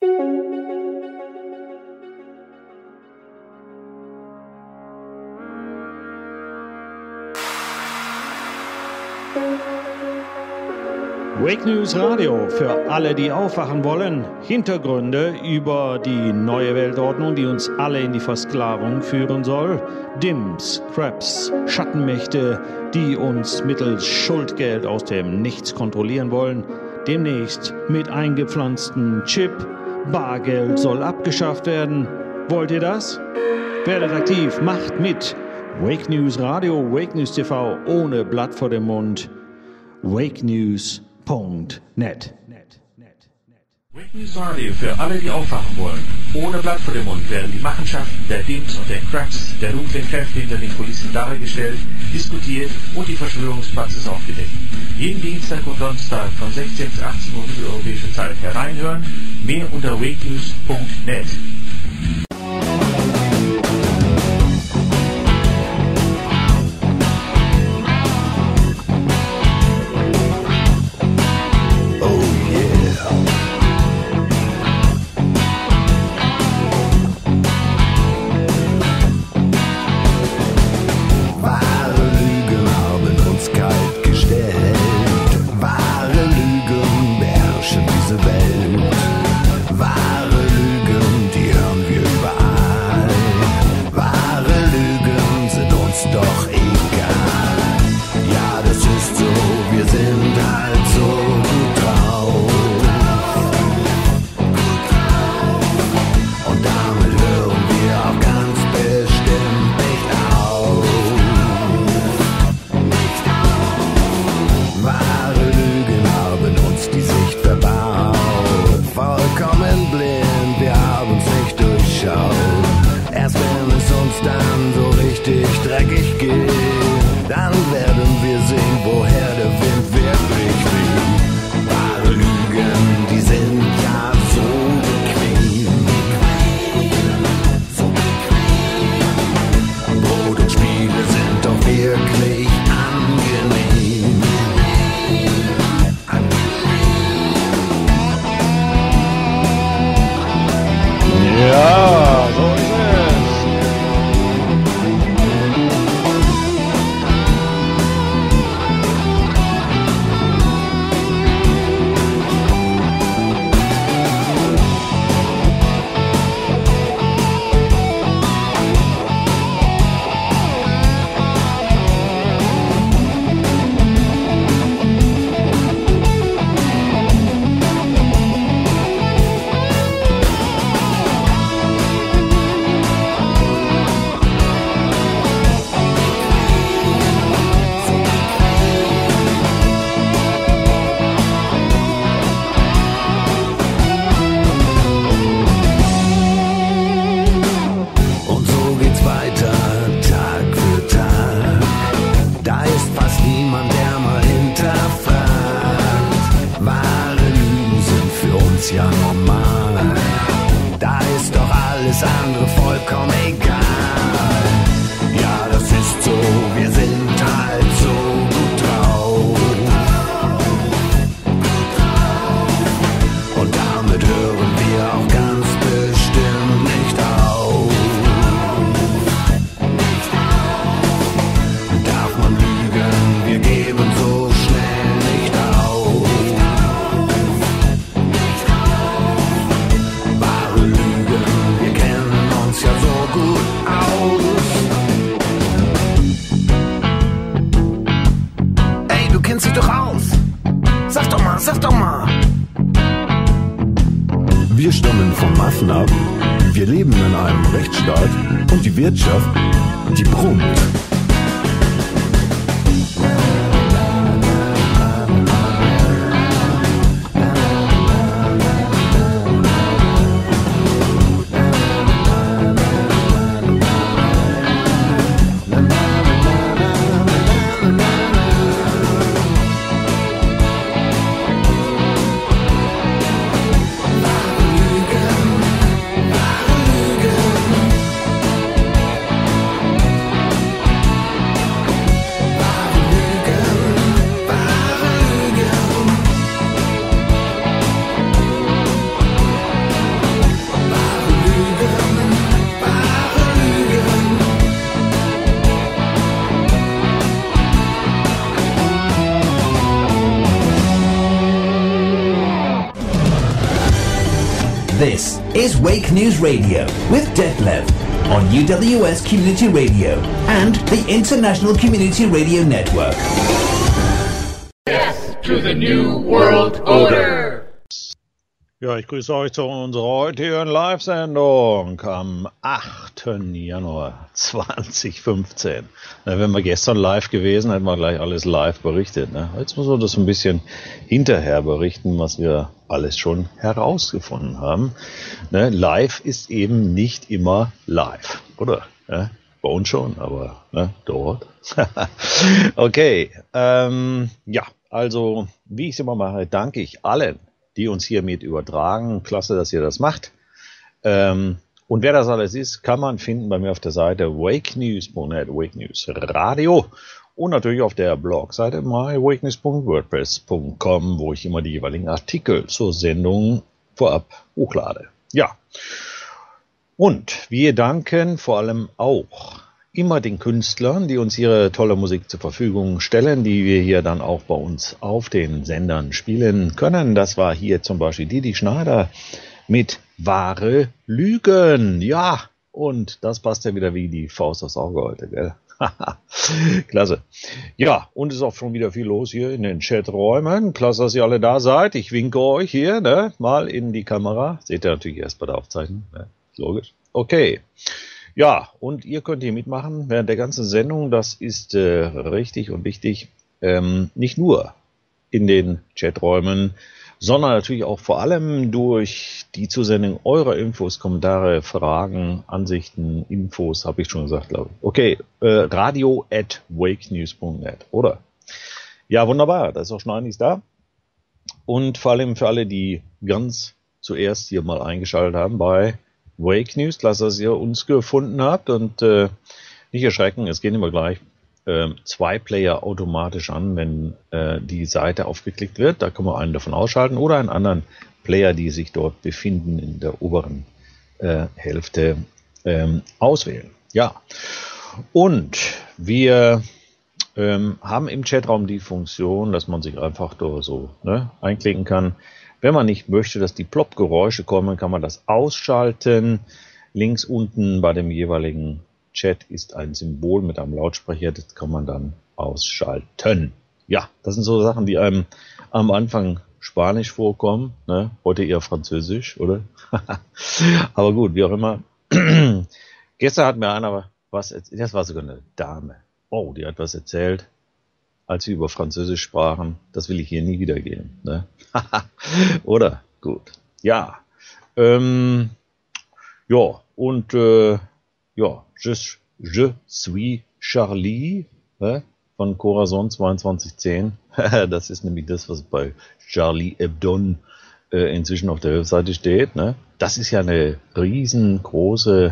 Wake News Radio für alle, die aufwachen wollen. Hintergründe über die neue Weltordnung, die uns alle in die Versklavung führen soll. Dims, Craps, Schattenmächte, die uns mittels Schuldgeld aus dem Nichts kontrollieren wollen. Demnächst mit eingepflanztem Chip. Bargeld soll abgeschafft werden. Wollt ihr das? Werdet aktiv, macht mit. Wake News Radio, Wake News TV, ohne Blatt vor dem Mund. wakenews.net. Wake News Radio für alle, die aufwachen wollen. Ohne Blatt vor dem Mund werden die Machenschaften der Dims und der Cracks, der dunklen Kräfte hinter den Kulissen dargestellt, diskutiert und die Verschwörungspraxis aufgedeckt. Jeden Dienstag und Donnerstag von 16 bis 18 Uhr mitteleuropäische Zeit hereinhören. Mehr unter wakenews.net. Wirtschaft, die brummt. This is Wake News Radio with Detlef on UWS Community Radio and the International Community Radio Network. Yes to the New World Order! Ja, ich grüße euch zu unserer heutigen Live-Sendung am 8. Januar 2015. Wenn wir gestern live gewesen, hätten wir gleich alles live berichtet. Ne? Jetzt müssen wir das ein bisschen hinterher berichten, was wir alles schon herausgefunden haben. Ne? Live ist eben nicht immer live, oder? Ja? Bei uns schon, aber ne? Dort. Okay, ja, also wie ich es immer mache, danke ich allen, die uns hier mit übertragen. Klasse, dass ihr das macht. Und wer das alles ist, kann man finden bei mir auf der Seite wakenews.net, Wake News Radio, und natürlich auf der Blogseite mywakenews.wordpress.com, wo ich immer die jeweiligen Artikel zur Sendung vorab hochlade. Ja, und wir danken vor allem auch immer den Künstlern, die uns ihre tolle Musik zur Verfügung stellen, die wir hier dann auch bei uns auf den Sendern spielen können. Das war hier zum Beispiel Didi Schneider mit Wahre Lügen. Ja, und das passt ja wieder wie die Faust aufs Auge heute, gell? Klasse. Ja, und es ist auch schon wieder viel los hier in den Chaträumen. Klasse, dass ihr alle da seid. Ich winke euch hier, ne, mal in die Kamera. Seht ihr natürlich erst bei der Aufzeichnung, ne? Logisch. Okay. Ja, und ihr könnt hier mitmachen während der ganzen Sendung. Das ist richtig und wichtig. Nicht nur in den Chaträumen, sondern natürlich auch vor allem durch die Zusendung eurer Infos, Kommentare, Fragen, Ansichten, Infos, habe ich schon gesagt, glaube ich. Okay, radio@wakenews.net, oder? Ja, wunderbar, da ist auch schon einiges da. Und vor allem für alle, die ganz zuerst hier mal eingeschaltet haben bei Wake News, klasse, dass ihr uns gefunden habt, und nicht erschrecken, es gehen immer gleich 2 Player automatisch an, wenn die Seite aufgeklickt wird. Da kann man einen davon ausschalten oder einen anderen Player, die sich dort befinden, in der oberen Hälfte auswählen. Ja, und wir haben im Chatraum die Funktion, dass man sich einfach da so einklicken kann. Wenn man nicht möchte, dass die Plop-Geräusche kommen, kann man das ausschalten. Links unten bei dem jeweiligen Chat ist ein Symbol mit einem Lautsprecher, das kann man dann ausschalten. Ja, das sind so Sachen, die einem am Anfang Spanisch vorkommen, ne? Heute eher Französisch, oder? Aber gut, wie auch immer. Gestern hat mir einer was erzählt, das war sogar eine Dame. Oh, die hat was erzählt, als wir über Französisch sprachen. Das will ich hier nie wiedergeben, ne? Oder? Gut. Ja. Ja, und ja, Je suis Charlie, von Corazon 2210. Das ist nämlich das, was bei Charlie Hebdo inzwischen auf der Webseite steht, ne? Das ist ja eine riesengroße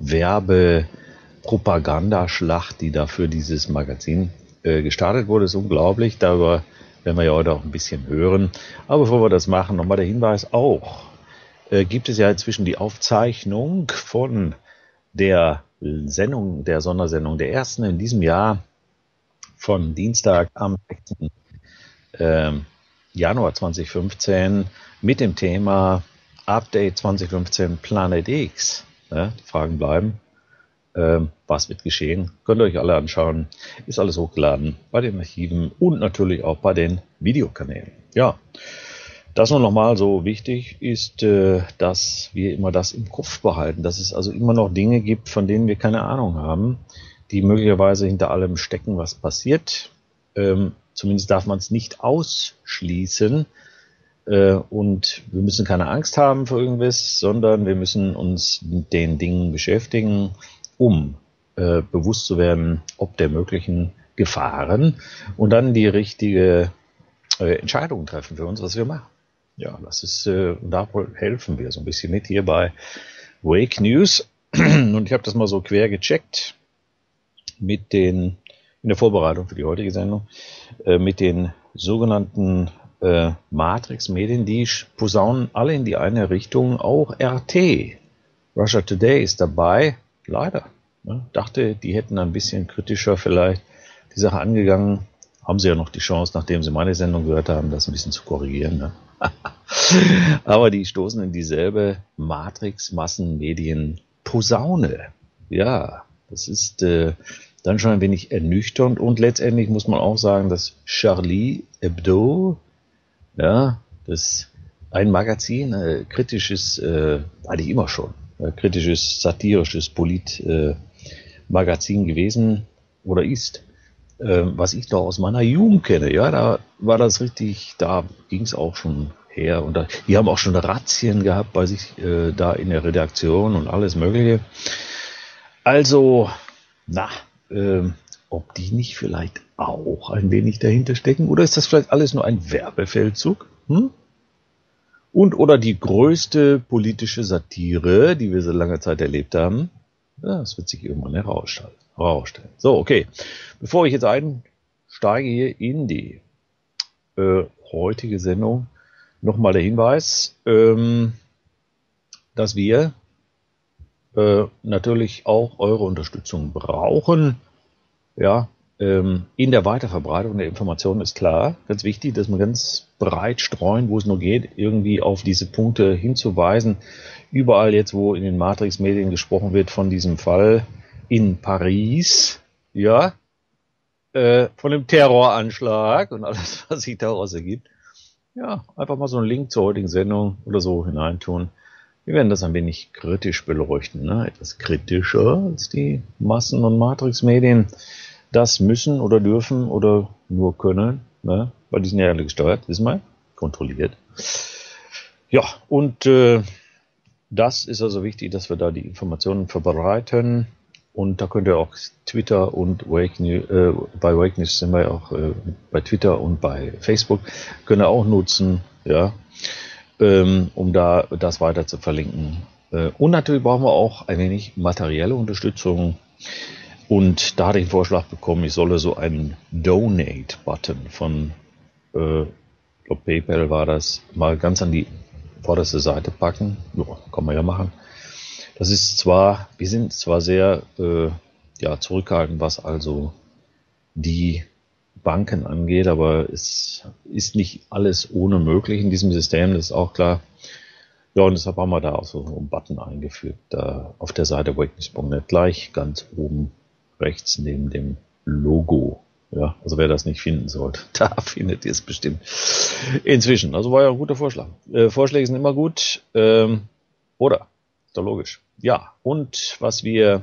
Werbepropagandaschlacht, die da für dieses Magazin gestartet wurde. Das ist unglaublich. Darüber werden wir ja heute auch ein bisschen hören. Aber bevor wir das machen, nochmal der Hinweis auch. Gibt es ja inzwischen die Aufzeichnung von der Sendung, der Sondersendung, der ersten in diesem Jahr, von Dienstag am 6. Januar 2015 mit dem Thema Update 2015 Planet X. Ja, die Fragen bleiben. Was wird geschehen? Könnt ihr euch alle anschauen. Ist alles hochgeladen bei den Archiven und natürlich auch bei den Videokanälen. Ja, das nur nochmal so wichtig ist, dass wir immer das im Kopf behalten, dass es also immer noch Dinge gibt, von denen wir keine Ahnung haben, die möglicherweise hinter allem stecken, was passiert. Zumindest darf man es nicht ausschließen. Und wir müssen keine Angst haben vor irgendwas, sondern wir müssen uns mit den Dingen beschäftigen, um bewusst zu werden, ob der möglichen Gefahren, und dann die richtige Entscheidung treffen für uns, was wir machen. Ja, das ist, da helfen wir so ein bisschen mit hier bei Wake News. Und ich habe das mal so quer gecheckt mit in der Vorbereitung für die heutige Sendung, mit den sogenannten Matrix-Medien, die posaunen alle in die eine Richtung. Auch RT, Russia Today, ist dabei. Leider. Ne? Dachte, die hätten ein bisschen kritischer vielleicht die Sache angegangen. Haben sie ja noch die Chance, nachdem sie meine Sendung gehört haben, das ein bisschen zu korrigieren. Ne? Aber die stoßen in dieselbe Matrix-Massenmedien-Posaune. Ja, das ist dann schon ein wenig ernüchternd. Und letztendlich muss man auch sagen, dass Charlie Hebdo, ja, das ein Magazin, kritisches, eigentlich immer schon, kritisches, satirisches Politmagazin gewesen oder ist, was ich doch aus meiner Jugend kenne. Ja, da war das richtig, da ging es auch schon her. Und die haben auch schon Razzien gehabt bei sich da in der Redaktion und alles Mögliche. Also, ob die nicht vielleicht auch ein wenig dahinter stecken? Oder ist das vielleicht alles nur ein Werbefeldzug? Und oder die größte politische Satire, die wir so lange Zeit erlebt haben? Ja, das wird sich irgendwann herausstellen. So, okay. Bevor ich jetzt einsteige hier in die heutige Sendung, nochmal der Hinweis, dass wir natürlich auch eure Unterstützung brauchen. Ja, in der Weiterverbreitung der Informationen ist klar, ganz wichtig, dass wir ganz breit streuen, wo es nur geht, irgendwie auf diese Punkte hinzuweisen. Überall jetzt, wo in den Matrix-Medien gesprochen wird von diesem Fall in Paris, ja, von dem Terroranschlag und alles, was sich daraus ergibt. Ja, einfach mal so einen Link zur heutigen Sendung oder so hineintun. Wir werden das ein wenig kritisch beleuchten, ne? Etwas kritischer als die Massen- und Matrix-Medien das müssen oder dürfen oder nur können, ne? Weil die sind ja alle gesteuert, wissen wir, kontrolliert. Ja, und das ist also wichtig, dass wir da die Informationen verbreiten. Und da könnt ihr auch Twitter und Wake News, bei Wake News sind wir auch bei Twitter und bei Facebook, könnt ihr auch nutzen, ja, um da das weiter zu verlinken. Und natürlich brauchen wir auch ein wenig materielle Unterstützung. Und da hatte ich einen Vorschlag bekommen, ich solle so einen Donate-Button von, ich glaube PayPal war das, mal ganz an die vorderste Seite packen. Ja, kann man ja machen. Das ist zwar, wir sind zwar sehr zurückhaltend, was also die Banken angeht, aber es ist nicht alles ohne möglich in diesem System, das ist auch klar. Ja, und deshalb haben wir da auch so einen Button eingefügt, da auf der Seite wakeness.net, gleich ganz oben rechts neben dem Logo. Ja, also wer das nicht finden sollte, da findet ihr es bestimmt inzwischen. Also war ja ein guter Vorschlag. Vorschläge sind immer gut, oder? Ist doch logisch. Ja, und was wir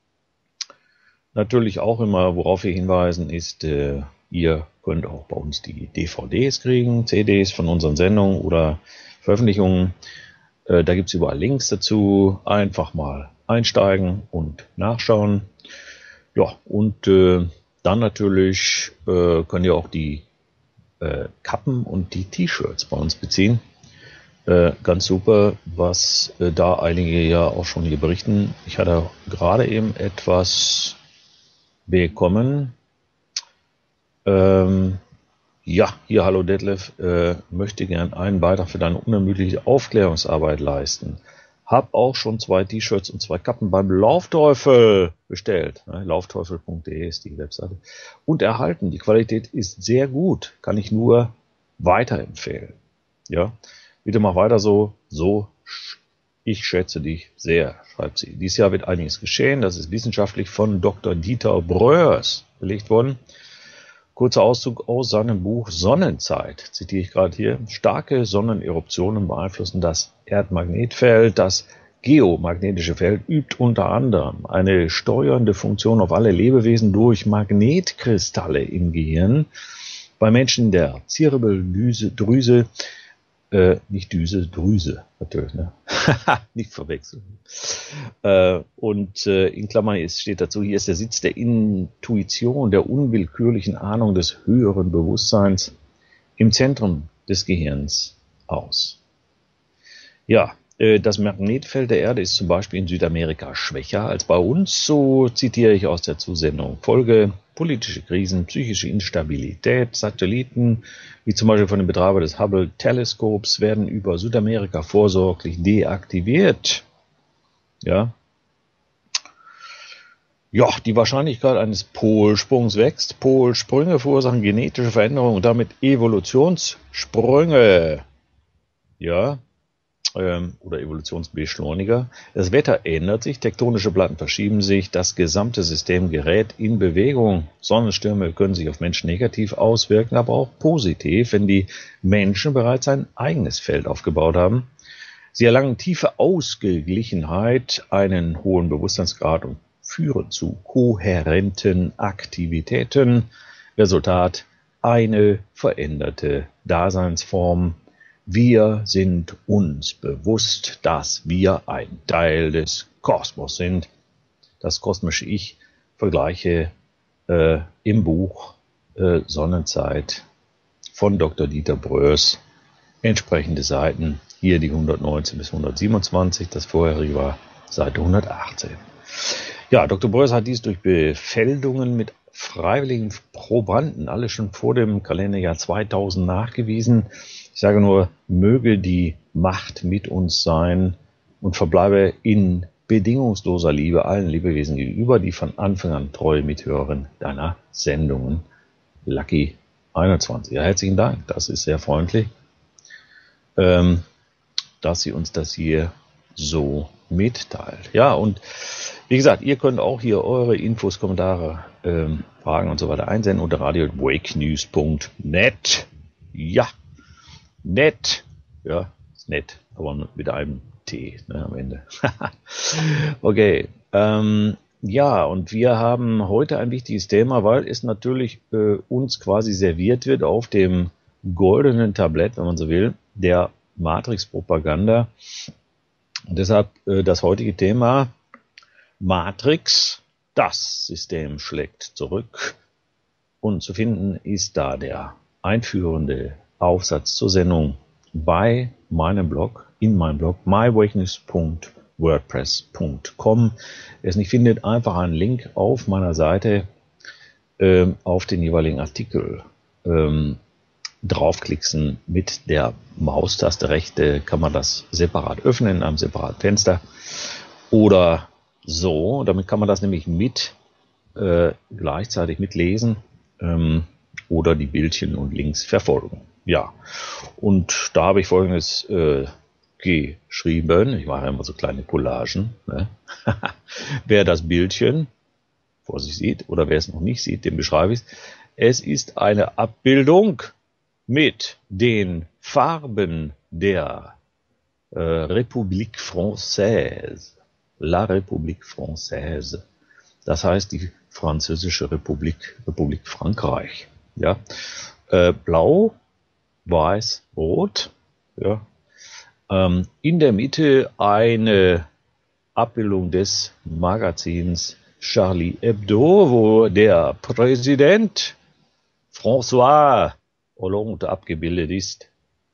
natürlich auch immer, worauf wir hinweisen, ist, ihr könnt auch bei uns die DVDs kriegen, CDs von unseren Sendungen oder Veröffentlichungen. Da gibt's überall Links dazu. Einfach mal einsteigen und nachschauen. Ja, und dann natürlich könnt ihr auch die Kappen und die T-Shirts bei uns beziehen. Ganz super, was da einige ja auch schon hier berichten. Ich hatte gerade eben etwas bekommen. Ja, hier, hallo Detlef, möchte gern einen Beitrag für deine unermüdliche Aufklärungsarbeit leisten. Hab auch schon 2 T-Shirts und 2 Kappen beim Laufteufel bestellt. Laufteufel.de ist die Webseite. Und erhalten. Die Qualität ist sehr gut. Kann ich nur weiterempfehlen. Ja, bitte mach weiter so. Ich schätze dich sehr, schreibt sie. Dieses Jahr wird einiges geschehen. Das ist wissenschaftlich von Dr. Dieter Bröers belegt worden. Kurzer Auszug aus seinem Buch Sonnenzeit, zitiere ich gerade hier. Starke Sonneneruptionen beeinflussen das Erdmagnetfeld. Das geomagnetische Feld übt unter anderem eine steuernde Funktion auf alle Lebewesen durch Magnetkristalle im Gehirn. Bei Menschen der Zirbeldrüse, nicht Düse, Drüse, natürlich, ne? Nicht verwechseln. Und in Klammern steht dazu, hier ist der Sitz der Intuition, der unwillkürlichen Ahnung des höheren Bewusstseins im Zentrum des Gehirns aus. Ja, das Magnetfeld der Erde ist zum Beispiel in Südamerika schwächer als bei uns, so zitiere ich aus der Zusendung. Folge: politische Krisen, psychische Instabilität, Satelliten, wie zum Beispiel von dem Betreiber des Hubble-Teleskops, werden über Südamerika vorsorglich deaktiviert. Ja, die Wahrscheinlichkeit eines Polsprungs wächst. Polsprünge verursachen genetische Veränderungen und damit Evolutionssprünge. ja, oder Evolutionsbeschleuniger. Das Wetter ändert sich, tektonische Platten verschieben sich, das gesamte System gerät in Bewegung. Sonnenstürme können sich auf Menschen negativ auswirken, aber auch positiv, wenn die Menschen bereits ein eigenes Feld aufgebaut haben. Sie erlangen tiefe Ausgeglichenheit, einen hohen Bewusstseinsgrad und führen zu kohärenten Aktivitäten. Resultat: eine veränderte Daseinsform. Wir sind uns bewusst, dass wir ein Teil des Kosmos sind. Das kosmische Ich vergleiche im Buch Sonnenzeit von Dr. Dieter Broers. Entsprechende Seiten, hier die 119 bis 127, das vorherige war Seite 118. Ja, Dr. Broers hat dies durch Befeldungen mit freiwilligen Probanden, alle schon vor dem Kalenderjahr 2000 nachgewiesen. Ich sage nur, möge die Macht mit uns sein und verbleibe in bedingungsloser Liebe allen Lebewesen gegenüber, die von Anfang an treue Mithörerin deiner Sendungen. Lucky 21. Ja, herzlichen Dank, das ist sehr freundlich, dass Sie uns das hier so mitteilt. Ja, und wie gesagt, ihr könnt auch hier eure Infos, Kommentare, Fragen und so weiter einsenden unter radio@wakenews.net. Ja, net. Ja, ist nett, aber mit einem T, ne, am Ende. Okay, ja, und wir haben heute ein wichtiges Thema, weil es natürlich uns quasi serviert wird auf dem goldenen Tablett, wenn man so will, der Matrix-Propaganda. Und deshalb das heutige Thema: Matrix, das System schlägt zurück. Und zu finden ist da der einführende Aufsatz zur Sendung bei meinem Blog, in meinem Blog mywakeness.wordpress.com. Wer es nicht findet, einfach einen Link auf meiner Seite auf den jeweiligen Artikel draufklicken. Mit der Maustaste rechte kann man das separat öffnen in einem separaten Fenster oder so. Damit kann man das nämlich mit gleichzeitig mitlesen oder die Bildchen und Links verfolgen. Ja, und da habe ich Folgendes geschrieben. Ich mache immer so kleine Collagen. Ne? Wer das Bildchen vor sich sieht oder wer es noch nicht sieht, dem beschreibe ich es. Es ist eine Abbildung mit den Farben der République Française. La République Française. Das heißt die französische Republik, Republik Frankreich. Ja, blau, weiß, rot. Ja. In der Mitte eine Abbildung des Magazins Charlie Hebdo, wo der Präsident François Hollande abgebildet ist,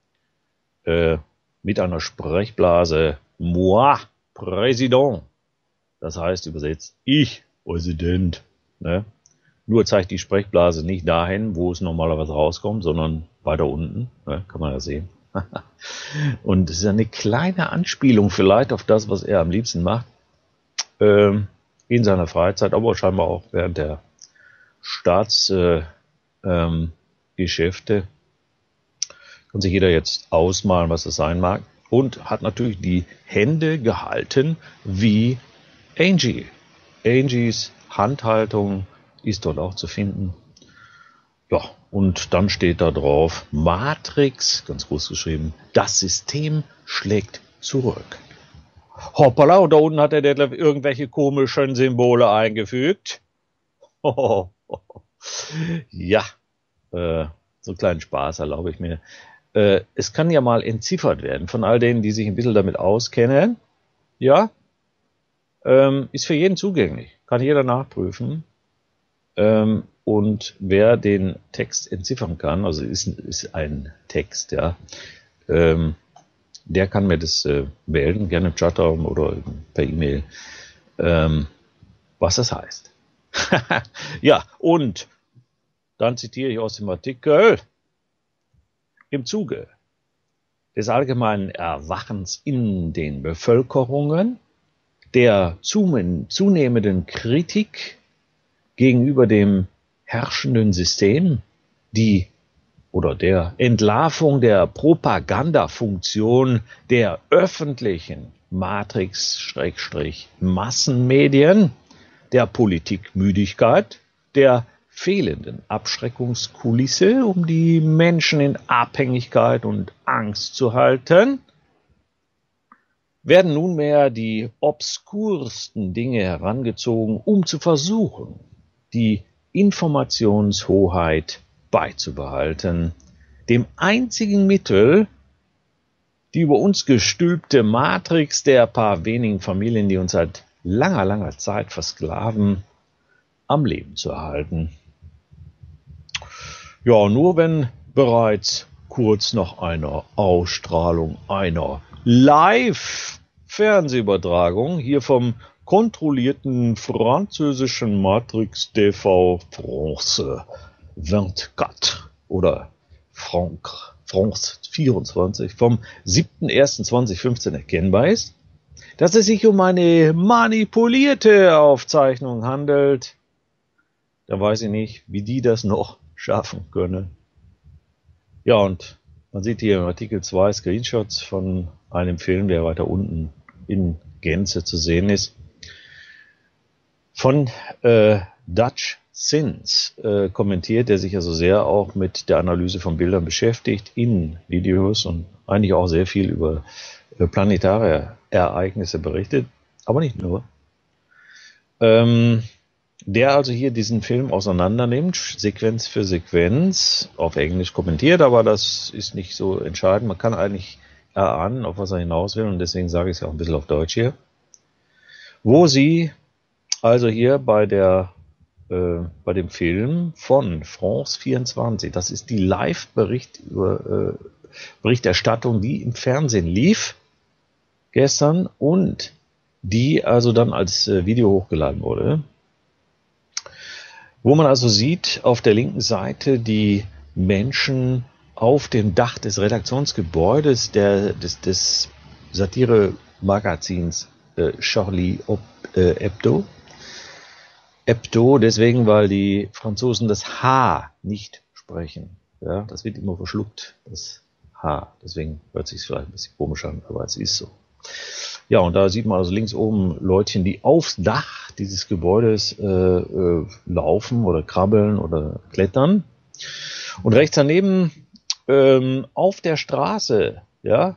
mit einer Sprechblase Moi, Président. Das heißt übersetzt, ich, Präsident. Ne? Nur zeigt die Sprechblase nicht dahin, wo es normalerweise rauskommt, sondern weiter unten. Ne? Kann man ja sehen. Und es ist eine kleine Anspielung vielleicht auf das, was er am liebsten macht. In seiner Freizeit, aber scheinbar auch während der Staatsgeschäfte. Kann sich jeder jetzt ausmalen, was das sein mag. Und hat natürlich die Hände gehalten wie Angie. Angies Handhaltung ist dort auch zu finden. Ja, und dann steht da drauf, Matrix, ganz groß geschrieben, das System schlägt zurück. Hoppala, und da unten hat der Detlef irgendwelche komischen Symbole eingefügt. Ja, so einen kleinen Spaß erlaube ich mir. Es kann ja mal entziffert werden von all denen, die sich ein bisschen damit auskennen. Ja, ist für jeden zugänglich, kann jeder nachprüfen. Und wer den Text entziffern kann, also ist ein Text, ja, der kann mir das melden, gerne im Chatraum oder per E-Mail, was das heißt. Ja, und dann zitiere ich aus dem Artikel: Im Zuge des allgemeinen Erwachens in den Bevölkerungen, der zunehmenden Kritik gegenüber dem herrschenden System, die oder der Entlarvung der Propagandafunktion der öffentlichen Matrix-Massenmedien, der Politikmüdigkeit, der fehlenden Abschreckungskulisse, um die Menschen in Abhängigkeit und Angst zu halten, werden nunmehr die obskursten Dinge herangezogen, um zu versuchen, die Informationshoheit beizubehalten, dem einzigen Mittel, die über uns gestülpte Matrix der paar wenigen Familien, die uns seit langer, langer Zeit versklaven, am Leben zu erhalten. Ja, nur wenn bereits kurz nach einer Ausstrahlung einer Live-Fernsehübertragung hier vom kontrollierten französischen Matrix TV France 24 oder France 24 vom 7.1.2015 erkennbar ist, dass es sich um eine manipulierte Aufzeichnung handelt, dann weiß ich nicht, wie die das noch schaffen können. Ja, und man sieht hier im Artikel 2 Screenshots von einem Film, der weiter unten in Gänze zu sehen ist, von Dutch Sins kommentiert, der sich also sehr auch mit der Analyse von Bildern beschäftigt in Videos und eigentlich auch sehr viel über planetare Ereignisse berichtet, aber nicht nur. Der also hier diesen Film auseinander nimmt, Sequenz für Sequenz, auf Englisch kommentiert, aber das ist nicht so entscheidend. Man kann eigentlich erahnen, auf was er hinaus will, und deswegen sage ich es ja auch ein bisschen auf Deutsch hier. Wo sie also hier bei dem Film von France 24, das ist die Live-Berichterstattung, die im Fernsehen lief gestern und die also dann als Video hochgeladen wurde, wo man also sieht, auf der linken Seite die Menschen auf dem Dach des Redaktionsgebäudes des Satire-Magazins Charlie Hebdo. Hebdo, deswegen, weil die Franzosen das H nicht sprechen. Ja, das wird immer verschluckt, das H. Deswegen hört sich vielleicht ein bisschen komisch an, aber es ist so. Ja, und da sieht man also links oben Leutchen, die aufs Dach dieses Gebäudes laufen oder krabbeln oder klettern. Und rechts daneben auf der Straße, ja,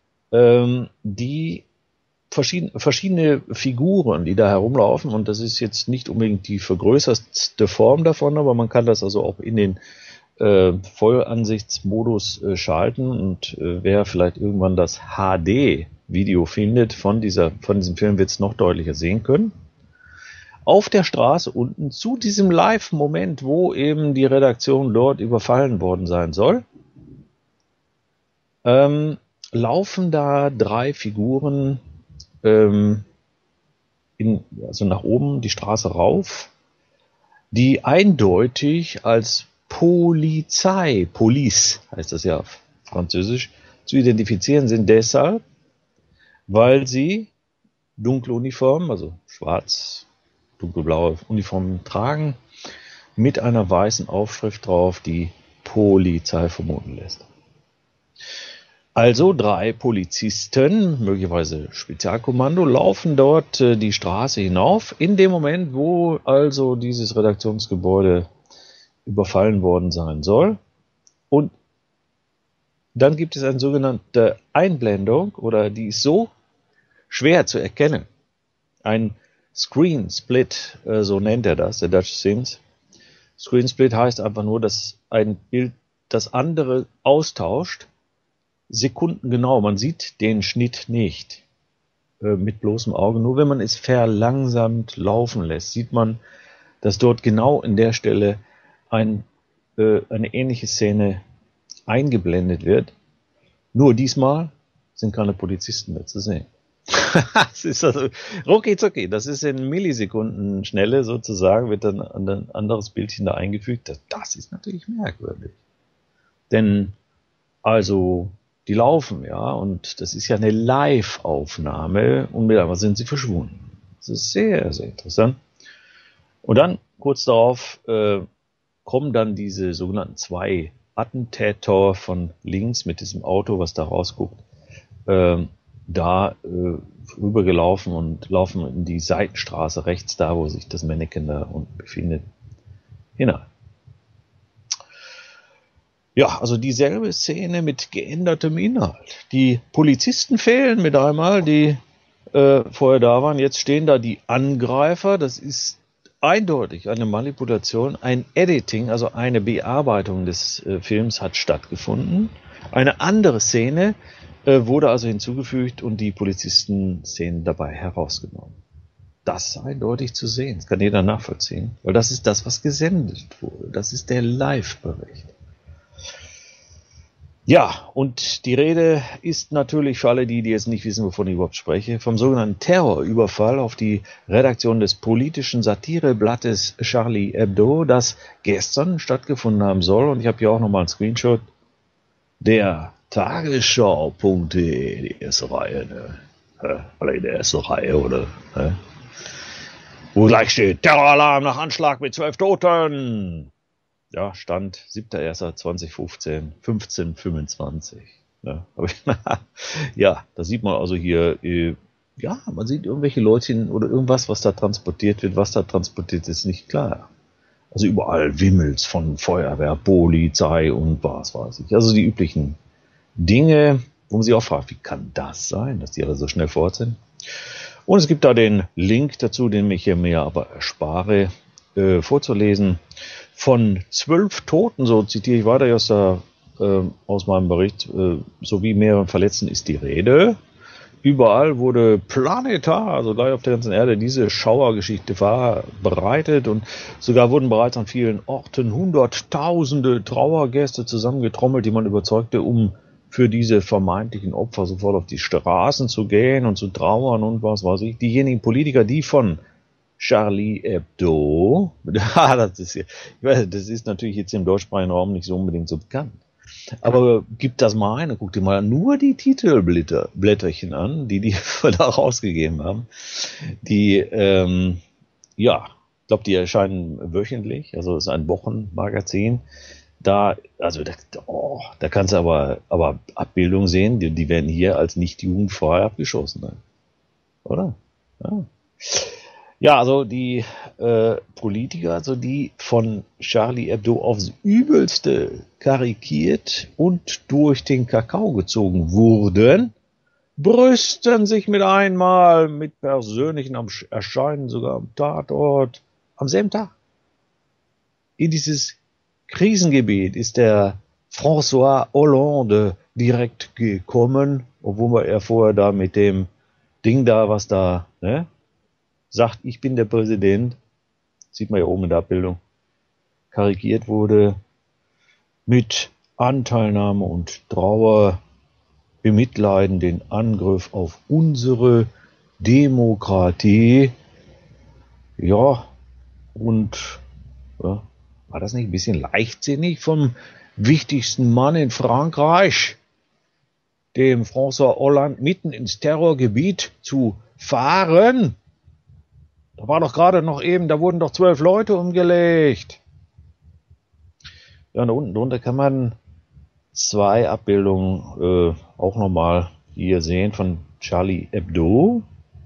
die verschiedene Figuren, die da herumlaufen, und das ist jetzt nicht unbedingt die vergrößertste Form davon, aber man kann das also auch in den Vollansichtsmodus schalten, und wer vielleicht irgendwann das HD-Video findet von diesem Film, wird es noch deutlicher sehen können. Auf der Straße unten zu diesem Live-Moment, wo eben die Redaktion dort überfallen worden sein soll, laufen da drei Figuren also nach oben die Straße rauf, die eindeutig als Police heißt das ja auf Französisch, zu identifizieren sind, deshalb, weil sie dunkle Uniformen, also schwarz, dunkelblaue Uniformen tragen, mit einer weißen Aufschrift drauf, die Polizei vermuten lässt. Also drei Polizisten, möglicherweise Spezialkommando, laufen dort die Straße hinauf, in dem Moment, wo also dieses Redaktionsgebäude überfallen worden sein soll. Und dann gibt es eine sogenannte Einblendung, oder die ist so schwer zu erkennen. Ein Screen Split, so nennt er das, der Dutch Sins. Screen Split heißt einfach nur, dass ein Bild das andere austauscht, sekundengenau. Man sieht den Schnitt nicht mit bloßem Auge. Nur wenn man es verlangsamt laufen lässt, sieht man, dass dort genau in der Stelle eine ähnliche Szene eingeblendet wird. Nur diesmal sind keine Polizisten mehr zu sehen. Das ist also rucki-zucki. Das ist in Millisekunden Schnelle sozusagen, wird dann ein anderes Bildchen da eingefügt. Das ist natürlich merkwürdig. Denn also die laufen, ja, und das ist ja eine Live-Aufnahme, und mit einmal sind sie verschwunden. Das ist sehr, sehr interessant. Und dann, kurz darauf, kommen dann diese sogenannten zwei Attentäter von links mit diesem Auto, was da rausguckt, rübergelaufen und laufen in die Seitenstraße rechts da, wo sich das Mannequin da unten befindet, hinein. Ja, also dieselbe Szene mit geändertem Inhalt. Die Polizisten fehlen mit einmal, die vorher da waren. Jetzt stehen da die Angreifer. Das ist eindeutig eine Manipulation. Ein Editing, also eine Bearbeitung des Films hat stattgefunden. Eine andere Szene wurde also hinzugefügt und die Polizisten-Szenen dabei herausgenommen. Das ist eindeutig zu sehen. Das kann jeder nachvollziehen. Weil das ist das, was gesendet wurde. Das ist der Live-Bericht. Ja, und die Rede ist natürlich für alle die jetzt nicht wissen, wovon ich überhaupt spreche, vom sogenannten Terrorüberfall auf die Redaktion des politischen Satireblattes Charlie Hebdo, das gestern stattgefunden haben soll. Und ich habe hier auch nochmal einen Screenshot der Tagesschau.de, die erste Reihe, ne? Oder die erste Reihe, oder? Ne? Wo gleich steht, Terroralarm nach Anschlag mit 12 Toten. Ja, Stand 7.1.2015, 15:25. Ja, ja, da sieht man also hier, ja, man sieht irgendwelche Leutchen oder irgendwas, was da transportiert wird. Was da transportiert ist, nicht klar. Also überall wimmelt's von Feuerwehr, Polizei und was weiß ich. Also die üblichen Dinge, wo man sich auch fragt, wie kann das sein, dass die alle so schnell fort sind? Und es gibt da den Link dazu, den ich hier mir aber erspare, vorzulesen. Von 12 Toten, so zitiere ich weiter aus meinem Bericht, sowie mehreren Verletzten ist die Rede. Überall wurde planetar, also gleich auf der ganzen Erde, diese Schauergeschichte verbreitet und sogar wurden bereits an vielen Orten Hunderttausende Trauergäste zusammengetrommelt, die man überzeugte, um für diese vermeintlichen Opfer sofort auf die Straßen zu gehen und zu trauern und was weiß ich. Diejenigen Politiker, die von Charlie Hebdo, das ist natürlich jetzt im deutschsprachigen Raum nicht so unbedingt so bekannt. Aber gib das mal ein und guck dir mal nur die Titelblätterchen an, die da rausgegeben haben. Die, ja, ich glaube, die erscheinen wöchentlich, also es ist ein Wochenmagazin. Da kannst du aber Abbildungen sehen, die werden hier als nicht jugendfrei abgeschossen. Ne? Oder? Ja. Ja, also die Politiker, also die von Charlie Hebdo aufs Übelste karikiert und durch den Kakao gezogen wurden, brüsten sich mit einmal mit persönlichen Erscheinen sogar am Tatort am selben Tag. In dieses Krisengebiet ist der François Hollande direkt gekommen, obwohl er vorher da mit dem Ding da, was da, ne? Sagt, ich bin der Präsident, sieht man ja oben in der Abbildung, karikiert wurde, mit Anteilnahme und Trauer bemitleiden den Angriff auf unsere Demokratie. Ja, und ja, war das nicht ein bisschen leichtsinnig vom wichtigsten Mann in Frankreich, dem François Hollande, mitten ins Terrorgebiet zu fahren? Da war doch gerade noch eben, da wurden doch 12 Leute umgelegt. Ja, und da unten drunter kann man 2 Abbildungen auch nochmal hier sehen von Charlie Hebdo.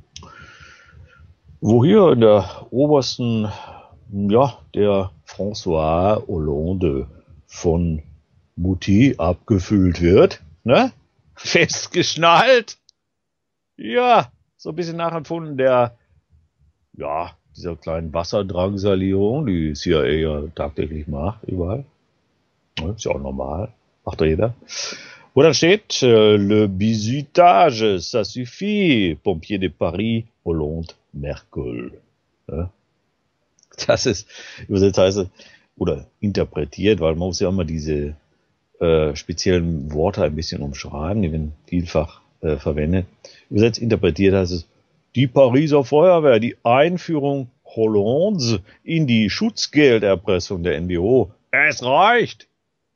Wo hier in der obersten, ja, der François Hollande von Mutti abgefüllt wird. Ne? Festgeschnallt. Ja, so ein bisschen nachempfunden dieser kleinen Wasserdrangsalierung, die CIA ja tagtäglich macht, überall. Ja, ist ja auch normal. Macht doch jeder. Wo dann steht, le bisutage, ça suffit, Pompier de Paris, Hollande, Merkel. Ja? Das ist, übersetzt heißt es, oder interpretiert, weil man muss ja immer diese speziellen Worte ein bisschen umschreiben, die werden vielfach verwendet. Übersetzt interpretiert heißt es, die Pariser Feuerwehr, die Einführung Hollandes in die Schutzgelderpressung der NWO. Es reicht!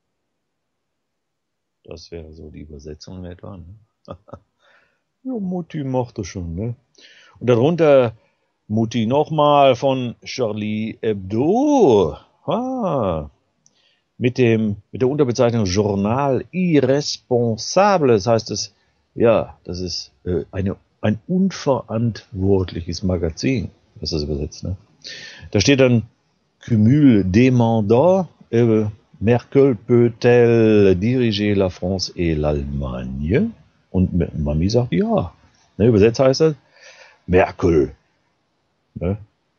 Das wäre so die Übersetzung in etwa. Ne? Ja, Mutti macht das schon, ne? Und darunter Mutti nochmal von Charlie Hebdo. mit der Unterbezeichnung Journal Irresponsable. Das heißt, das ist ein unverantwortliches Magazin, was das übersetzt. Ne? Da steht dann Cumul des mandats, Merkel peut-elle diriger la France et l'Allemagne? Und Mami sagt ja. Ne, übersetzt heißt das Merkel. Ne?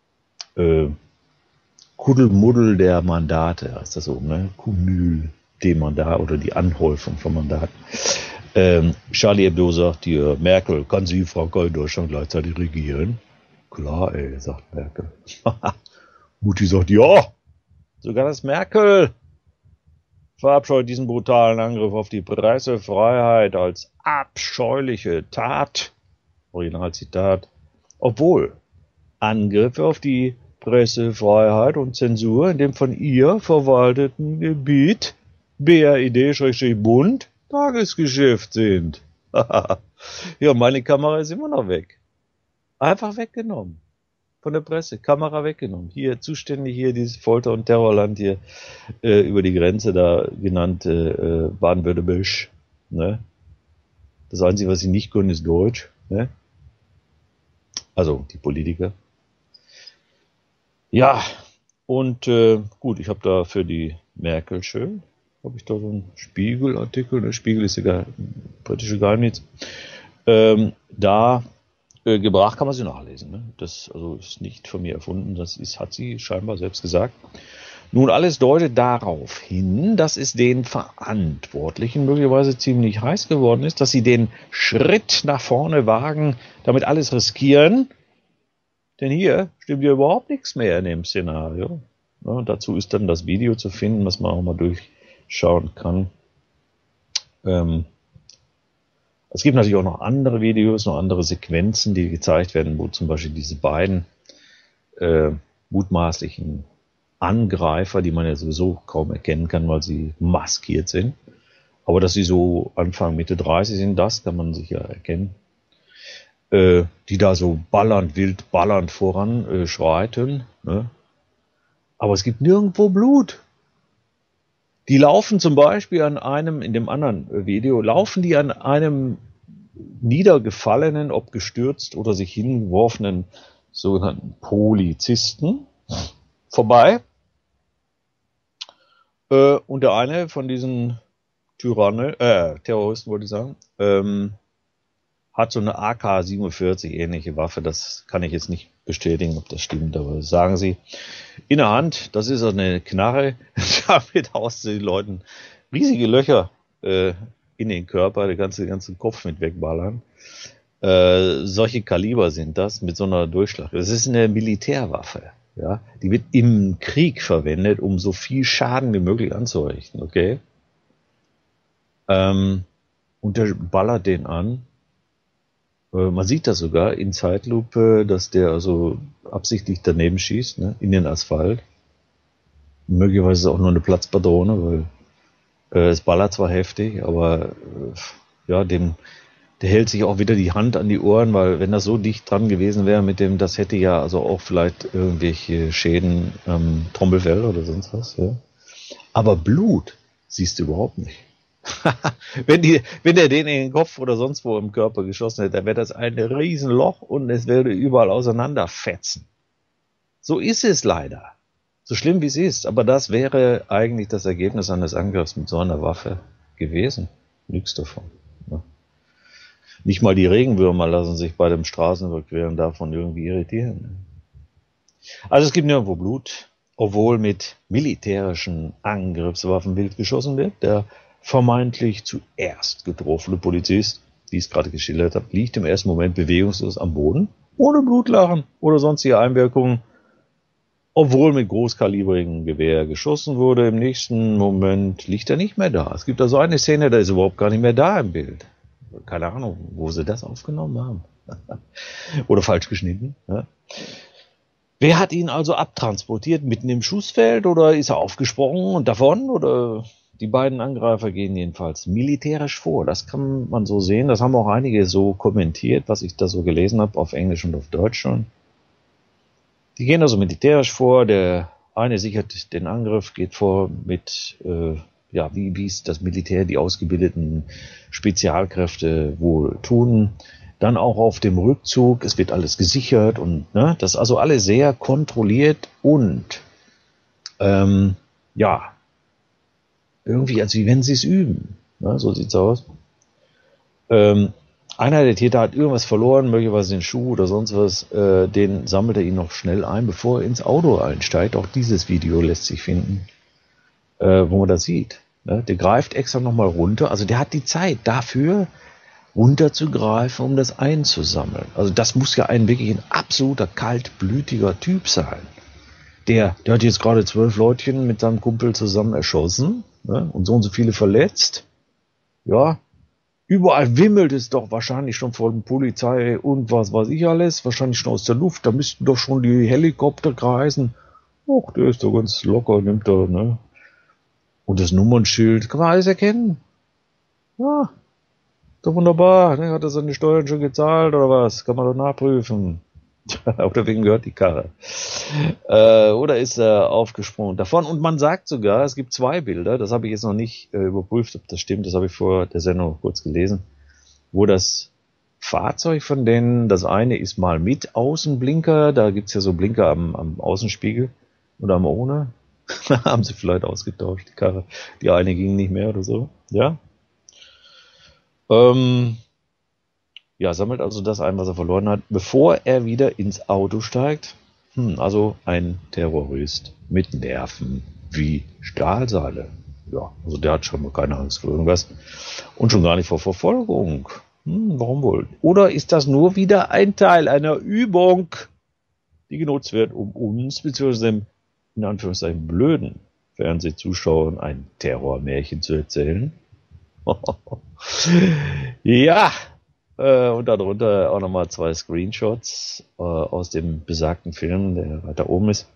Kuddelmuddel der Mandate heißt das so. Ne? Cumul des mandats oder die Anhäufung von Mandaten. Charlie Hebdo sagt hier, Merkel, kann sie Frankreich und Deutschland gleichzeitig regieren? Klar, sagt Merkel. Mutti sagt ja. Sogar das Merkel verabscheut diesen brutalen Angriff auf die Pressefreiheit als abscheuliche Tat. Originalzitat. Obwohl Angriffe auf die Pressefreiheit und Zensur in dem von ihr verwalteten Gebiet BRID-Bund Tagesgeschäft sind. Ja, meine Kamera ist immer noch weg. Einfach weggenommen. Von der Presse. Kamera weggenommen. Hier, zuständig hier, dieses Folter- und Terrorland hier, über die Grenze da genannt, Baden-Württemberg. Ne? Das Einzige, was sie nicht können, ist Deutsch. Ne? Also, die Politiker. Ja, und gut, ich habe da für die Merkel schön, habe ich da so einen Spiegel-Artikel, der Spiegel ist ja britische Geheimdienst, gebracht, kann man sie nachlesen. Ne? Das also ist nicht von mir erfunden, hat sie scheinbar selbst gesagt. Nun, alles deutet darauf hin, dass es den Verantwortlichen möglicherweise ziemlich heiß geworden ist, dass sie den Schritt nach vorne wagen, damit alles riskieren. Denn hier stimmt ja überhaupt nichts mehr in dem Szenario. Ja, dazu ist dann das Video zu finden, was man auch mal durchschauen kann. Es gibt natürlich auch noch andere Videos, noch andere Sequenzen, die gezeigt werden, wo zum Beispiel diese beiden mutmaßlichen Angreifer, die man ja sowieso kaum erkennen kann, weil sie maskiert sind. Aber dass sie so Anfang, Mitte 30 sind, das kann man sicher erkennen. Die da so wild ballernd voran schreiten. Ne? Aber es gibt nirgendwo Blut. Die laufen zum Beispiel in dem anderen Video, laufen die an einem niedergefallenen, ob gestürzt oder sich hingeworfenen sogenannten Polizisten vorbei. Und der eine von diesen Terroristen, wollte ich sagen, hat so eine AK-47 ähnliche Waffe. Das kann ich jetzt nicht bestätigen, ob das stimmt, aber sagen sie. In der Hand, das ist eine Knarre, damit haust du den Leuten riesige Löcher in den Körper, den ganzen Kopf mit wegballern. Solche Kaliber sind das mit so einer Durchschlag. Das ist eine Militärwaffe. Ja? Die wird im Krieg verwendet, um so viel Schaden wie möglich anzurichten. Okay? Und der ballert den an. Man sieht das sogar in Zeitlupe, dass der also absichtlich daneben schießt, ne, in den Asphalt. Möglicherweise auch nur eine Platzpatrone, weil es ballert zwar heftig, aber ja, der hält sich auch wieder die Hand an die Ohren, weil wenn das so dicht dran gewesen wäre mit dem, das hätte ja also auch vielleicht irgendwelche Schäden am Trommelfell oder sonst was. Ja. Aber Blut siehst du überhaupt nicht. Wenn der den in den Kopf oder sonst wo im Körper geschossen hätte, dann wäre das ein Riesenloch und es würde überall auseinanderfetzen. So ist es leider. So schlimm wie es ist. Aber das wäre eigentlich das Ergebnis eines Angriffs mit so einer Waffe gewesen. Nichts davon. Ja. Nicht mal die Regenwürmer lassen sich bei dem Straßenüberqueren davon irgendwie irritieren. Also es gibt nirgendwo Blut, obwohl mit militärischen Angriffswaffen wild geschossen wird. Der vermeintlich zuerst getroffene Polizist, wie ich es gerade geschildert habe, liegt im ersten Moment bewegungslos am Boden, ohne Blutlachen oder sonstige Einwirkungen, obwohl mit großkalibrigem Gewehr geschossen wurde. Im nächsten Moment liegt er nicht mehr da. Es gibt also eine Szene, da ist er überhaupt gar nicht mehr da im Bild. Keine Ahnung, wo sie das aufgenommen haben. Oder falsch geschnitten. Ja. Wer hat ihn also abtransportiert? Mitten im Schussfeld oder ist er aufgesprungen und davon? Oder die beiden Angreifer gehen jedenfalls militärisch vor. Das kann man so sehen. Das haben auch einige so kommentiert, was ich da so gelesen habe, auf Englisch und auf Deutsch schon. Die gehen also militärisch vor. Der Eine sichert den Angriff, geht vor mit, wie es das Militär, die ausgebildeten Spezialkräfte wohl tun. Dann auch auf dem Rückzug, es wird alles gesichert und das ist also alles sehr kontrolliert und irgendwie, als wie wenn sie es üben. So sieht's aus. Einer der Täter hat irgendwas verloren, möglicherweise den Schuh oder sonst was, den sammelt er ihn noch schnell ein, bevor er ins Auto einsteigt. Auch dieses Video lässt sich finden, wo man das sieht. Der greift extra nochmal runter, also der hat die Zeit dafür, runterzugreifen, um das einzusammeln. Also das muss ja wirklich ein absoluter kaltblütiger Typ sein. Der hat jetzt gerade 12 Leutchen mit seinem Kumpel zusammen erschossen, und so und so viele verletzt. Ja, überall wimmelt es doch wahrscheinlich schon von Polizei und was weiß ich alles, wahrscheinlich schon aus der Luft, da müssten doch schon die Helikopter kreisen. Och, der ist doch ganz locker, nimmt er, Und das Nummernschild, kann man alles erkennen. Ja, doch wunderbar, hat er seine Steuern schon gezahlt oder was? Kann man doch nachprüfen. Oder wem gehört die Karre? Oder ist er aufgesprungen davon? Und man sagt sogar, es gibt 2 Bilder, das habe ich jetzt noch nicht überprüft, ob das stimmt, das habe ich vor der Sendung kurz gelesen, wo das Fahrzeug von denen, das eine ist mal mit Außenblinker, da gibt's ja so Blinker am Außenspiegel oder am ohne. Haben sie vielleicht ausgetauscht, die Karre. Die eine ging nicht mehr oder so. Ja. Sammelt also das ein, was er verloren hat, bevor er wieder ins Auto steigt. Also ein Terrorist mit Nerven wie Stahlseile. Ja, also der hat schon mal keine Angst vor irgendwas. Und schon gar nicht vor Verfolgung. Warum wohl? Oder ist das nur wieder ein Teil einer Übung, die genutzt wird, um uns, beziehungsweise in Anführungszeichen blöden Fernsehzuschauern ein Terrormärchen zu erzählen? Ja, und darunter auch nochmal 2 Screenshots aus dem besagten Film, der weiter oben ist.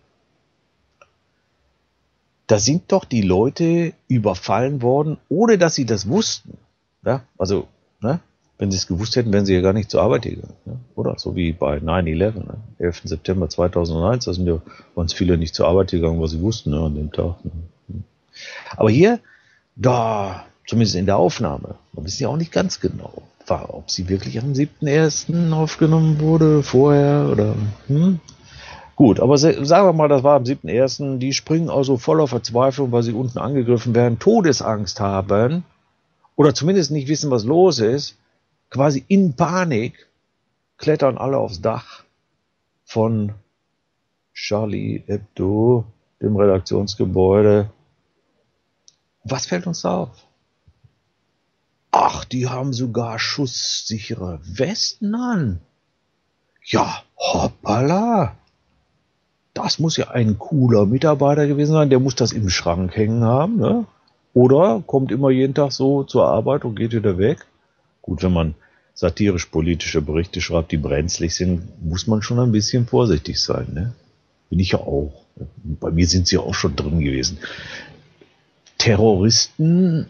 Da sind doch die Leute überfallen worden, ohne dass sie das wussten. Ja, also, wenn sie es gewusst hätten, wären sie ja gar nicht zur Arbeit gegangen. Oder? So wie bei 9/11, 11. September 2001, da sind ja ganz viele nicht zur Arbeit gegangen, was sie wussten an dem Tag. Aber hier, da, zumindest in der Aufnahme, man wissen ja auch nicht ganz genau, ob sie wirklich am 7.1. aufgenommen wurde, vorher oder. Gut, aber sagen wir mal, das war am 7.1. Die springen also voller Verzweiflung, weil sie unten angegriffen werden, Todesangst haben oder zumindest nicht wissen, was los ist, quasi in Panik klettern alle aufs Dach von Charlie Hebdo, dem Redaktionsgebäude. Was fällt uns da auf? Ach, die haben sogar schusssichere Westen an. Ja, hoppala. Das muss ja ein cooler Mitarbeiter gewesen sein, der muss das im Schrank hängen haben, ne? Oder kommt immer jeden Tag so zur Arbeit und geht wieder weg. Gut, wenn man satirisch-politische Berichte schreibt, die brenzlig sind, muss man schon ein bisschen vorsichtig sein, ne? Bin ich ja auch. Bei mir sind sie auch schon drin gewesen. Terroristen,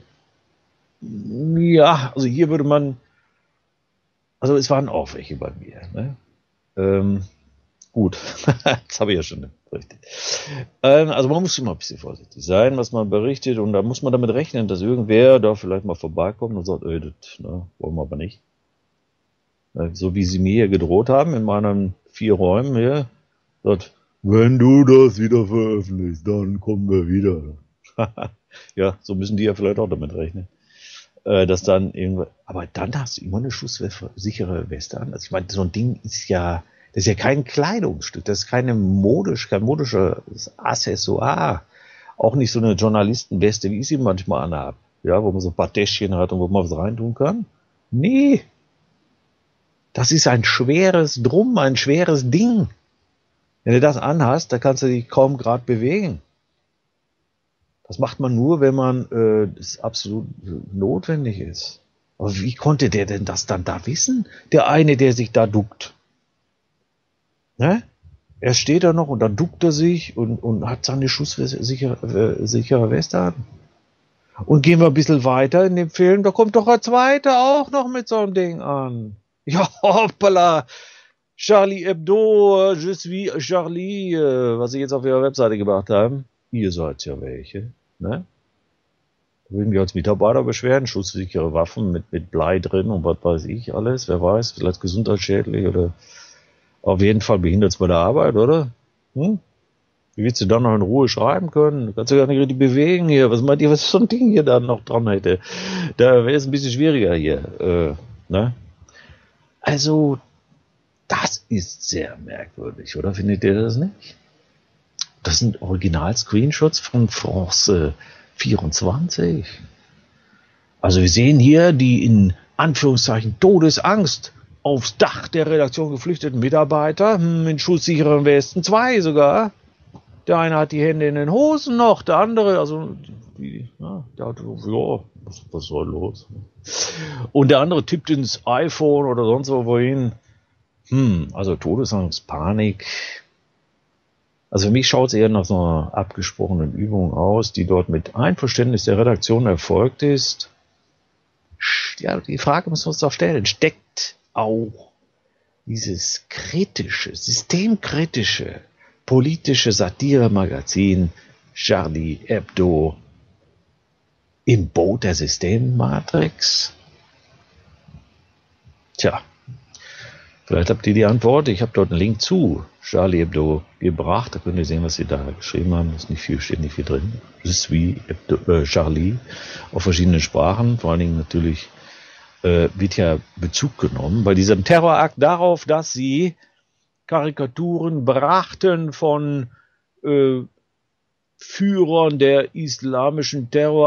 ja, also hier würde man, also es waren auch welche bei mir, ne? Gut, das habe ich ja schon berichtet. Also man muss immer ein bisschen vorsichtig sein, was man berichtet, und da muss man damit rechnen, dass irgendwer da vielleicht mal vorbeikommt und sagt, das wollen wir aber nicht. So wie sie mir hier gedroht haben in meinen 4 Räumen hier, sagt, wenn du das wieder veröffentlichst, dann kommen wir wieder. Ja, so müssen die ja vielleicht auch damit rechnen. Dass dann irgendwann, aber dann hast du immer eine schusssichere Weste an. Also ich meine, so ein Ding ist ja, das ist ja kein Kleidungsstück, das ist kein modisches Accessoire. Auch nicht so eine Journalistenweste, wie ich sie manchmal anhabe. Ja, wo man so ein paar Täschchen hat und wo man was reintun kann. Nee. Das ist ein schweres Drum, ein schweres Ding. Wenn du das anhast, da kannst du dich kaum gerade bewegen. Das macht man nur, wenn man es absolut notwendig ist. Aber wie konnte der denn das dann da wissen? Der eine, der sich da duckt. Ne? Er steht da noch und dann duckt er sich und hat seine schusssichere Weste an. Und gehen wir ein bisschen weiter in dem Film, da kommt doch ein zweiter auch noch mit so einem Ding an. Ja, hoppala. Charlie Hebdo, je suis Charlie, was sie jetzt auf ihrer Webseite gemacht haben. Ihr seid ja welche, ne? Da würden wir als Mitarbeiter beschweren, schusssichere Waffen mit Blei drin und was weiß ich alles, wer weiß, vielleicht gesundheitsschädlich oder auf jeden Fall behindert es bei der Arbeit, oder? Wie willst du dann noch in Ruhe schreiben können? Du kannst ja gar nicht richtig bewegen hier. Was meint ihr, was so ein Ding hier dann noch dran hätte? Da wäre es ein bisschen schwieriger hier, ne? Also, das ist sehr merkwürdig, oder findet ihr das nicht? Das sind Original-Screenshots von France 24. Also wir sehen hier die in Anführungszeichen Todesangst aufs Dach der Redaktion geflüchteten Mitarbeiter in schusssicheren Westen, 2 sogar. Der eine hat die Hände in den Hosen noch, der andere, also der hat, was soll los? Und der andere tippt ins iPhone oder sonst wohin. Also Todesangst, Panik. Also für mich schaut es eher nach so einer abgesprochenen Übung aus, die dort mit Einverständnis der Redaktion erfolgt ist. Ja, die Frage müssen wir uns doch stellen. Steckt auch dieses kritische, systemkritische, politische Satire-Magazin Charlie Hebdo im Boot der Systemmatrix? Tja, vielleicht habt ihr die Antwort. Ich habe dort einen Link zu Charlie Hebdo gebracht. Da könnt ihr sehen, was sie da geschrieben haben. Ist nicht viel, steht nicht viel drin. Je suis Hebdo, Charlie auf verschiedenen Sprachen. Vor allen Dingen natürlich wird ja Bezug genommen bei diesem Terrorakt darauf, dass sie Karikaturen brachten von Führern der islamischen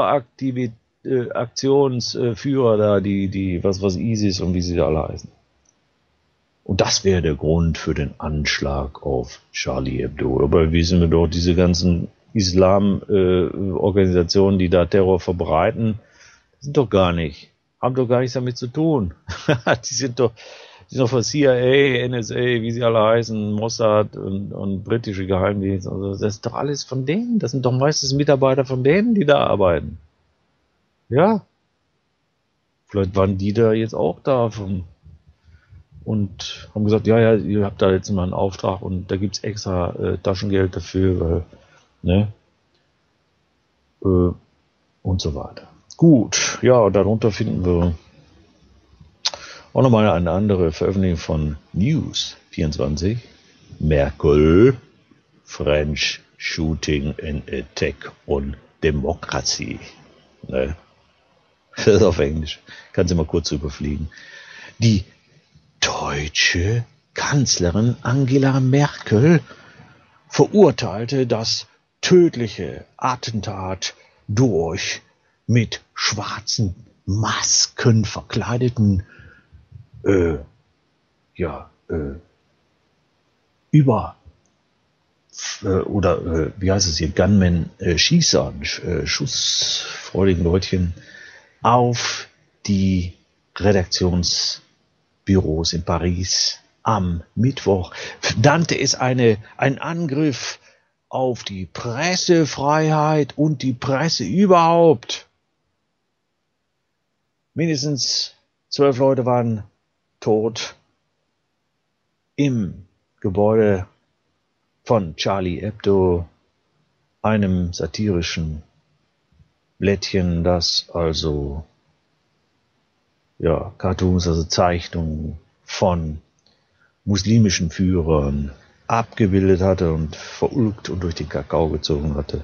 Terroraktionsführer da, die was ISIS und wie sie da alle heißen. Und das wäre der Grund für den Anschlag auf Charlie Hebdo. Dabei wissen wir doch, diese ganzen Islam-Organisationen, die da Terror verbreiten, sind doch gar nicht, haben doch gar nichts damit zu tun. Die sind doch von CIA, NSA, wie sie alle heißen, Mossad und britische Geheimdienste. Also das ist doch alles von denen. Das sind doch meistens Mitarbeiter von denen, die da arbeiten. Ja. Vielleicht waren die da jetzt auch da und haben gesagt, ja, ihr habt da jetzt mal einen Auftrag und da gibt's extra Taschengeld dafür, weil, und so weiter. Gut, ja, und darunter finden wir auch nochmal eine andere Veröffentlichung von News 24. Merkel, French Shooting and Attack on Democracy. Ne? Das ist auf Englisch. Kannst du mal kurz überfliegen. Die deutsche Kanzlerin Angela Merkel verurteilte das tödliche Attentat durch mit schwarzen Masken verkleideten Gunmen, Schießern, schussfreudigen Leutchen auf die Redaktionsbüros in Paris am Mittwoch, nannte es einen Angriff auf die Pressefreiheit und die Presse überhaupt. Mindestens 12 Leute waren tot im Gebäude von Charlie Hebdo, einem satirischen Blättchen, das also Cartoons, also Zeichnungen von muslimischen Führern abgebildet hatte und verulgt und durch den Kakao gezogen hatte.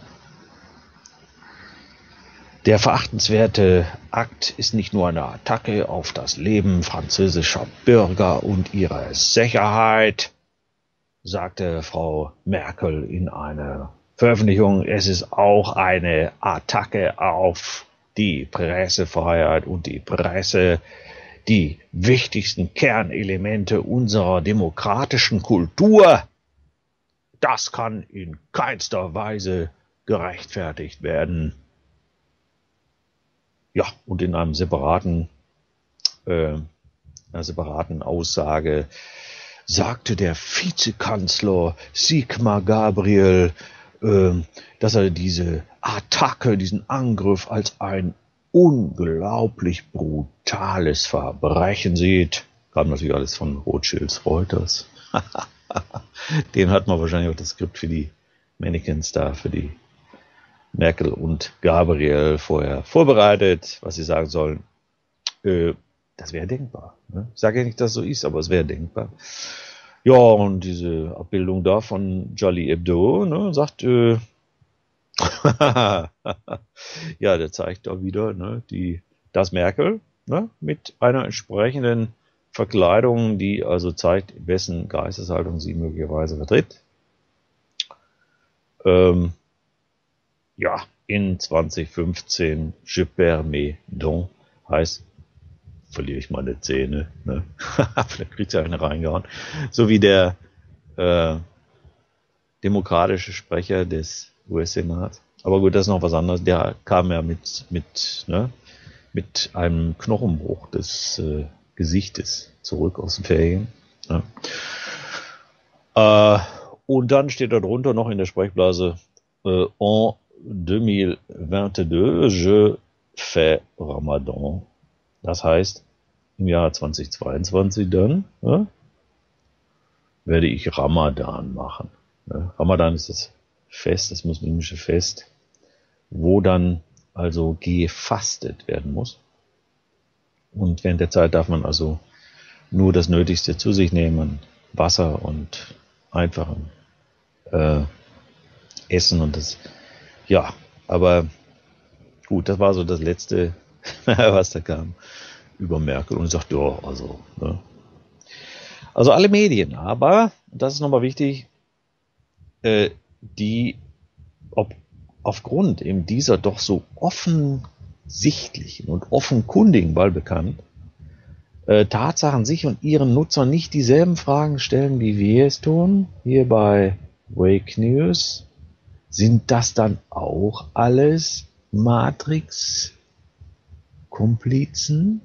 Der verachtenswerte Akt ist nicht nur eine Attacke auf das Leben französischer Bürger und ihre Sicherheit, sagte Frau Merkel in einer Veröffentlichung. Es ist auch eine Attacke auf die Pressefreiheit und die Presse, die wichtigsten Kernelemente unserer demokratischen Kultur. Das kann in keinster Weise gerechtfertigt werden. Ja, und in einer separaten Aussage sagte der Vizekanzler Sigmar Gabriel, dass er diese Attacke, diesen Angriff als ein unglaublich brutales Verbrechen sieht. Kam natürlich alles von Rothschilds Reuters. Den hat man wahrscheinlich auch das Skript für die Mannequins da, für die Merkel und Gabriel vorher vorbereitet, was sie sagen sollen. Das wäre denkbar. Ne? Ich sage ja nicht, dass es so ist, aber es wäre denkbar. Ja, und diese Abbildung da von Charlie Hebdo, ne, sagt, ja, der zeigt da wieder, ne, das Merkel, ne, mit einer entsprechenden Verkleidung, die also zeigt, wessen Geisteshaltung sie möglicherweise vertritt. Ja, in 2015, Je perds mes dents, heißt, verliere ich meine Zähne, ne? Vielleicht kriegt sie eine reingehauen. So wie der demokratische Sprecher des US-Senats. Aber gut, das ist noch was anderes. Der kam ja mit einem Knochenbruch des Gesichtes zurück aus den Ferien. Ja. Und dann steht da drunter noch in der Sprechblase, en 2022, je fais Ramadan. Das heißt, im Jahr 2022 dann werde ich Ramadan machen. Ja, Ramadan ist das Fest, das muslimische Fest, wo dann also gefastet werden muss. Und während der Zeit darf man also nur das Nötigste zu sich nehmen, Wasser und einfachen Essen und das, ja, aber gut, das war so das Letzte, was da kam über Merkel und ich sagte, ja, also, ne. Also alle Medien, aber, das ist nochmal wichtig, die aufgrund eben dieser doch so offensichtlichen und offenkundigen, weil bekannt, Tatsachen sich und ihren Nutzern nicht dieselben Fragen stellen, wie wir es tun, hier bei Wake News. Sind das dann auch alles Matrix-Komplizen?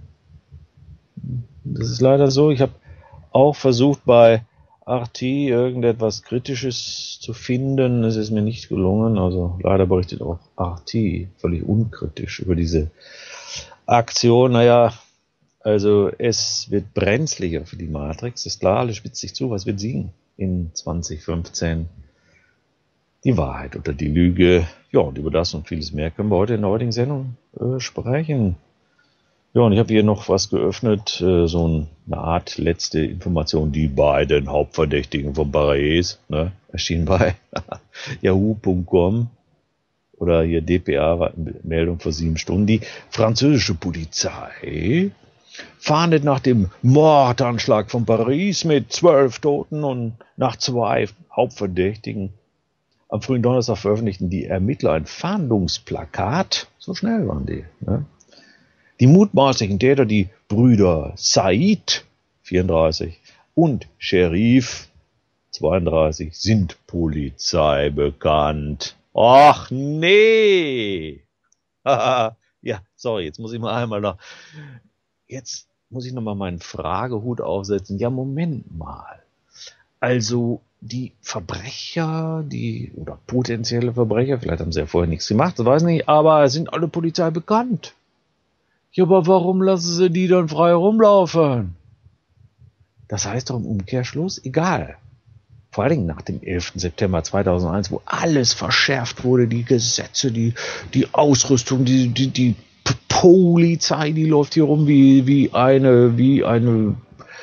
Das ist leider so. Ich habe auch versucht, bei RT irgendetwas Kritisches zu finden. Es ist mir nicht gelungen. Also leider berichtet auch RT völlig unkritisch über diese Aktion. Naja, also es wird brenzliger für die Matrix. Das ist klar, alles spitzt sich zu. Was wird siegen in 2015? Die Wahrheit oder die Lüge. Ja, und über das und vieles mehr können wir heute in der heutigen Sendung sprechen. Ja, und ich habe hier noch was geöffnet, so eine Art letzte Information. Die beiden Hauptverdächtigen von Paris, ne, erschienen bei yahoo.com oder hier dpa-Meldung vor 7 Stunden. Die französische Polizei fahndet nach dem Mordanschlag von Paris mit 12 Toten und nach 2 Hauptverdächtigen. Am frühen Donnerstag veröffentlichten die Ermittler ein Fahndungsplakat. So schnell waren die. Ne? Die mutmaßlichen Täter, die Brüder Said, 34, und Sherif, 32, sind Polizei bekannt. Ach nee! Ja, sorry, jetzt muss ich mal einmal noch. Jetzt muss ich nochmal meinen Fragehut aufsetzen. Ja, Moment mal. Also die Verbrecher, oder potenzielle Verbrecher, vielleicht haben sie ja vorher nichts gemacht, das weiß ich nicht, aber sind alle Polizei bekannt. Ja, aber warum lassen sie die dann frei rumlaufen? Das heißt doch im Umkehrschluss, egal. Vor allen Dingen nach dem 11. September 2001, wo alles verschärft wurde, die Gesetze, die Ausrüstung, die Polizei, die läuft hier rum wie eine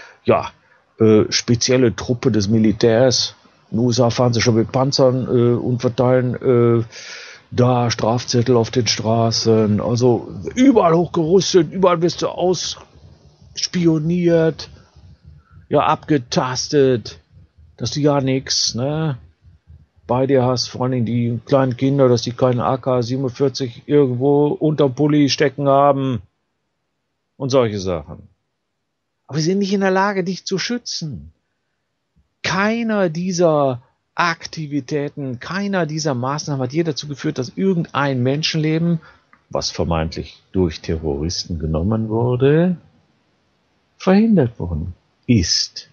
spezielle Truppe des Militärs. In den USA fahren sie schon mit Panzern und verteilen da Strafzettel auf den Straßen. Also überall hochgerüstet, überall wirst du ausspioniert, ja, abgetastet, dass du ja nichts, ne, bei dir hast, vor allem die kleinen Kinder, dass die keinen AK-47 irgendwo unterm Pulli stecken haben und solche Sachen. Aber sie sind nicht in der Lage, dich zu schützen. Keiner dieser Aktivitäten, keiner dieser Maßnahmen hat je dazu geführt, dass irgendein Menschenleben, was vermeintlich durch Terroristen genommen wurde, verhindert worden ist.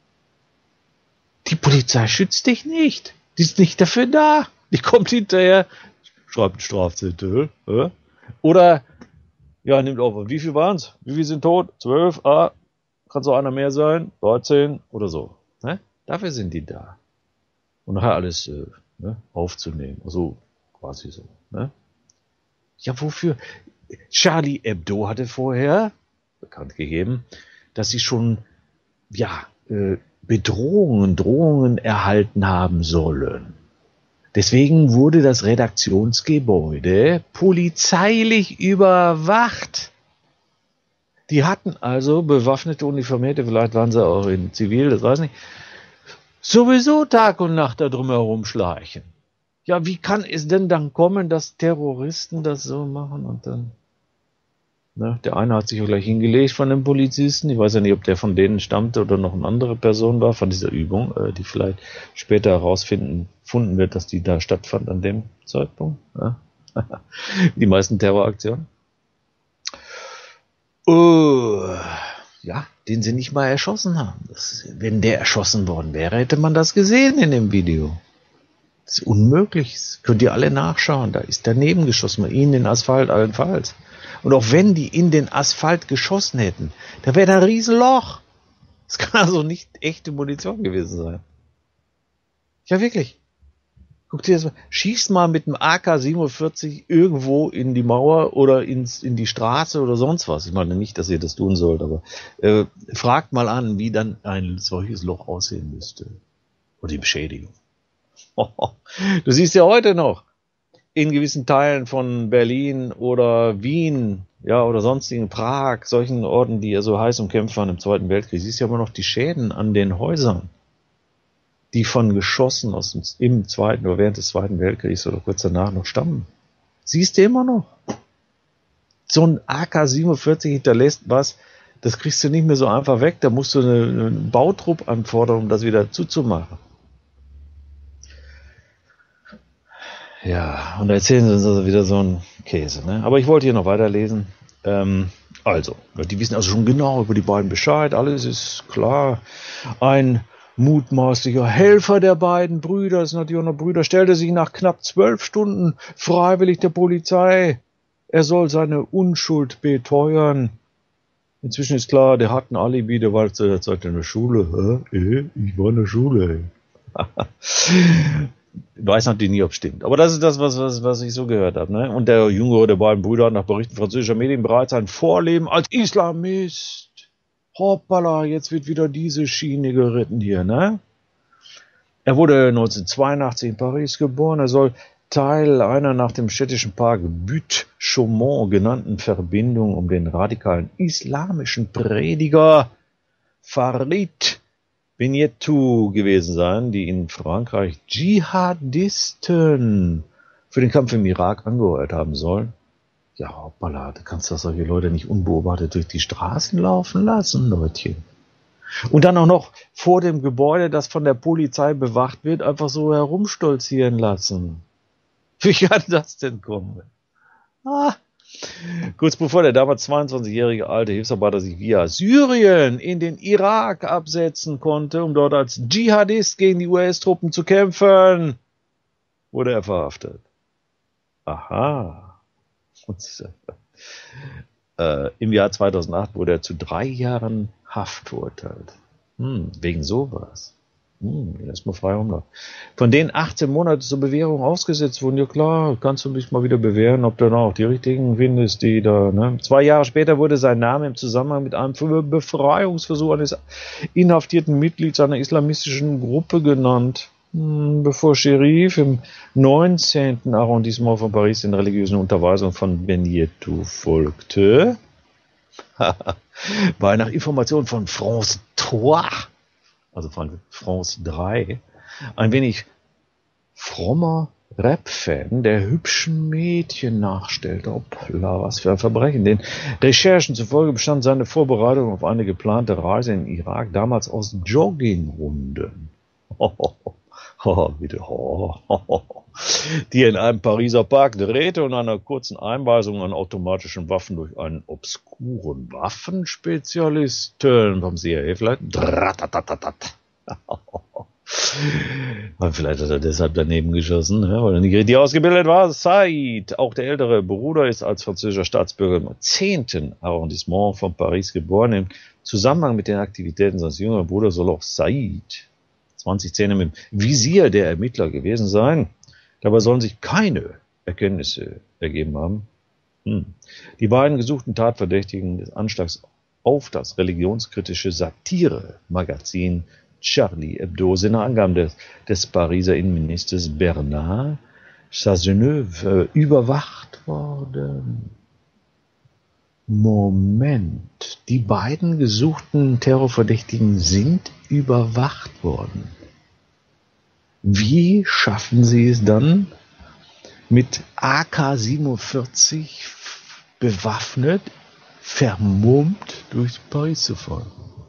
Die Polizei schützt dich nicht. Die ist nicht dafür da. Die kommt hinterher, schreibt einen Strafzettel. Oder, ja, nimmt auf. Wie viel waren's? Wie viele sind tot? 12? kann so einer mehr sein, 13 oder so. Ne? Dafür sind die da. Und nachher alles aufzunehmen. Also quasi so. Ne? Ja, wofür? Charlie Hebdo hatte vorher bekannt gegeben, dass sie schon Drohungen erhalten haben sollen. Deswegen wurde das Redaktionsgebäude polizeilich überwacht. Die hatten also bewaffnete Uniformierte, vielleicht waren sie auch in Zivil, das weiß ich nicht, sowieso Tag und Nacht da drum herum schleichen. Ja, wie kann es denn dann kommen, dass Terroristen das so machen und dann... Ne, der eine hat sich auch gleich hingelegt von dem Polizisten. Ich weiß ja nicht, ob der von denen stammte oder noch eine andere Person war von dieser Übung, die vielleicht später herausfinden wird, dass die da stattfand an dem Zeitpunkt. Ja. Die meisten Terroraktionen. Den sie nicht mal erschossen haben. Wenn der erschossen worden wäre, hätte man das gesehen in dem Video. Das ist unmöglich. Das könnt ihr alle nachschauen. Da ist daneben geschossen, in den Asphalt allenfalls. Und auch wenn die in den Asphalt geschossen hätten, da wäre da ein Riesenloch. Das kann also nicht echte Munition gewesen sein. Ja, wirklich. Guck dir das mal. Schießt mal mit einem AK-47 irgendwo in die Mauer oder in die Straße oder sonst was. Ich meine nicht, dass ihr das tun sollt, aber fragt mal an, wie dann ein solches Loch aussehen müsste. Oder die Beschädigung. Du siehst ja heute noch, in gewissen Teilen von Berlin oder Wien, ja, oder sonstigen Prag, solchen Orten, die ja so heiß umkämpft waren im Zweiten Weltkrieg, siehst du ja immer noch die Schäden an den Häusern, die von Geschossen im Zweiten oder während des Zweiten Weltkriegs oder kurz danach noch stammen. Siehst du immer noch. So ein AK-47 hinterlässt was, das kriegst du nicht mehr so einfach weg, da musst du einen Bautrupp anfordern, um das wieder zuzumachen. Ja, und da erzählen sie uns also wieder so einen Käse, ne? Aber ich wollte hier noch weiterlesen. Die wissen also schon genau über die beiden Bescheid, alles ist klar. Ein mutmaßlicher Helfer der beiden Brüder, das sind natürlich auch noch Brüder, stellte sich nach knapp 12 Stunden freiwillig der Polizei. Er soll seine Unschuld beteuern. Inzwischen ist klar, der hat ein Alibi, der war zu der Zeit in der Schule. Ich war in der Schule. Ich weiß natürlich nie, ob es stimmt. Aber das ist das, was ich so gehört habe. Ne? Und der jüngere der beiden Brüder hat nach Berichten französischer Medien bereits ein Vorleben als Islamist. Hoppala, jetzt wird wieder diese Schiene geritten hier. Ne? Er wurde 1982 in Paris geboren. Er soll Teil einer nach dem städtischen Park Butte-Chaumont genannten Verbindung um den radikalen islamischen Prediger Farid Benjetou gewesen sein, die in Frankreich Dschihadisten für den Kampf im Irak angeheuert haben sollen. Ja, hoppala, da kannst du solche Leute nicht unbeobachtet durch die Straßen laufen lassen, Leutchen. Und dann auch noch vor dem Gebäude, das von der Polizei bewacht wird, einfach so herumstolzieren lassen. Wie kann das denn kommen? Kurz bevor der damals 22-jährige alte Hilfsarbeiter sich via Syrien in den Irak absetzen konnte, um dort als Dschihadist gegen die US-Truppen zu kämpfen, wurde er verhaftet. Aha. Im Jahr 2008 wurde er zu 3 Jahren Haft verurteilt. Wegen sowas. Erstmal frei rumlaufen. Von denen 18 Monate zur Bewährung ausgesetzt wurden, ja klar, kannst du dich mal wieder bewähren, ob du dann auch die richtigen findest, die da, ne? 2 Jahre später wurde sein Name im Zusammenhang mit einem Befreiungsversuch eines inhaftierten Mitglieds einer islamistischen Gruppe genannt, bevor Scherif im 19. Arrondissement von Paris den religiösen Unterweisungen von Benjetou folgte, war er nach Informationen von France 3, also von France 3, ein wenig frommer Rap-Fan, der hübschen Mädchen nachstellte. Hoppla, was für ein Verbrechen. Den Recherchen zufolge bestand seine Vorbereitung auf eine geplante Reise in den Irak damals aus Joggingrunden. Die in einem Pariser Park drehte und einer kurzen Einweisung an automatischen Waffen durch einen obskuren Waffenspezialisten vom CIA vielleicht. Aber vielleicht hat er deshalb daneben geschossen, ja, weil er nicht richtig ausgebildet war. Said, auch der ältere Bruder, ist als französischer Staatsbürger im 10. Arrondissement von Paris geboren. Im Zusammenhang mit den Aktivitäten seines jüngeren Bruders soll auch Said 2010 im Visier der Ermittler gewesen sein. Dabei sollen sich keine Erkenntnisse ergeben haben. Die beiden gesuchten Tatverdächtigen des Anschlags auf das religionskritische Satire-Magazin Charlie Hebdo sind nach Angaben des Pariser Innenministers Bernard Cazeneuve überwacht worden. Moment, die beiden gesuchten Terrorverdächtigen sind überwacht worden. Wie schaffen sie es dann, mit AK-47 bewaffnet, vermummt durch Paris zu fahren?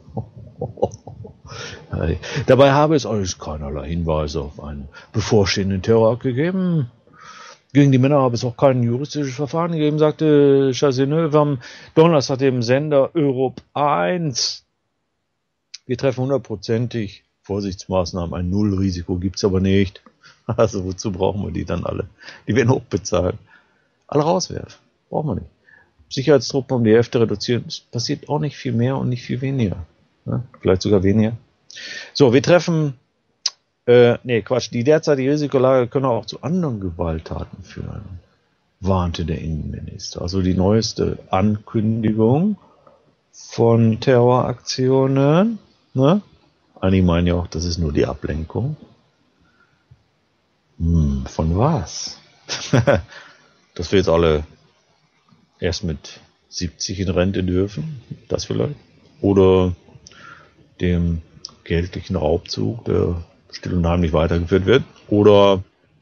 Dabei habe es alles keinerlei Hinweise auf einen bevorstehenden Terrorakt gegeben. Gegen die Männer habe es auch kein juristisches Verfahren gegeben, sagte Cazeneuve am Donnerstag dem Sender Europe 1. Wir treffen 100%ig Vorsichtsmaßnahmen, ein Nullrisiko gibt's aber nicht. Also wozu brauchen wir die dann alle? Die werden hochbezahlt. Alle rauswerfen, brauchen wir nicht. Sicherheitstruppen um die Hälfte reduzieren, es passiert auch nicht viel mehr und nicht viel weniger. Ja, vielleicht sogar weniger. So, wir treffen, die derzeitige Risikolage könne auch zu anderen Gewalttaten führen, warnte der Innenminister. Also die neueste Ankündigung von Terroraktionen, ne? Einige meinen ja auch, das ist nur die Ablenkung. Von was? Dass wir jetzt alle erst mit 70 in Rente dürfen, das vielleicht? Oder dem geldlichen Raubzug, der still und heimlich weitergeführt wird? Oder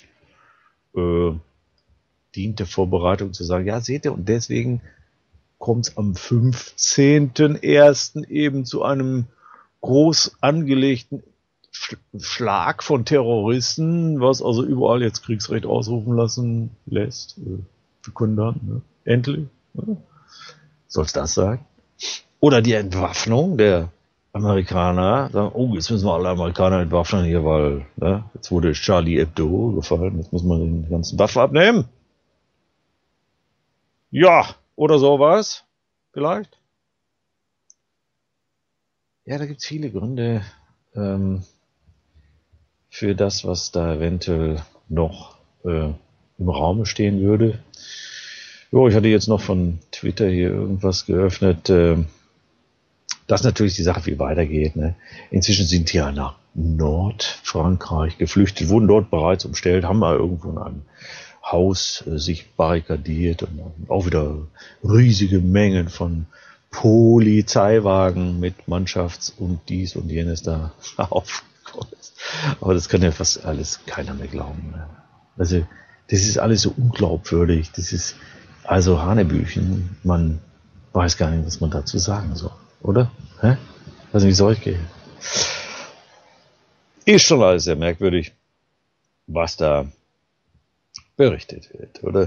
dient der Vorbereitung zu sagen, ja, seht ihr, und deswegen kommt es am 15.01. eben zu einem groß angelegten Schlag von Terroristen, was also überall jetzt Kriegsrecht ausrufen lassen lässt. Wir können dann, ne? Endlich. Ne? Soll es das sein? Oder die Entwaffnung der Amerikaner, sagen, oh, jetzt müssen wir alle Amerikaner entwaffnen hier, weil jetzt wurde Charlie Hebdo gefallen, jetzt muss man den ganzen Waffen abnehmen. Ja, oder sowas, vielleicht. Ja, da gibt's viele Gründe für das, was da eventuell noch im Raum stehen würde. Jo, ich hatte jetzt noch von Twitter hier irgendwas geöffnet, dass natürlich die Sache viel weitergeht. Ne? Inzwischen sind die ja nach Nordfrankreich geflüchtet, wurden dort bereits umstellt, haben mal irgendwo in einem Haus sich barrikadiert und auch wieder riesige Mengen von Polizeiwagen mit Mannschafts- und dies und jenes da aufgekreuzt. Aber das kann ja fast alles keiner mehr glauben. Ne? Also das ist alles so unglaubwürdig. Das ist also Hanebüchen. Man weiß gar nicht, was man dazu sagen soll, oder? Hä? Also wie soll ich gehen? Ist schon alles sehr merkwürdig, was da berichtet wird, oder?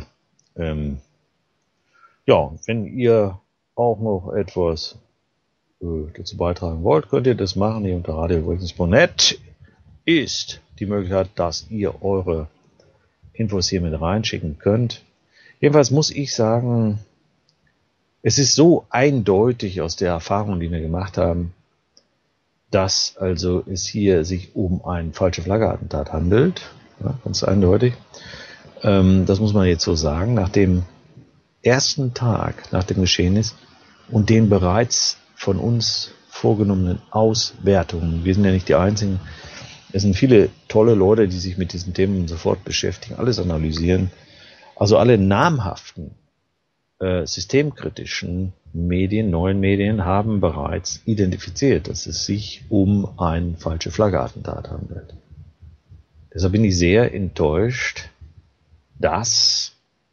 Ja, wenn ihr auch noch etwas dazu beitragen wollt, könnt ihr das machen. Hier unter radio.net ist die Möglichkeit, dass ihr eure Infos hier mit reinschicken könnt. Jedenfalls muss ich sagen, es ist so eindeutig aus der Erfahrung, die wir gemacht haben, dass also es hier sich um ein falsche Flagge-Attentat handelt. Ja, ganz eindeutig. Das muss man jetzt so sagen. Nach dem ersten Tag nach dem Geschehnis und den bereits von uns vorgenommenen Auswertungen, wir sind ja nicht die Einzigen, es sind viele tolle Leute, die sich mit diesen Themen sofort beschäftigen, alles analysieren, also alle namhaften systemkritischen Medien, neuen Medien haben bereits identifiziert, dass es sich um ein falsche Flagge-Attentat handelt. Deshalb bin ich sehr enttäuscht, dass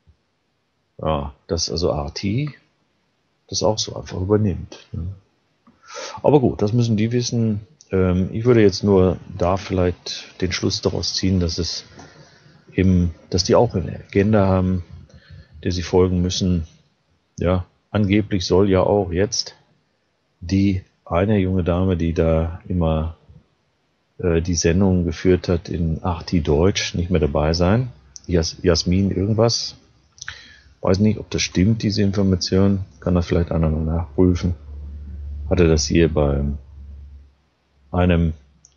also RT das auch so einfach übernimmt. Ne? Aber gut, das müssen die wissen. Ich würde jetzt nur da vielleicht den Schluss daraus ziehen, dass die auch eine Agenda haben, der sie folgen müssen. Ja, angeblich soll ja auch jetzt die eine junge Dame, die da immer die Sendung geführt hat in Arti Deutsch, nicht mehr dabei sein. Jasmin irgendwas. Weiß nicht, ob das stimmt, diese Information. Kann das vielleicht einer noch nachprüfen. Hatte das hier bei beim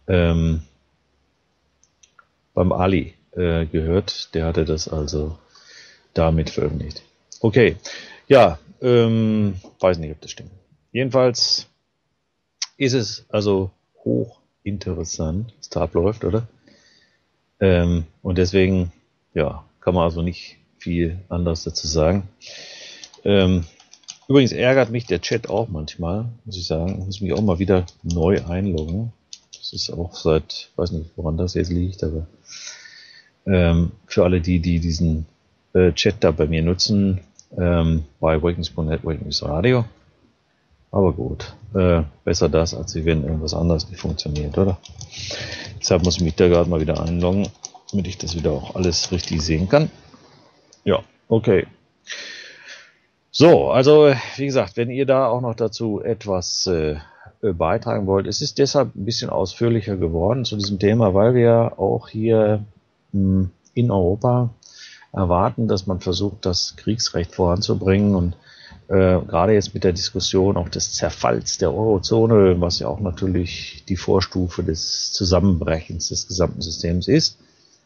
Ali gehört. Der hatte das also damit veröffentlicht. Okay, ja, weiß nicht, ob das stimmt. Jedenfalls ist es also hochinteressant, was da abläuft, oder? Und deswegen, ja, kann man also nicht viel anderes dazu sagen. Übrigens ärgert mich der Chat auch manchmal, muss ich sagen. Ich muss mich auch mal wieder neu einloggen. Das ist auch seit, weiß nicht, woran das jetzt liegt, aber für alle die diesen Chat da bei mir nutzen, bei Wakens.net, Wakens Radio. Aber gut, besser das, als wenn irgendwas anderes nicht funktioniert, oder? Deshalb muss ich mich da gerade mal wieder einloggen, damit ich das wieder auch alles richtig sehen kann. Ja, okay. So, also wie gesagt, wenn ihr da auch noch dazu etwas beitragen wollt, es ist deshalb ein bisschen ausführlicher geworden zu diesem Thema, weil wir auch hier in Europa erwarten, dass man versucht, das Kriegsrecht voranzubringen und gerade jetzt mit der Diskussion auch des Zerfalls der Eurozone, was ja auch natürlich die Vorstufe des Zusammenbrechens des gesamten Systems ist.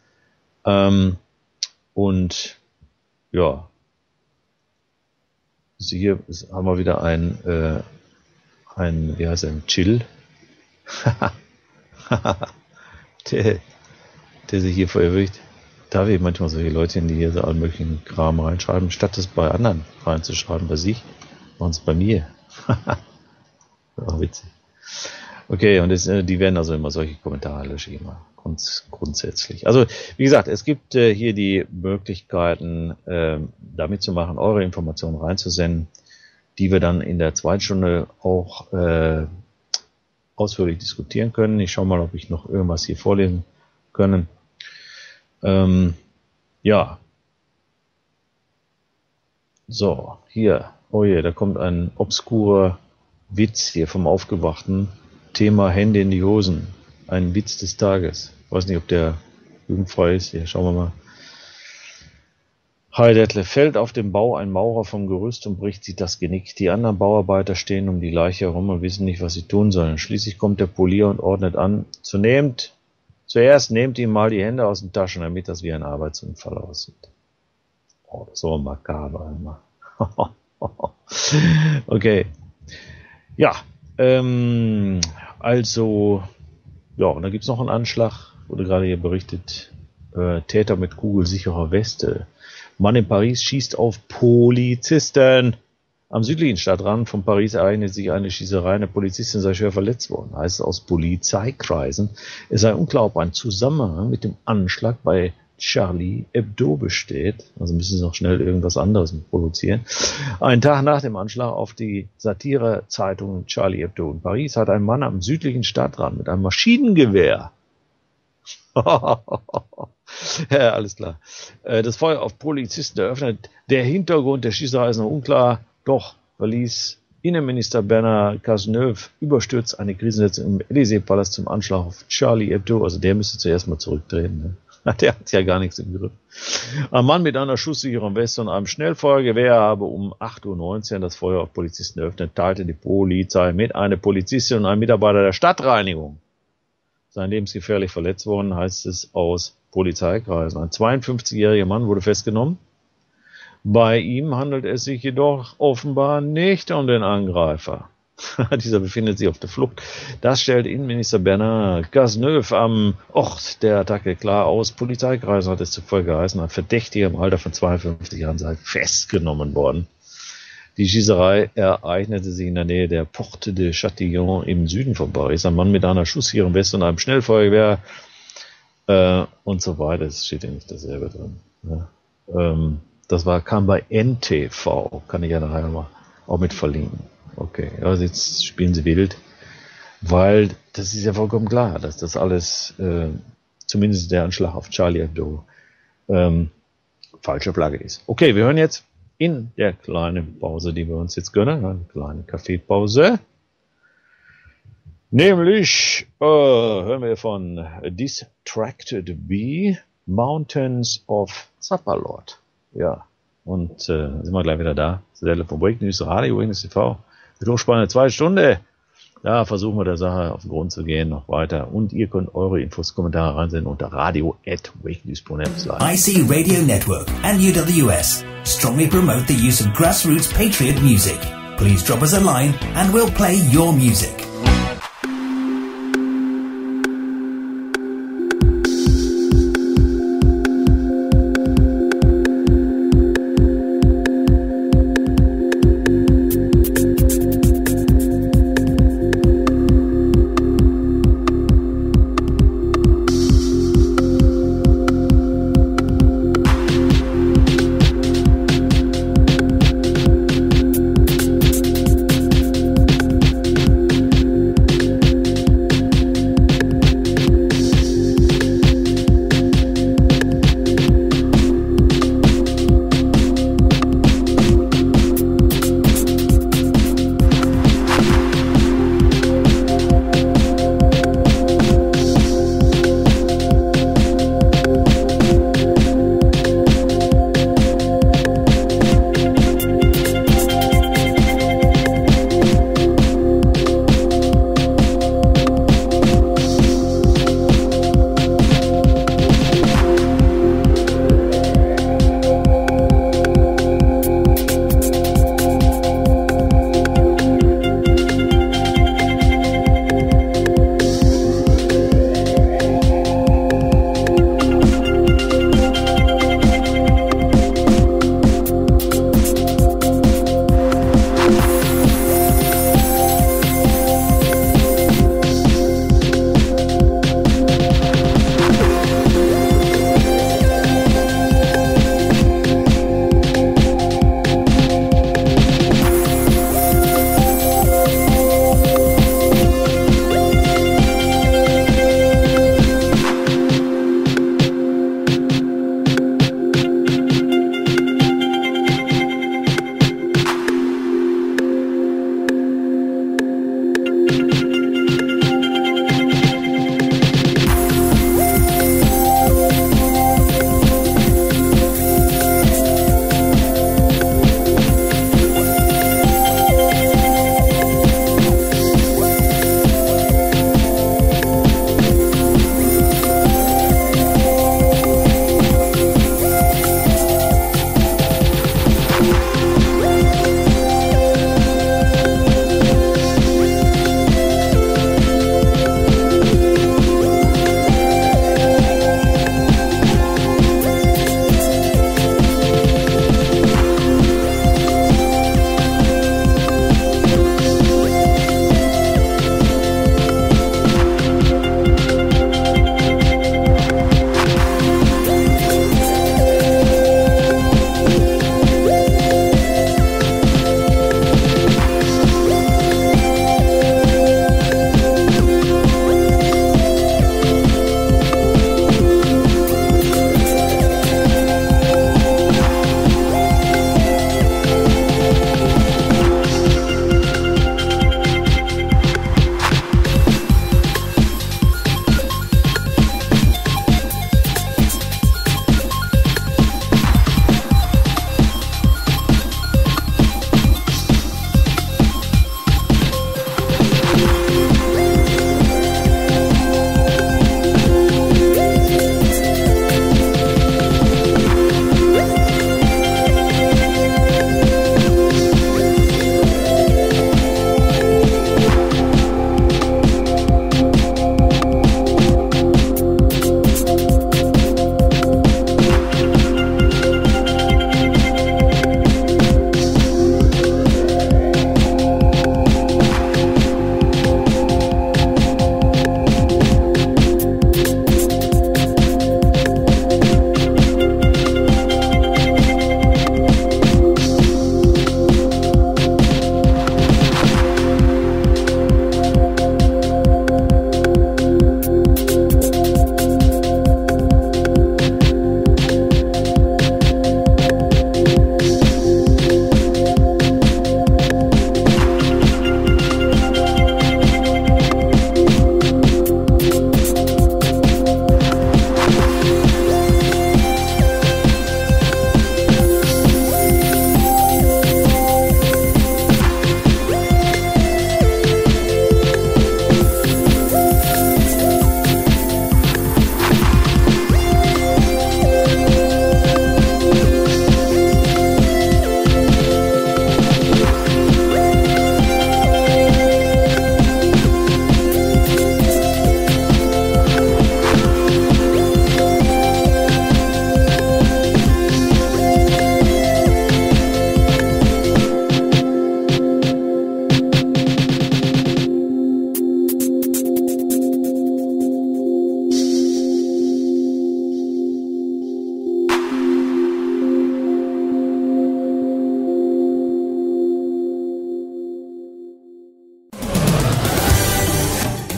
Und ja, also hier haben wir wieder ein wie heißt er, ein Chill, der sich hier verewigt. Da habe ich manchmal solche Leute, die hier so allen möglichen Kram reinschreiben, statt es bei anderen reinzuschreiben, bei sich, machen es bei mir. Auch witzig. Okay, und die werden also immer solche Kommentare löschen, immer grundsätzlich. Also, wie gesagt, es gibt hier die Möglichkeiten, da mitzumachen, eure Informationen reinzusenden, die wir dann in der zweiten Stunde auch ausführlich diskutieren können. Ich schaue mal, ob ich noch irgendwas hier vorlesen können. Ja. So, hier. Oh je, da kommt ein obskurer Witz hier vom Aufgewachten. Thema Hände in die Hosen. Ein Witz des Tages. Ich weiß nicht, ob der jugendfrei ist. Hier, schauen wir mal. Hi Detlef, fällt auf dem Bau ein Maurer vom Gerüst und bricht sich das Genick. Die anderen Bauarbeiter stehen um die Leiche herum und wissen nicht, was sie tun sollen. Schließlich kommt der Polier und ordnet an. Zuerst nehmt ihm mal die Hände aus den Taschen, damit das wie ein Arbeitsunfall aussieht. Oh, das ist so makaber immer. Okay. Ja, also, ja, und da gibt's noch einen Anschlag, wurde gerade hier berichtet, Täter mit kugelsicherer Weste. Mann in Paris schießt auf Polizisten. Am südlichen Stadtrand von Paris ereignete sich eine Schießerei. Eine Polizistin sei schwer verletzt worden. Heißt es aus Polizeikreisen. Es sei unklar, ob ein Zusammenhang mit dem Anschlag bei Charlie Hebdo besteht. Also müssen sie noch schnell irgendwas anderes produzieren. Einen Tag nach dem Anschlag auf die Satirezeitung Charlie Hebdo in Paris hat ein Mann am südlichen Stadtrand mit einem Maschinengewehr ja, alles klar. Das Feuer auf Polizisten eröffnet. Der Hintergrund der Schießerei ist noch unklar. Doch verließ Innenminister Bernard Cazeneuve überstürzt eine Krisensitzung im Élysée-Palast zum Anschlag auf Charlie Hebdo. Also der müsste zuerst mal zurücktreten. Ne? Der hat ja gar nichts im Griff. Ein Mann mit einer schusssicheren Weste und einem Schnellfeuergewehr habe um 8:19 Uhr das Feuer auf Polizisten eröffnet, teilte die Polizei mit. Eine Polizistin und ein Mitarbeiter der Stadtreinigung seien lebensgefährlich verletzt worden, heißt es aus Polizeikreisen. Ein 52-jähriger Mann wurde festgenommen. Bei ihm handelt es sich jedoch offenbar nicht um den Angreifer. Dieser befindet sich auf der Flucht. Das stellt Innenminister Bernard Cazeneuve am Ort der Attacke klar aus. Polizeikreisen hat es zuvor geheißen, ein Verdächtiger im Alter von 52 Jahren sei festgenommen worden. Die Schießerei ereignete sich in der Nähe der Porte de Châtillon im Süden von Paris. Ein Mann mit einer schusssicheren Weste und einem Schnellfeuergewehr und so weiter. Es steht ja nicht dasselbe drin. Ja. Das kam bei NTV. Kann ich ja nachher mal auch mit verlinken. Okay, also jetzt spielen sie wild. Weil das ist ja vollkommen klar, dass das alles, zumindest der Anschlag auf Charlie Hebdo, falsche Flagge ist. Okay, wir hören jetzt in der kleinen Pause, die wir uns jetzt gönnen, eine kleine Kaffeepause, Nämlich hören wir von Distracted Bee, Mountains of Zappalot. Ja, und sind wir gleich wieder da. Stelle von Break News Radio, Break News TV. Mit hochspannende 2 Stunden. Da versuchen wir der Sache auf den Grund zu gehen, noch weiter. Und ihr könnt eure Infos, Kommentare reinsenden unter radio@wakenews.net. IC Radio Network and UWS strongly promote the use of grassroots patriot music. Please drop us a line and we'll play your music.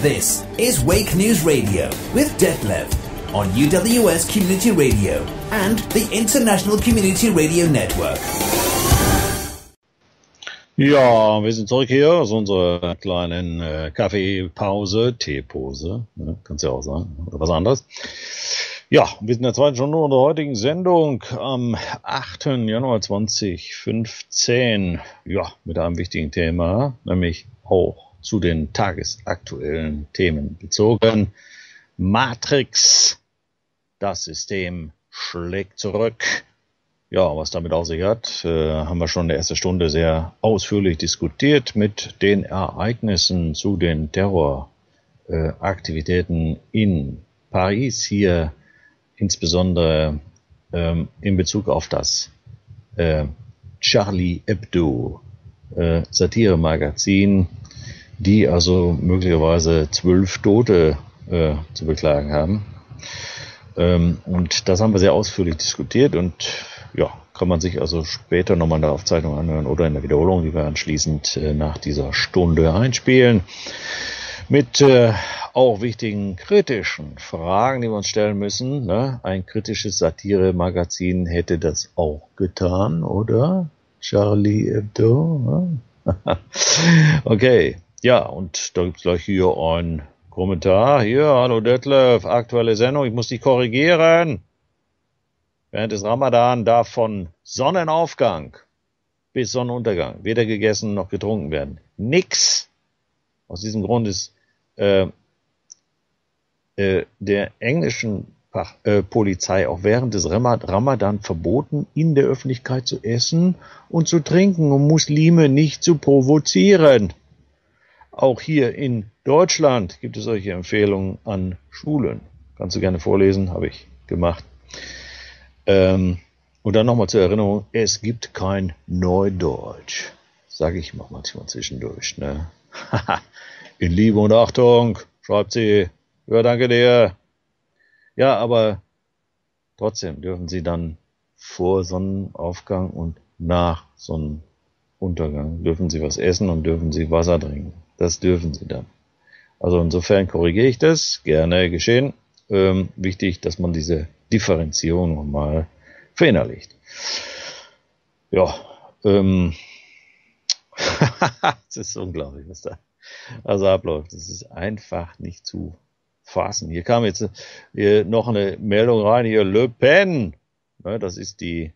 This is Wake News Radio with Detlef on UWS Community Radio and the International Community Radio Network. Ja, wir sind zurück hier aus unserer kleinen Kaffeepause, Teepause, ne, kannst ja auch sagen, oder was anderes. Ja, wir sind in der zweiten Stunde unserer heutigen Sendung am 8. Januar 2015, ja, mit einem wichtigen Thema, nämlich auch zu den tagesaktuellen Themen bezogen. Matrix, das System schlägt zurück. Ja, was damit auf sich hat, haben wir schon in der ersten Stunde sehr ausführlich diskutiert mit den Ereignissen zu den Terroraktivitäten in Paris hier, insbesondere in Bezug auf das Charlie Hebdo Satire-Magazin, die also möglicherweise 12 Tote zu beklagen haben. Und das haben wir sehr ausführlich diskutiert und ja, kann man sich also später nochmal in der Aufzeichnung anhören oder in der Wiederholung, die wir anschließend nach dieser Stunde einspielen. Mit auch wichtigen kritischen Fragen, die wir uns stellen müssen. Ne? Ein kritisches Satire-Magazin hätte das auch getan, oder? Charlie Hebdo? Ne? Okay, ja, und da gibt's gleich hier ein Kommentar. Hier, hallo Detlef, aktuelle Sendung, ich muss dich korrigieren. Während des Ramadan darf von Sonnenaufgang bis Sonnenuntergang weder gegessen noch getrunken werden. Nix. Aus diesem Grund ist der englischen Polizei auch während des Ramadan verboten, in der Öffentlichkeit zu essen und zu trinken, um Muslime nicht zu provozieren. Auch hier in Deutschland gibt es solche Empfehlungen an Schulen. Kannst du gerne vorlesen, habe ich gemacht. Und dann nochmal zur Erinnerung, es gibt kein Neudeutsch. Sage ich mal manchmal zwischendurch. Ne? In Liebe und Achtung, schreibt sie. Ja, danke dir. Ja, aber trotzdem dürfen sie dann vor Sonnenaufgang und nach Sonnenuntergang dürfen sie was essen und dürfen sie Wasser trinken. Das dürfen sie dann. Also insofern korrigiere ich das. Gerne geschehen. Wichtig, dass man diese Differenzierung nochmal verinnerlicht. Ja, es ist unglaublich, was da also abläuft. Das ist einfach nicht zu fassen. Hier kam jetzt noch eine Meldung rein, hier Le Pen, ne, das ist die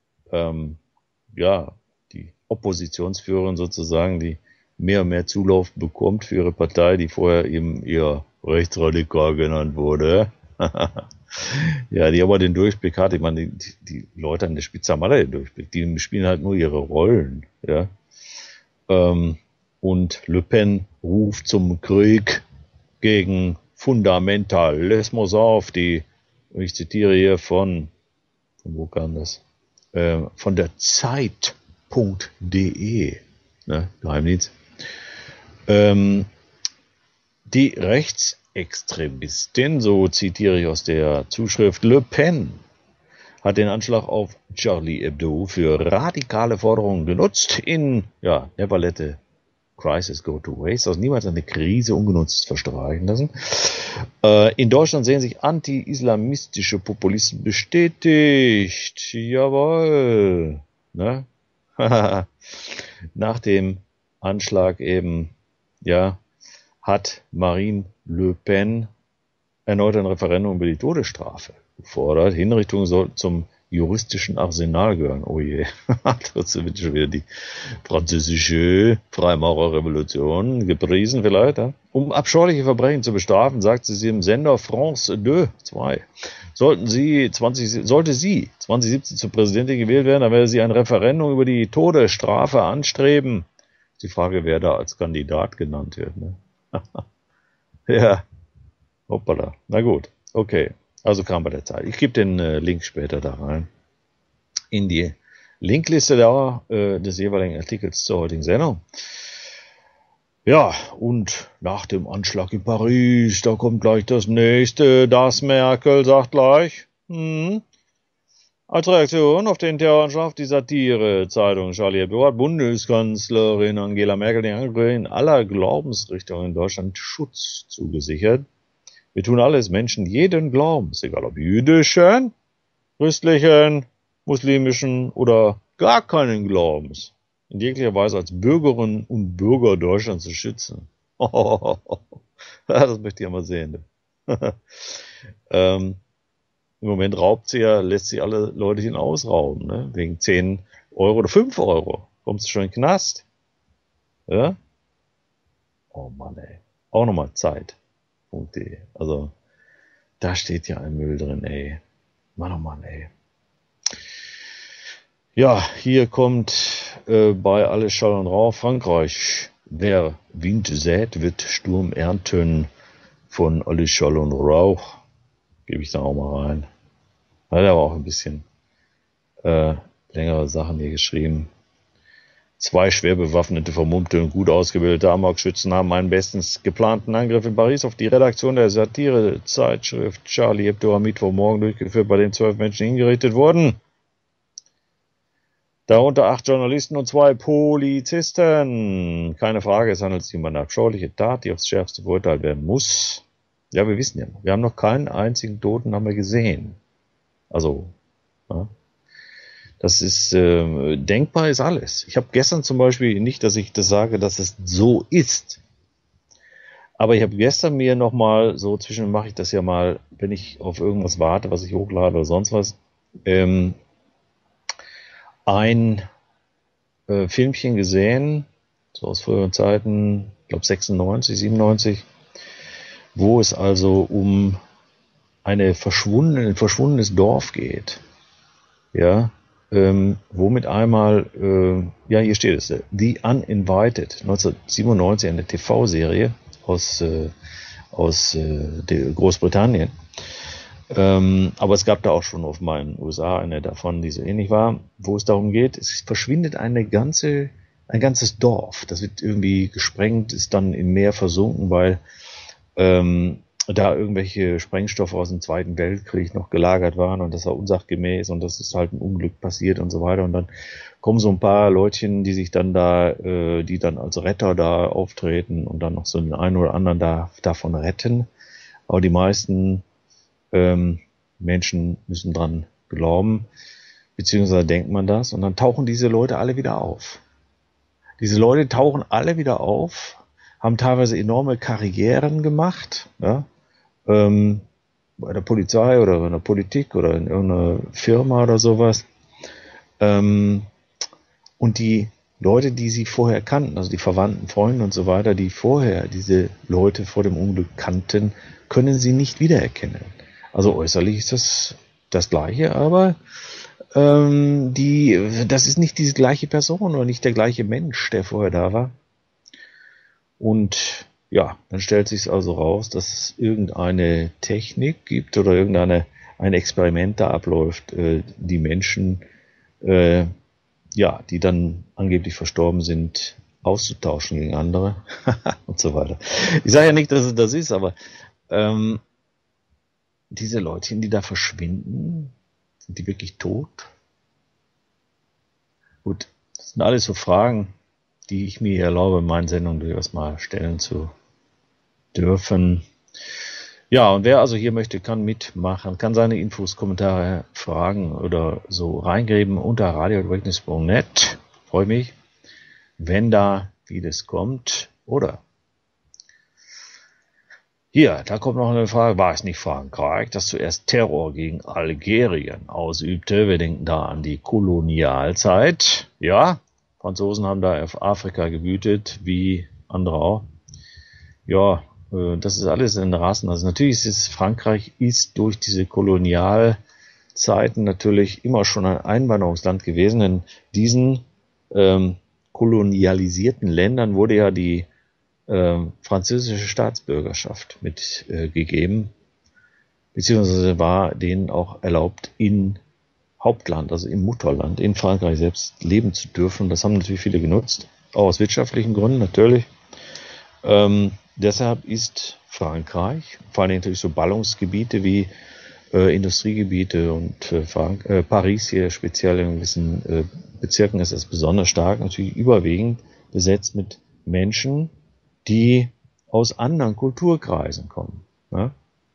die Oppositionsführerin sozusagen, die mehr und mehr Zulauf bekommt für ihre Partei, die vorher eben eher rechtsradikal genannt wurde. Ja, die aber den Durchblick hat. Ich meine, die Leute an der Spitze haben alle den Durchblick. Die spielen halt nur ihre Rollen. Ja. Und Le Pen ruft zum Krieg gegen Fundamentalismus auf. Ich zitiere hier von wo kam das? Von der Zeit.de, ne, Geheimdienst. Die Rechtsextremistin, so zitiere ich aus der Zuschrift, Le Pen hat den Anschlag auf Charlie Hebdo für radikale Forderungen genutzt in, never let a crisis go to waste, also niemals eine Krise ungenutzt verstreichen lassen. In Deutschland sehen sich anti-islamistische Populisten bestätigt. Jawohl. Ne? Nach dem Anschlag eben, hat Marine Le Pen erneut ein Referendum über die Todesstrafe gefordert. Hinrichtungen sollten zum juristischen Arsenal gehören. Oh je, das wird schon wieder die französische Freimaurerrevolution gepriesen vielleicht. Ja? Um abscheuliche Verbrechen zu bestrafen, sagte sie im Sender France 2. Sollte sie 2017 zur Präsidentin gewählt werden, dann werde sie ein Referendum über die Todesstrafe anstreben. Die Frage, wer da als Kandidat genannt wird. Ne? Ja, hoppala. Na gut, okay. Also kam bei der Zeit. Ich gebe den Link später da rein. In die Linkliste des jeweiligen Artikels zur heutigen Sendung. Ja, und nach dem Anschlag in Paris, da kommt gleich das nächste. Das Merkel sagt gleich, Als Reaktion auf den Terroranschlag auf die Satire-Zeitung Charlie Hebdo hat Bundeskanzlerin Angela Merkel den Angehörigen in aller Glaubensrichtungen in Deutschland Schutz zugesichert. Wir tun alles, Menschen jeden Glaubens, egal ob jüdischen, christlichen, muslimischen oder gar keinen Glaubens, in jeglicher Weise als Bürgerinnen und Bürger Deutschlands zu schützen. Das möchte ich ja mal sehen. Im Moment lässt sie alle Leute ausrauben, ne? Wegen 10 Euro oder 5 Euro. Kommst du schon in den Knast? Ja? Oh Mann, ey. Auch nochmal Zeit.de. Also, da steht ja ein Müll drin, ey. Mann, oh Mann, ey. Ja, hier kommt bei Alles Schall und Rauch Frankreich. Wer Wind sät, wird Sturm ernten von Alles Schall und Rauch. Gebe ich da auch mal rein. Hat aber auch ein bisschen längere Sachen hier geschrieben. 2 schwer bewaffnete, vermummte und gut ausgebildete Amokschützen haben einen bestens geplanten Angriff in Paris auf die Redaktion der Satire-Zeitschrift Charlie Hebdo am Mittwochmorgen durchgeführt, bei dem 12 Menschen hingerichtet wurden. Darunter 8 Journalisten und 2 Polizisten. Keine Frage, es handelt sich um eine abscheuliche Tat, die aufs Schärfste verurteilt werden muss. Ja, wir wissen ja, wir haben noch keinen einzigen Toten haben wir gesehen. Also, ja. Das ist, denkbar ist alles. Ich habe gestern zum Beispiel, nicht, dass ich das sage, dass es so ist, aber ich habe gestern mir nochmal, so zwischen mache ich das ja mal, wenn ich auf irgendwas warte, was ich hochlade oder sonst was, ein Filmchen gesehen, so aus früheren Zeiten, ich glaube 96, 97, wo es also um ein verschwundenes Dorf geht. Ja, womit einmal, ja, hier steht es, The Uninvited, 1997, eine TV-Serie aus Großbritannien. Aber es gab da auch schon auf meinen USA eine davon, die so ähnlich war, wo es darum geht, es verschwindet ein ganzes Dorf. Das wird irgendwie gesprengt, ist dann im Meer versunken, weil da irgendwelche Sprengstoffe aus dem Zweiten Weltkrieg noch gelagert waren und das war unsachgemäß und das ist halt ein Unglück passiert und so weiter. Und dann kommen so ein paar Leutchen, die sich dann da, die dann als Retter da auftreten und dann noch so den einen oder anderen davon retten. Aber die meisten Menschen müssen dran glauben, beziehungsweise denkt man das und dann tauchen diese Leute alle wieder auf. Diese Leute tauchen alle wieder auf, haben teilweise enorme Karrieren gemacht, ja, bei der Polizei oder in der Politik oder in irgendeiner Firma oder sowas. Und die Leute, die sie vorher kannten, also die Verwandten, Freunde und so weiter, die vorher diese Leute vor dem Unglück kannten, können sie nicht wiedererkennen. Also äußerlich ist das Gleiche, aber das ist nicht diese gleiche Person oder nicht der gleiche Mensch, der vorher da war. Und ja, dann stellt sich also raus, dass es irgendeine Technik gibt oder ein Experiment da abläuft, die Menschen, ja, die dann angeblich verstorben sind, auszutauschen gegen andere und so weiter. Ich sage ja nicht, dass es das ist, aber diese Leutchen, die da verschwinden, sind die wirklich tot? Gut, das sind alles so Fragen, die ich mir erlaube, in meinen Sendungen durchaus mal stellen zu dürfen. Ja, und wer also hier möchte, kann mitmachen, kann seine Infos, Kommentare, Fragen oder so reingeben unter radioawakeness.net. Freue mich, wenn da vieles kommt. Oder hier, da kommt noch eine Frage. War es nicht Frankreich, das zuerst Terror gegen Algerien ausübte? Wir denken da an die Kolonialzeit. Ja, Franzosen haben da auf Afrika gewütet, wie andere auch. Ja, das ist alles in Rassen. Also natürlich Frankreich ist durch diese Kolonialzeiten natürlich immer schon ein Einwanderungsland gewesen. In diesen kolonialisierten Ländern wurde ja die französische Staatsbürgerschaft mitgegeben, beziehungsweise war denen auch erlaubt, in Hauptland, also im Mutterland, in Frankreich selbst leben zu dürfen. Das haben natürlich viele genutzt, auch aus wirtschaftlichen Gründen natürlich. Deshalb ist Frankreich, vor allem natürlich so Ballungsgebiete wie Industriegebiete und Paris hier speziell in gewissen Bezirken ist es besonders stark, natürlich überwiegend besetzt mit Menschen, die aus anderen Kulturkreisen kommen. Ja?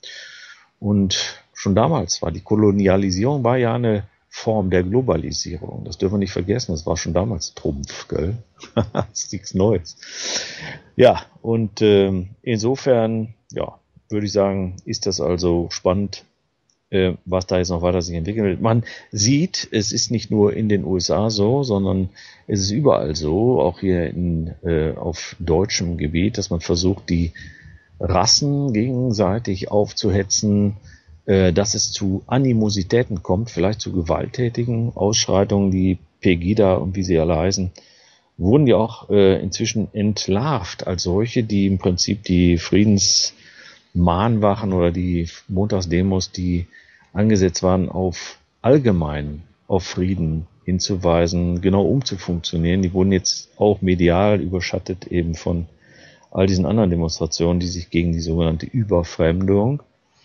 Und schon damals war die Kolonialisierung ja eine Form der Globalisierung. Das dürfen wir nicht vergessen, das war schon damals Trumpf, gell? Das ist nichts Neues. Ja, und insofern, ja, würde ich sagen, ist das also spannend, was da jetzt noch weiter sich entwickeln wird. Man sieht, es ist nicht nur in den USA so, sondern es ist überall so, auch hier auf deutschem Gebiet, dass man versucht, die Rassen gegenseitig aufzuhetzen, dass es zu Animositäten kommt, vielleicht zu gewalttätigen Ausschreitungen, die Pegida und wie sie alle heißen, wurden ja auch inzwischen entlarvt als solche, die im Prinzip die Friedensmahnwachen oder die Montagsdemos, die angesetzt waren, allgemein auf Frieden hinzuweisen, genau umzufunktionieren. Die wurden jetzt auch medial überschattet eben von all diesen anderen Demonstrationen, die sich gegen die sogenannte Überfremdung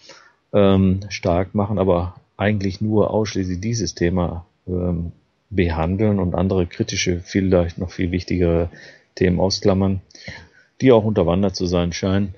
stark machen, aber eigentlich nur ausschließlich dieses Thema behandeln und andere kritische, vielleicht noch viel wichtigere Themen ausklammern, die auch unterwandert zu sein scheinen.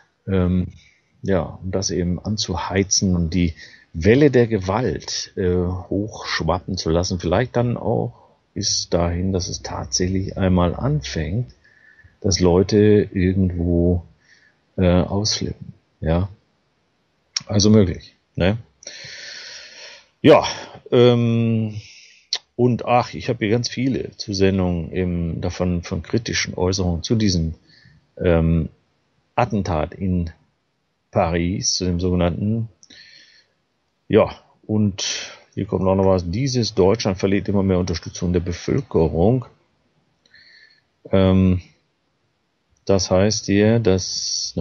Ja, um das eben anzuheizen und die Welle der Gewalt hochschwappen zu lassen, vielleicht dann auch bis dahin, dass es tatsächlich einmal anfängt, dass Leute irgendwo ausflippen. Ja, also möglich. Ne? Ja, und ich habe hier ganz viele Zusendungen eben davon von kritischen Äußerungen zu diesem Attentat in Paris, zu dem sogenannten. Ja, und hier kommt noch was. Dieses Deutschland verliert immer mehr Unterstützung der Bevölkerung. Das heißt hier, dass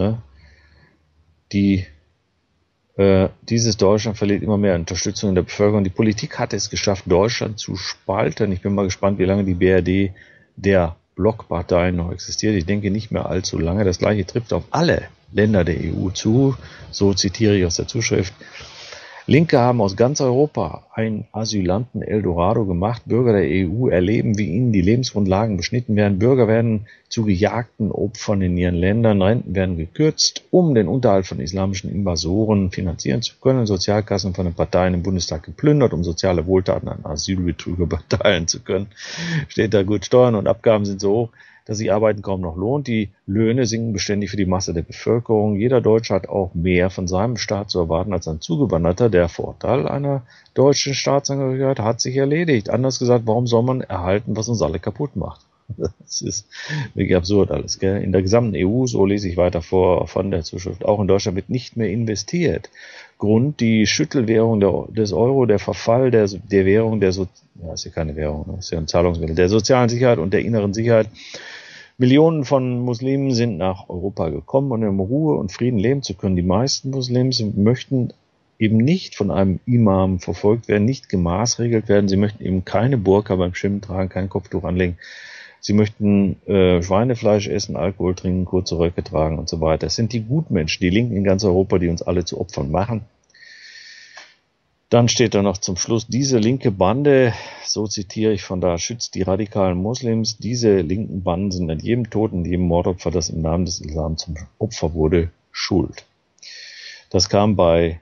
dieses Deutschland verliert immer mehr Unterstützung in der Bevölkerung. Die Politik hat es geschafft, Deutschland zu spalten. Ich bin mal gespannt, wie lange die BRD der Blockparteien noch existiert. Ich denke nicht mehr allzu lange. Das Gleiche trifft auf alle Länder der EU zu. So zitiere ich aus der Zuschrift. Linke haben aus ganz Europa ein Asylanten-Eldorado gemacht. Bürger der EU erleben, wie ihnen die Lebensgrundlagen beschnitten werden. Bürger werden zu gejagten Opfern in ihren Ländern. Renten werden gekürzt, um den Unterhalt von islamischen Invasoren finanzieren zu können. Sozialkassen von den Parteien im Bundestag geplündert, um soziale Wohltaten an Asylbetrüger verteilen zu können. Steht da gut, Steuern und Abgaben sind so hoch, dass sich Arbeiten kaum noch lohnt. Die Löhne sinken beständig für die Masse der Bevölkerung. Jeder Deutsche hat auch mehr von seinem Staat zu erwarten als ein Zugewanderter. Der Vorteil einer deutschen Staatsangehörigkeit hat sich erledigt. Anders gesagt, warum soll man erhalten, was uns alle kaputt macht? Das ist wirklich absurd alles, gell? In der gesamten EU, so lese ich weiter vor von der Zuschrift, auch in Deutschland wird nicht mehr investiert. Grund die Schüttelwährung des Euro, der Verfall der Währung, ist ja keine Währung, ist ja ein Zahlungsmittel, der sozialen Sicherheit und der inneren Sicherheit. Millionen von Muslimen sind nach Europa gekommen, um in Ruhe und Frieden leben zu können. Die meisten Muslims möchten eben nicht von einem Imam verfolgt werden, nicht gemaßregelt werden. Sie möchten eben keine Burka beim Schwimmen tragen, kein Kopftuch anlegen. Sie möchten Schweinefleisch essen, Alkohol trinken, kurze Röcke tragen und so weiter. Das sind die Gutmenschen, die Linken in ganz Europa, die uns alle zu Opfern machen. Dann steht da noch zum Schluss, diese linke Bande, so zitiere ich von da, schützt die radikalen Muslims. Diese linken Banden sind an jedem Toten, an jedem Mordopfer, das im Namen des Islam zum Opfer wurde, schuld. Das kam bei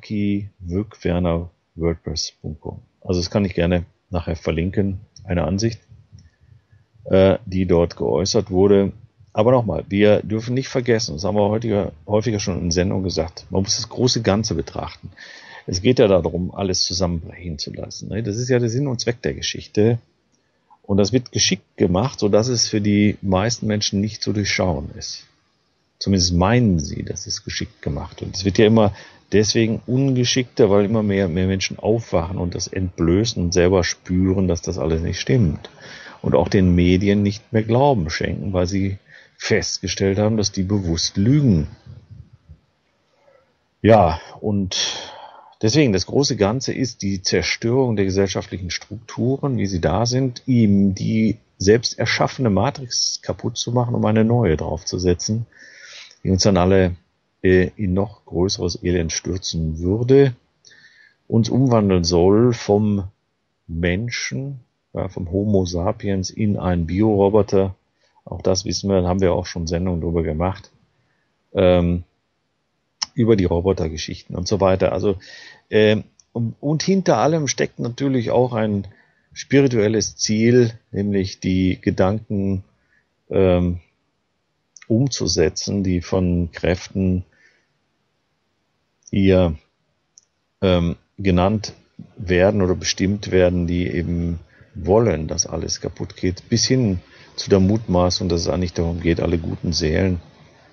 aki-werner-wordpress.com. Also das kann ich gerne nachher verlinken, eine Ansicht, die dort geäußert wurde. Aber nochmal, wir dürfen nicht vergessen, das haben wir häufiger schon in Sendung gesagt, man muss das große Ganze betrachten. Es geht ja darum, alles zusammenbrechen zu lassen. Das ist ja der Sinn und Zweck der Geschichte. Und das wird geschickt gemacht, sodass es für die meisten Menschen nicht zu durchschauen ist. Zumindest meinen sie, das ist geschickt gemacht. Und es wird ja immer deswegen ungeschickter, weil immer mehr Menschen aufwachen und das entblößen und selber spüren, dass das alles nicht stimmt. Und auch den Medien nicht mehr Glauben schenken, weil sie festgestellt haben, dass die bewusst lügen. Ja, und deswegen, das große Ganze ist die Zerstörung der gesellschaftlichen Strukturen, wie sie da sind, ihm die selbst erschaffene Matrix kaputt zu machen, um eine neue draufzusetzen, die uns dann alle in noch größeres Elend stürzen würde. uns umwandeln soll vom Menschen, ja, vom Homo sapiens in einen Bioroboter. Auch das wissen wir, haben wir auch schon Sendungen darüber gemacht. Über die Robotergeschichten und so weiter. Also, und hinter allem steckt natürlich auch ein spirituelles Ziel, nämlich die Gedanken umzusetzen, die von Kräften hier genannt werden oder bestimmt werden, die eben wollen, dass alles kaputt geht, bis hin zu der Mutmaßung, dass es eigentlich darum geht, alle guten Seelen,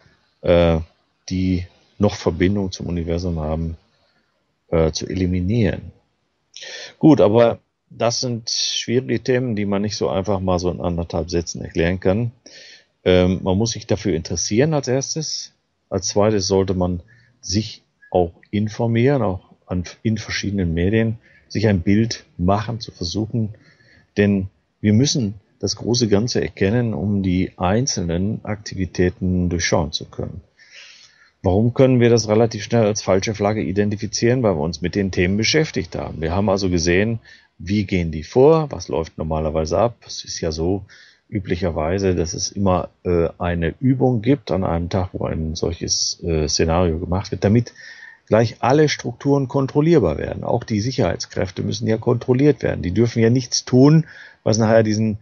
die noch Verbindung zum Universum haben, zu eliminieren. Gut, aber das sind schwierige Themen, die man nicht so einfach mal so in 1,5 Sätzen erklären kann. Man muss sich dafür interessieren als erstes. Als zweites sollte man sich auch informieren, auch in verschiedenen Medien, sich ein Bild machen, zu versuchen. Denn wir müssen das große Ganze erkennen, um die einzelnen Aktivitäten durchschauen zu können. Warum können wir das relativ schnell als falsche Flagge identifizieren? Weil wir uns mit den Themen beschäftigt haben. Wir haben also gesehen, wie gehen die vor, was läuft normalerweise ab. Es ist ja so üblicherweise, dass es immer eine Übung gibt an einem Tag, wo ein solches Szenario gemacht wird, damit gleich alle Strukturen kontrollierbar werden. Auch die Sicherheitskräfte müssen ja kontrolliert werden. Die dürfen ja nichts tun, was nachher diesen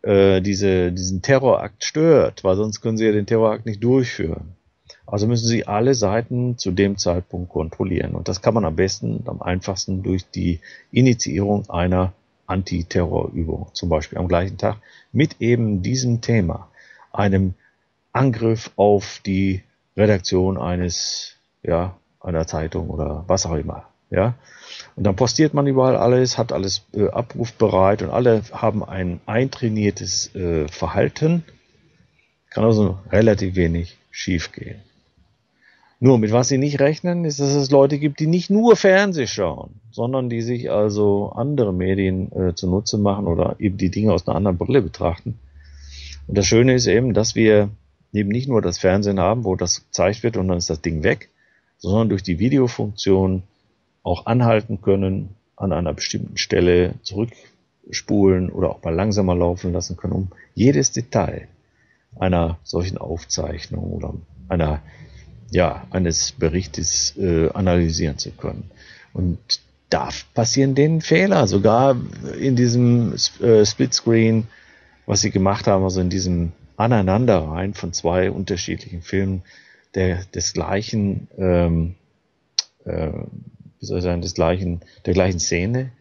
Terrorakt stört, weil sonst können sie ja den Terrorakt nicht durchführen. Also müssen sie alle Seiten zu dem Zeitpunkt kontrollieren. Und das kann man am besten, am einfachsten durch die Initiierung einer Antiterrorübung, zum Beispiel am gleichen Tag, mit eben diesem Thema, einem Angriff auf die Redaktion einer Zeitung oder was auch immer. Ja? Und dann postiert man überall alles, hat alles abrufbereit und alle haben ein eintrainiertes Verhalten. Kann also relativ wenig schiefgehen. Nur mit was sie nicht rechnen, ist, dass es Leute gibt, die nicht nur Fernsehen schauen, sondern die sich also andere Medien zunutze machen oder eben die Dinge aus einer anderen Brille betrachten. Und das Schöne ist eben, dass wir eben nicht nur das Fernsehen haben, wo das gezeigt wird und dann ist das Ding weg, sondern durch die Videofunktion auch anhalten können, an einer bestimmten Stelle zurückspulen oder auch mal langsamer laufen lassen können, um jedes Detail einer solchen Aufzeichnung oder eines Berichtes analysieren zu können. Und da passieren denen Fehler, sogar in diesem Splitscreen, was sie gemacht haben, also in diesem Aneinanderreihen von 2 unterschiedlichen Filmen der gleichen Szene,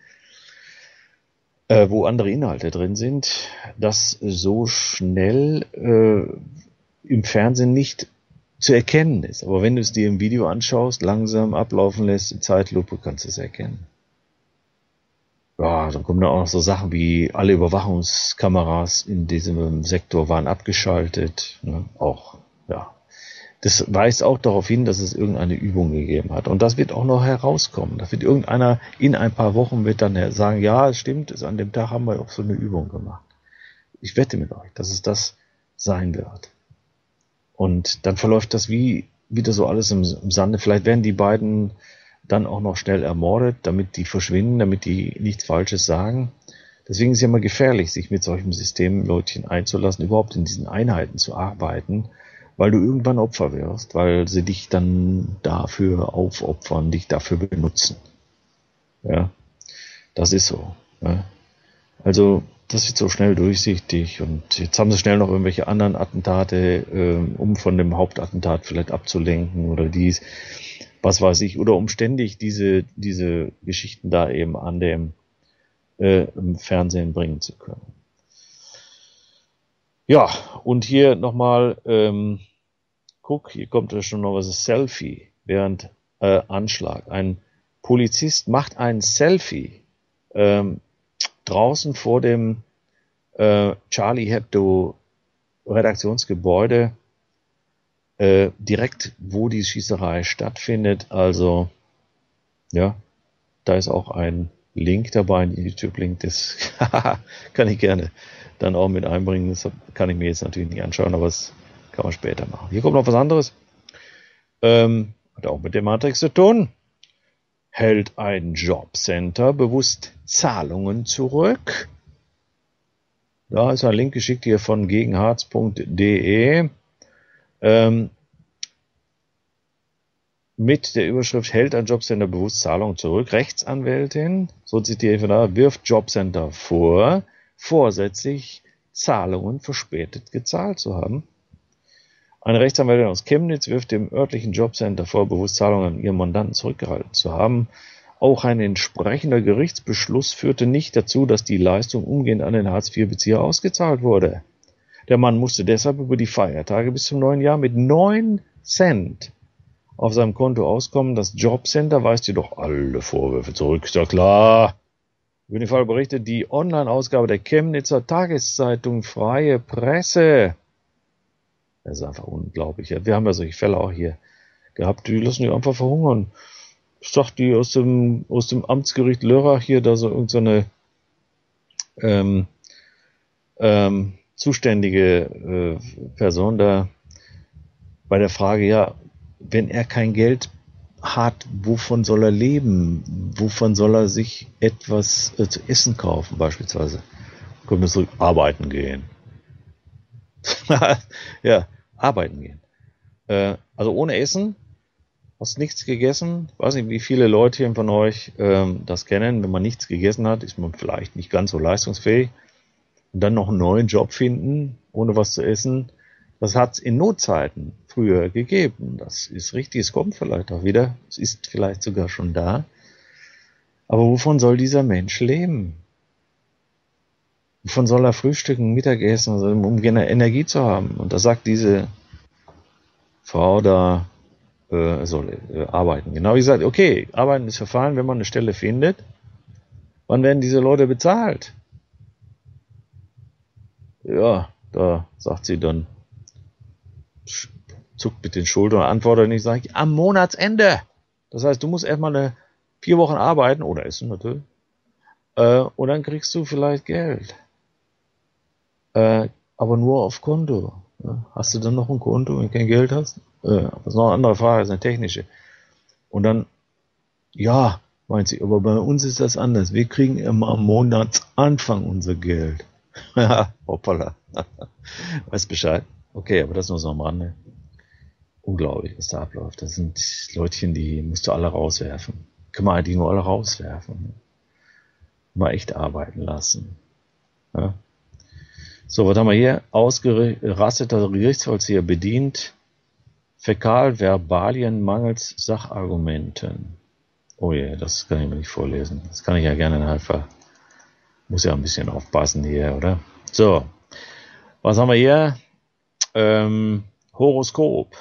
wo andere Inhalte drin sind, das so schnell im Fernsehen nicht zu erkennen ist. Aber wenn du es dir im Video anschaust, langsam ablaufen lässt, in Zeitlupe, kannst du es erkennen. Ja, dann kommen da auch noch so Sachen wie alle Überwachungskameras in diesem Sektor waren abgeschaltet. Ne? Das weist auch darauf hin, dass es irgendeine Übung gegeben hat. Und das wird auch noch herauskommen. Da wird irgendeiner in ein paar Wochen wird dann sagen, ja, es stimmt, an dem Tag haben wir auch so eine Übung gemacht. Ich wette mit euch, dass es das sein wird. Und dann verläuft das wieder so alles im Sande. Vielleicht werden die beiden dann auch noch schnell ermordet, damit die verschwinden, damit die nichts Falsches sagen. Deswegen ist es ja immer gefährlich, sich mit solchen Systemleutchen einzulassen, überhaupt in diesen Einheiten zu arbeiten, weil du irgendwann Opfer wirst, weil sie dich dann dafür aufopfern, dich dafür benutzen. Ja, das ist so. Ja. Also das wird so schnell durchsichtig und jetzt haben sie schnell noch irgendwelche anderen Attentate, um von dem Hauptattentat vielleicht abzulenken oder dies, was weiß ich, oder um ständig diese Geschichten da eben an dem im Fernsehen bringen zu können. Ja, und hier nochmal, guck, hier kommt ja schon noch was, Selfie während Anschlag. Ein Polizist macht ein Selfie draußen vor dem Charlie Hebdo Redaktionsgebäude, direkt wo die Schießerei stattfindet. Also, ja, da ist auch ein Link dabei, ein YouTube-Link, das kann ich gerne dann auch mit einbringen. Das kann ich mir jetzt natürlich nicht anschauen, aber das kann man später machen. Hier kommt noch was anderes. Hat auch mit der Matrix zu tun. hält ein Jobcenter bewusst Zahlungen zurück. Da ist ein Link geschickt hier von gegenharz.de mit der Überschrift hält ein Jobcenter bewusst Zahlungen zurück. Rechtsanwältin, so zitiere ich von da, wirft Jobcenter vor, vorsätzlich Zahlungen verspätet gezahlt zu haben. Eine Rechtsanwältin aus Chemnitz wirft dem örtlichen Jobcenter vor, bewusst Zahlungen an ihren Mandanten zurückgehalten zu haben. Auch ein entsprechender Gerichtsbeschluss führte nicht dazu, dass die Leistung umgehend an den Hartz-IV-Bezieher ausgezahlt wurde. Der Mann musste deshalb über die Feiertage bis zum neuen Jahr mit 9 Cent auf seinem Konto auskommen. Das Jobcenter weist jedoch alle Vorwürfe zurück. Ist ja klar. Über den Fall berichtet die Online-Ausgabe der Chemnitzer Tageszeitung Freie Presse. Das ist einfach unglaublich. Wir haben ja solche Fälle auch hier gehabt, die lassen die einfach verhungern. Sagt die aus dem Amtsgericht Lörrach hier, da so irgendeine zuständige Person da bei der Frage, ja, wenn er kein Geld hat, wovon soll er leben? Wovon soll er sich etwas zu essen kaufen beispielsweise? Können wir zurück arbeiten gehen. Ja, arbeiten gehen. Also ohne Essen, hast nichts gegessen. Ich weiß nicht, wie viele Leute hier von euch das kennen. Wenn man nichts gegessen hat, ist man vielleicht nicht ganz so leistungsfähig. Und dann noch einen neuen Job finden, ohne was zu essen. Das hat es in Notzeiten früher gegeben. Das ist richtig, es kommt vielleicht auch wieder. Es ist vielleicht sogar schon da. Aber wovon soll dieser Mensch leben? Wovon soll er frühstücken, Mittagessen, also um Energie zu haben? Und da sagt diese Frau da, er soll arbeiten. Genau wie gesagt, okay, arbeiten ist verfallen, wenn man eine Stelle findet. Wann werden diese Leute bezahlt? Ja, da sagt sie dann, zuckt mit den Schultern und antwortet nicht, sage ich, am Monatsende. Das heißt, du musst erstmal 4 Wochen arbeiten, oder essen natürlich, und dann kriegst du vielleicht Geld. Aber nur auf Konto. Hast du dann noch ein Konto, wenn du kein Geld hast? Das ist noch eine andere Frage, das ist eine technische. Und dann, ja, meint sie, aber bei uns ist das anders. Wir kriegen immer am Monatsanfang unser Geld. Ja, hoppala. Weißt Bescheid? Okay, aber das nur so am Rande. Unglaublich, was da abläuft. Das sind Leutchen, die musst du alle rauswerfen. Kann man die nur alle rauswerfen. Mal echt arbeiten lassen. Ja. So, was haben wir hier? Ausgerasteter Gerichtsvollzieher bedient Fäkalverbalien mangels Sachargumenten. Oh je, das kann ich mir nicht vorlesen. Das kann ich ja gerne nachher. Muss ja ein bisschen aufpassen hier, oder? So, was haben wir hier? Horoskop.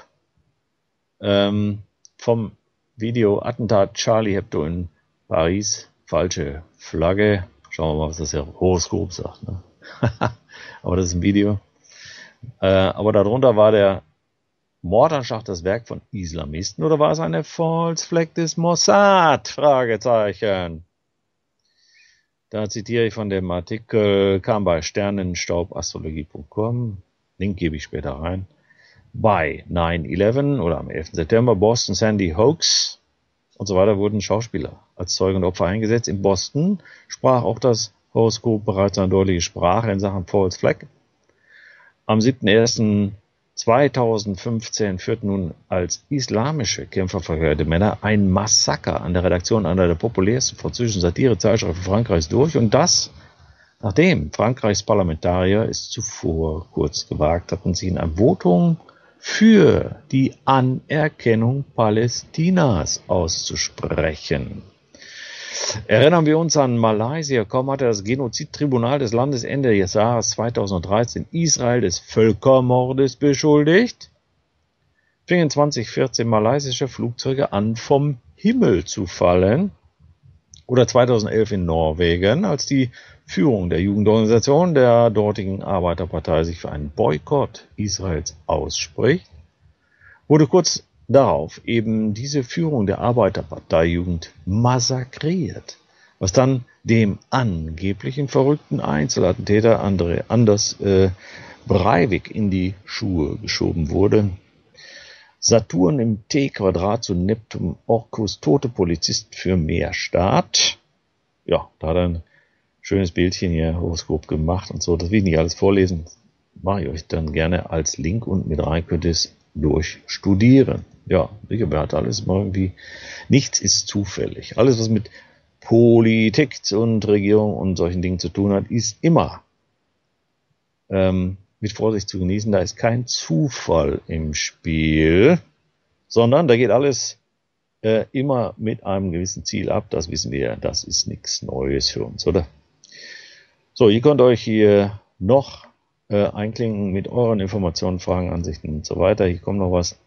Vom Video Attentat Charlie Hebdo in Paris. Falsche Flagge. Schauen wir mal, was das hier Horoskop sagt. Ne? Aber das ist ein Video. Aber darunter war der Mordanschlag das Werk von Islamisten oder war es eine False Flag des Mossad? Fragezeichen. Da zitiere ich von dem Artikel, kam bei sternenstaubastrologie.com, Link gebe ich später rein. Bei 9/11 oder am 11. September, Boston Sandy Hoax und so weiter wurden Schauspieler als Zeugen und Opfer eingesetzt. In Boston sprach auch das Horoskop bereits eine deutliche Sprache in Sachen False Flag. Am 7.1.2015 führten nun als islamische Kämpfer verhörte Männer ein Massaker an der Redaktion einer der populärsten französischen Satirezeitschriften Frankreichs durch und das, nachdem Frankreichs Parlamentarier es zuvor kurz gewagt hatten, sich in einer Votung für die Anerkennung Palästinas auszusprechen. Erinnern wir uns an Malaysia. Kaum hatte das Genozidtribunal des Landes Ende des Jahres 2013 Israel des Völkermordes beschuldigt, fingen 2014 malaysische Flugzeuge an, vom Himmel zu fallen. Oder 2011 in Norwegen, als die Führung der Jugendorganisation der dortigen Arbeiterpartei sich für einen Boykott Israels ausspricht, wurde kurz darauf eben diese Führung der Arbeiterparteijugend massakriert, was dann dem angeblichen verrückten Einzelattentäter Anders Breivik in die Schuhe geschoben wurde. Saturn im T-Quadrat zu Neptun, Orkus, tote Polizist für mehr Staat. Ja, da hat er ein schönes Bildchen hier, Horoskop gemacht und so. Das will ich nicht alles vorlesen. Mache ich euch dann gerne als Link und mit rein, könnt ihr es durchstudieren. Ja, sicher, wer hat alles mal irgendwie. Nichts ist zufällig. Alles, was mit Politik und Regierung und solchen Dingen zu tun hat, ist immer mit Vorsicht zu genießen. Da ist kein Zufall im Spiel, sondern da geht alles immer mit einem gewissen Ziel ab. Das wissen wir, das ist nichts Neues für uns, oder? So, ihr könnt euch hier noch einklinken mit euren Informationen, Fragen, Ansichten und so weiter. Hier kommt noch was.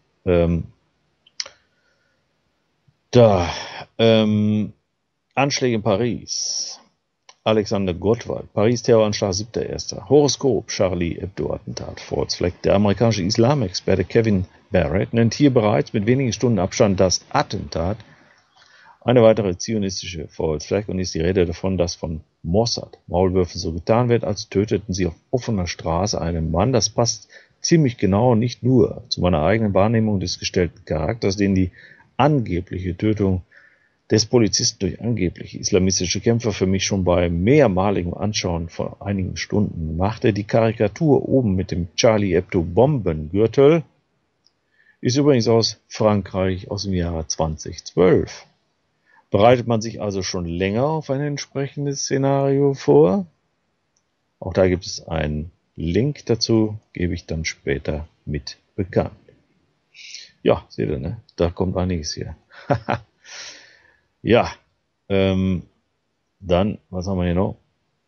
Anschläge in Paris. Alexander Gottwald. Paris Terroranschlag 7.1. Horoskop. Charlie Hebdo Attentat. False Flag. Der amerikanische Islamexperte Kevin Barrett nennt hier bereits mit wenigen Stunden Abstand das Attentat eine weitere zionistische False Flag und ist die Rede davon, dass von Mossad Maulwürfen so getan wird, als töteten sie auf offener Straße einen Mann. Das passt ziemlich genau nicht nur zu meiner eigenen Wahrnehmung des gestellten Charakters, den die angebliche Tötung des Polizisten durch angebliche islamistische Kämpfer für mich schon bei mehrmaligem Anschauen vor einigen Stunden machte. Die Karikatur oben mit dem Charlie Hebdo Bombengürtel ist übrigens aus Frankreich aus dem Jahre 2012. Bereitet man sich also schon länger auf ein entsprechendes Szenario vor? Auch da gibt es einen Link dazu, gebe ich dann später mit bekannt. Ja, seht ihr, ne? Da kommt einiges hier. Ja, dann, was haben wir hier noch?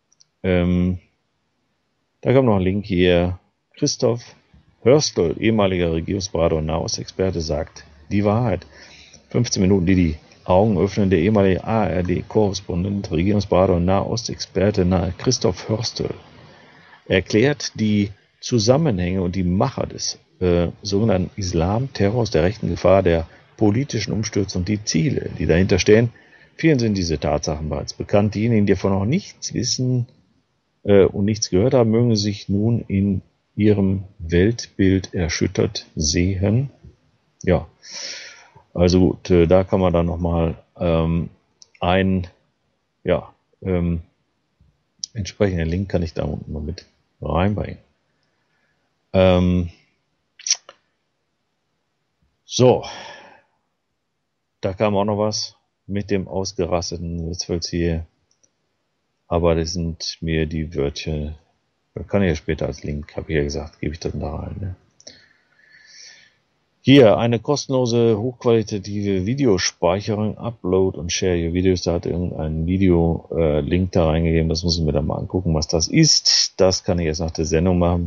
Da kommt noch ein Link hier. Christoph Hörstel, ehemaliger Regierungsberater und Nahostexperte, sagt die Wahrheit. 15 Minuten, die Augen öffnen. Der ehemalige ARD-Korrespondent, Regierungsberater und Nahostexperte Christoph Hörstel erklärt die Zusammenhänge und die Macher des sogenannten Islam-Terrors, der rechten Gefahr, der politischen Umstürze und die Ziele, die dahinter stehen. Vielen sind diese Tatsachen bereits bekannt. Diejenigen, die davon noch nichts wissen und nichts gehört haben, mögen sich nun in ihrem Weltbild erschüttert sehen. Ja, also gut, da kann man dann nochmal entsprechenden Link kann ich da unten mal mit reinbringen. So, da kam auch noch was mit dem ausgerasteten Witzvollzieher, aber das sind mir die Wörtchen, kann ich ja später als Link, habe ich ja gesagt, gebe ich das da rein. Ne? Hier, eine kostenlose, hochqualitative Videospeicherung, Upload und Share Your Videos. Da hat irgendein Video-Link da reingegeben. Das muss ich mir dann mal angucken, was das ist. Das kann ich jetzt nach der Sendung machen.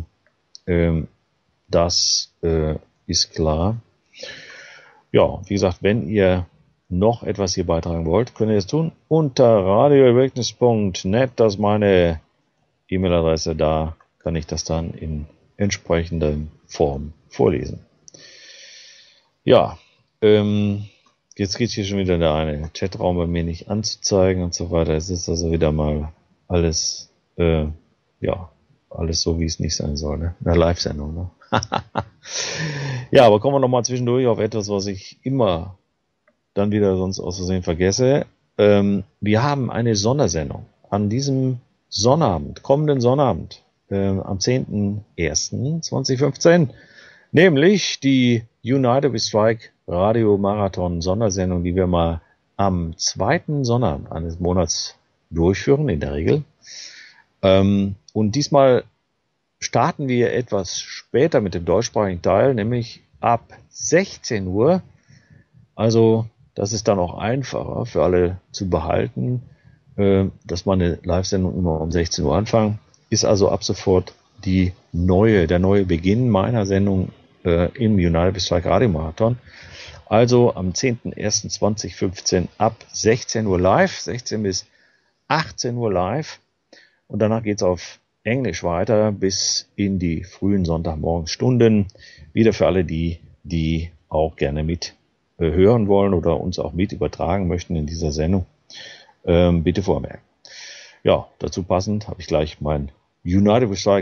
Das ist klar. Ja, wie gesagt, wenn ihr noch etwas hier beitragen wollt, könnt ihr es tun. Unter radioawakeness.net, das ist meine E-Mail-Adresse. Da kann ich das dann in entsprechender Form vorlesen. Ja, jetzt geht hier schon wieder der eine Chatraum bei mir nicht anzuzeigen und so weiter. Es ist also wieder mal alles, alles so, wie es nicht sein soll, ne? Eine Live-Sendung, ne? Ja, aber kommen wir nochmal zwischendurch auf etwas, was ich immer dann wieder sonst aus Versehen vergesse. Wir haben eine Sondersendung an diesem Sonnabend, kommenden Sonnabend, am 10.01.2015, nämlich die United We Strike Radio Marathon Sondersendung, die wir mal am zweiten Sonnabend eines Monats durchführen, in der Regel. Und diesmal starten wir etwas später mit dem deutschsprachigen Teil, nämlich ab 16 Uhr. Also das ist dann auch einfacher für alle zu behalten, dass meine Live-Sendung immer um 16 Uhr anfangen. Ist also ab sofort der neue Beginn meiner Sendung im United We Strike Radio Marathon. Also am 10.01.2015 ab 16 Uhr live, 16 bis 18 Uhr live. Und danach geht's auf Englisch weiter bis in die frühen Sonntagmorgenstunden. Wieder für alle die auch gerne mit hören wollen oder uns auch mit übertragen möchten in dieser Sendung. Bitte vormerken. Ja, dazu passend habe ich gleich mein United We Strike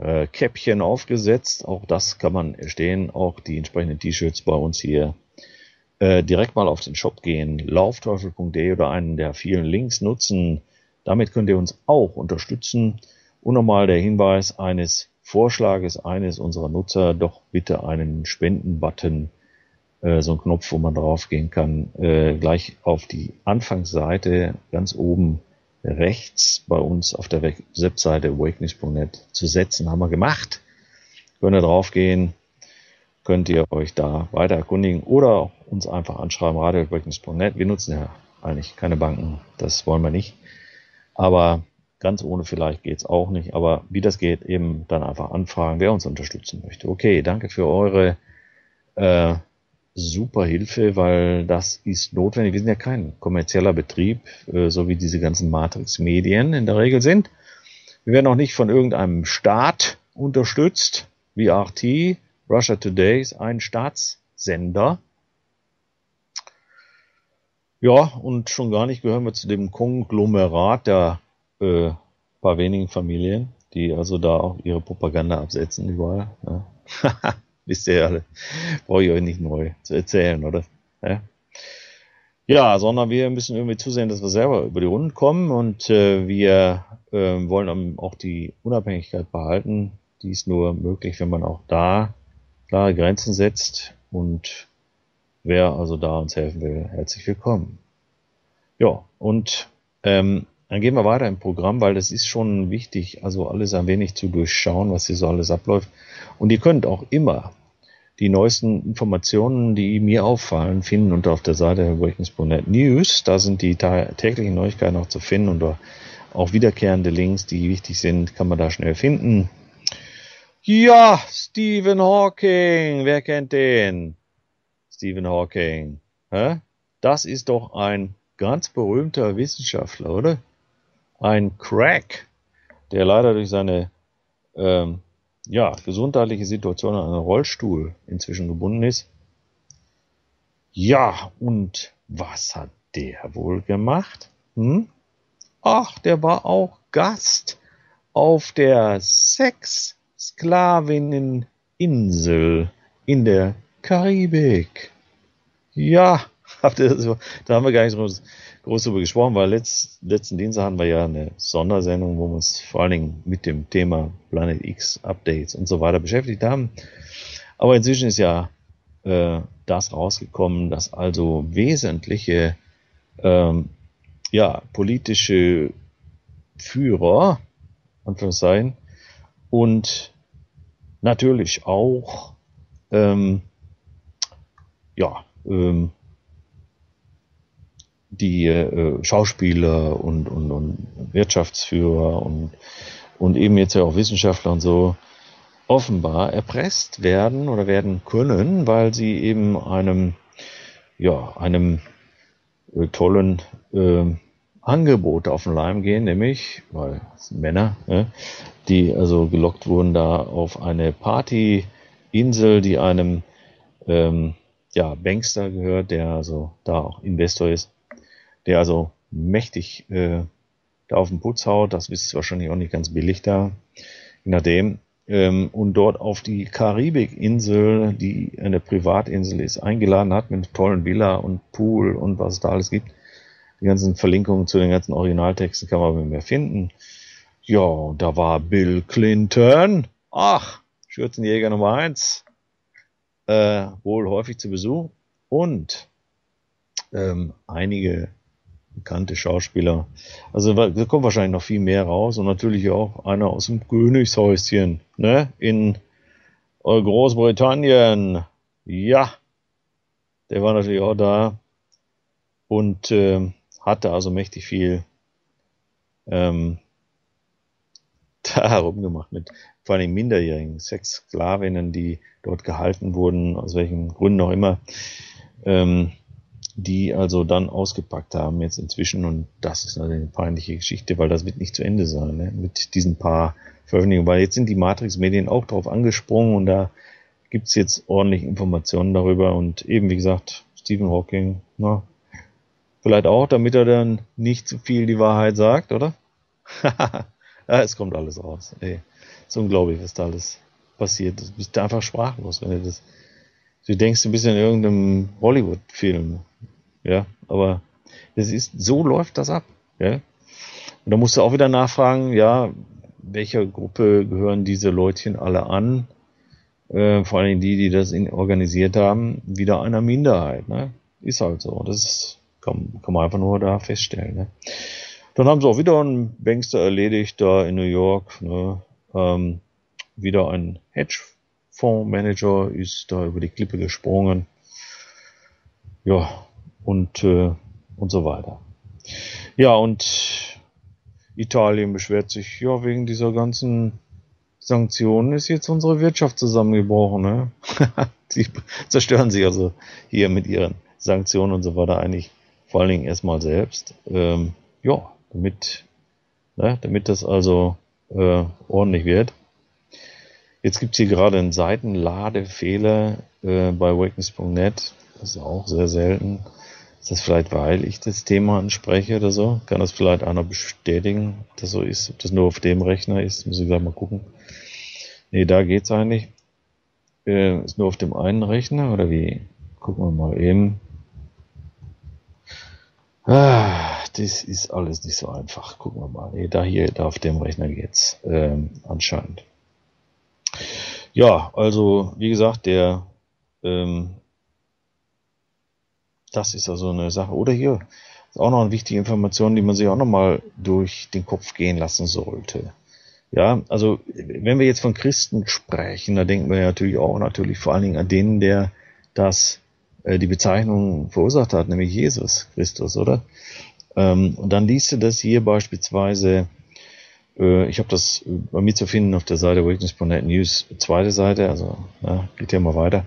Käppchen aufgesetzt. Auch das kann man erstehen. Auch die entsprechenden T-Shirts bei uns hier. Direkt mal auf den Shop gehen, laufteufel.de oder einen der vielen Links nutzen. Damit könnt ihr uns auch unterstützen. Und nochmal der Hinweis eines Vorschlages eines unserer Nutzer, doch bitte einen Spenden-Button, so ein Knopf, wo man draufgehen kann, gleich auf die Anfangsseite ganz oben rechts bei uns auf der Webseite awakenings.net zu setzen. Haben wir gemacht. Könnt ihr draufgehen, könnt ihr euch da weiter erkundigen oder uns einfach anschreiben, radio.awakenings.net. Wir nutzen ja eigentlich keine Banken, das wollen wir nicht. Aber ganz ohne vielleicht geht's auch nicht. Aber wie das geht, eben dann einfach anfragen, wer uns unterstützen möchte. Okay, danke für eure super Hilfe, weil das ist notwendig. Wir sind ja kein kommerzieller Betrieb, so wie diese ganzen Matrix-Medien in der Regel sind. Wir werden auch nicht von irgendeinem Staat unterstützt, wie RT. Russia Today ist ein Staatssender. Ja, und schon gar nicht gehören wir zu dem Konglomerat der paar wenigen Familien, die also da auch ihre Propaganda absetzen überall. Ja. Wisst ihr alle, brauche ich euch nicht neu zu erzählen, oder? Ja, sondern wir müssen irgendwie zusehen, dass wir selber über die Runden kommen und wir wollen auch die Unabhängigkeit behalten. Die ist nur möglich, wenn man auch da klare Grenzen setzt und wer also da uns helfen will, herzlich willkommen. Ja, und dann gehen wir weiter im Programm, weil das ist schon wichtig, also alles ein wenig zu durchschauen, was hier so alles abläuft. Und ihr könnt auch immer die neuesten Informationen, die mir auffallen, finden unter auf der Seite awakenings.net News. Da sind die täglichen Neuigkeiten auch zu finden und auch wiederkehrende Links, die wichtig sind, kann man da schnell finden. Ja, Stephen Hawking, wer kennt den? Stephen Hawking, das ist doch ein ganz berühmter Wissenschaftler, oder? Ein Crack, der leider durch seine gesundheitliche Situation an einen Rollstuhl inzwischen gebunden ist. Ja, und was hat der wohl gemacht? Ach, der war auch Gast auf der Sexsklavinneninsel in der Karibik. Ja, da haben wir gar nicht groß drüber gesprochen, weil letzten Dienstag hatten wir ja eine Sondersendung, wo wir uns vor allen Dingen mit dem Thema Planet X Updates und so weiter beschäftigt haben. Aber inzwischen ist ja das rausgekommen, dass also wesentliche politische Führer, Anführungszeichen, und natürlich auch die Schauspieler und Wirtschaftsführer und eben jetzt ja auch Wissenschaftler und so offenbar erpresst werden oder werden können, weil sie eben einem tollen Angebot auf den Leim gehen, nämlich, weil es sind Männer, die also gelockt wurden da auf eine Partyinsel, die einem Bankster gehört, der also da auch Investor ist, der also mächtig da auf den Putz haut. Das ist wahrscheinlich auch nicht ganz billig da, je nachdem. Und dort auf die Karibikinsel, die eine Privatinsel ist, eingeladen hat mit einer tollen Villa und Pool und was es da alles gibt. Die ganzen Verlinkungen zu den ganzen Originaltexten kann man mehr finden. Ja, da war Bill Clinton. Ach, Schürzenjäger Nummer 1. Wohl häufig zu Besuch. Und einige bekannte Schauspieler. Also da kommt wahrscheinlich noch viel mehr raus. Und natürlich auch einer aus dem Königshäuschen, ne? In Großbritannien. Ja, der war natürlich auch da. Und hatte also mächtig viel da herumgemacht mit vor allem minderjährigen Sexsklavinnen, die dort gehalten wurden, aus welchen Gründen auch immer, die also dann ausgepackt haben jetzt inzwischen, und das ist natürlich eine peinliche Geschichte, weil das wird nicht zu Ende sein, ne? Mit diesen paar Veröffentlichungen, weil jetzt sind die Matrix-Medien auch drauf angesprungen und da gibt's jetzt ordentlich Informationen darüber und eben, wie gesagt, Stephen Hawking, vielleicht auch, damit er dann nicht zu viel die Wahrheit sagt, oder? Ja, es kommt alles raus. Ey. ist unglaublich, was da alles passiert. Du bist einfach sprachlos, wenn du denkst, du bist in irgendeinem Hollywood-Film. Ja, aber so läuft das ab. Ja? Und da musst du auch wieder nachfragen, ja, welcher Gruppe gehören diese Leutchen alle an? Vor allem die das organisiert haben, wieder einer Minderheit. Ne? Ist halt so. Das kann man einfach nur da feststellen. Ne? Dann haben sie auch wieder einen Bankster erledigt da in New York. Ne? Wieder ein Hedgefondsmanager ist da über die Klippe gesprungen. Ja, und so weiter. Ja, und Italien beschwert sich, ja, wegen dieser ganzen Sanktionen ist jetzt unsere Wirtschaft zusammengebrochen. Ne? Sie zerstören sich also hier mit ihren Sanktionen und so weiter eigentlich vor allen Dingen erstmal selbst. Ja, damit das also ordentlich wird. Jetzt gibt es hier gerade einen Seitenladefehler bei Awakeness.net. Das ist auch sehr selten. Ist das vielleicht, weil ich das Thema anspreche oder so? Kann das vielleicht einer bestätigen, ob das so ist? Ob das nur auf dem Rechner ist? Muss ich gleich mal gucken. Nee, da geht's eigentlich. Ist nur auf dem einen Rechner oder wie? Gucken wir mal eben. Das ist alles nicht so einfach. Gucken wir mal. Nee, da auf dem Rechner geht's anscheinend. Ja, also wie gesagt, das ist also eine Sache. Oder hier ist auch noch eine wichtige Information, die man sich auch noch mal durch den Kopf gehen lassen sollte. Ja, also wenn wir jetzt von Christen sprechen, da denken wir natürlich vor allen Dingen an den, der die Bezeichnung verursacht hat, nämlich Jesus Christus, oder? Und dann liest du das hier beispielsweise, ich habe das bei mir zu finden auf der Seite Awakeness.net News, zweite Seite, also geht ja mal weiter.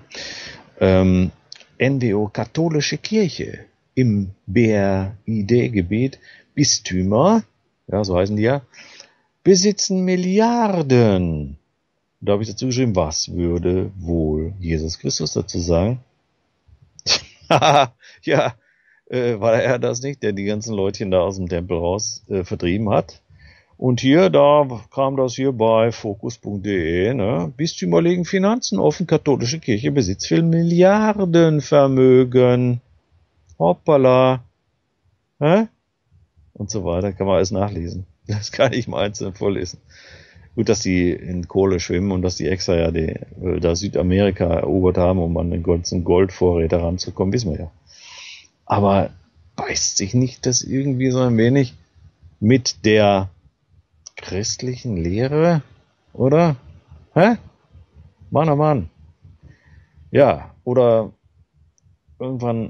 NWO Katholische Kirche im BRID-Gebiet, Bistümer, ja, so heißen die ja, besitzen Milliarden. Da habe ich dazu geschrieben, was würde wohl Jesus Christus dazu sagen? Ja, war er das nicht, der die ganzen Leutchen da aus dem Tempel raus vertrieben hat? Und da kam das hier bei focus.de, ne? Bistümer legen Finanzen offen, katholische Kirche besitzt viel Milliardenvermögen. Hoppala. Hä? Und so weiter, kann man alles nachlesen. Das kann ich mal einzeln vorlesen. Gut, dass die in Kohle schwimmen und dass die extra da Südamerika erobert haben, um an den ganzen Goldvorräte ranzukommen, wissen wir ja. Aber beißt sich nicht das irgendwie so ein wenig mit der christlichen Lehre, oder? Hä? Mann, oh Mann. Ja, oder irgendwann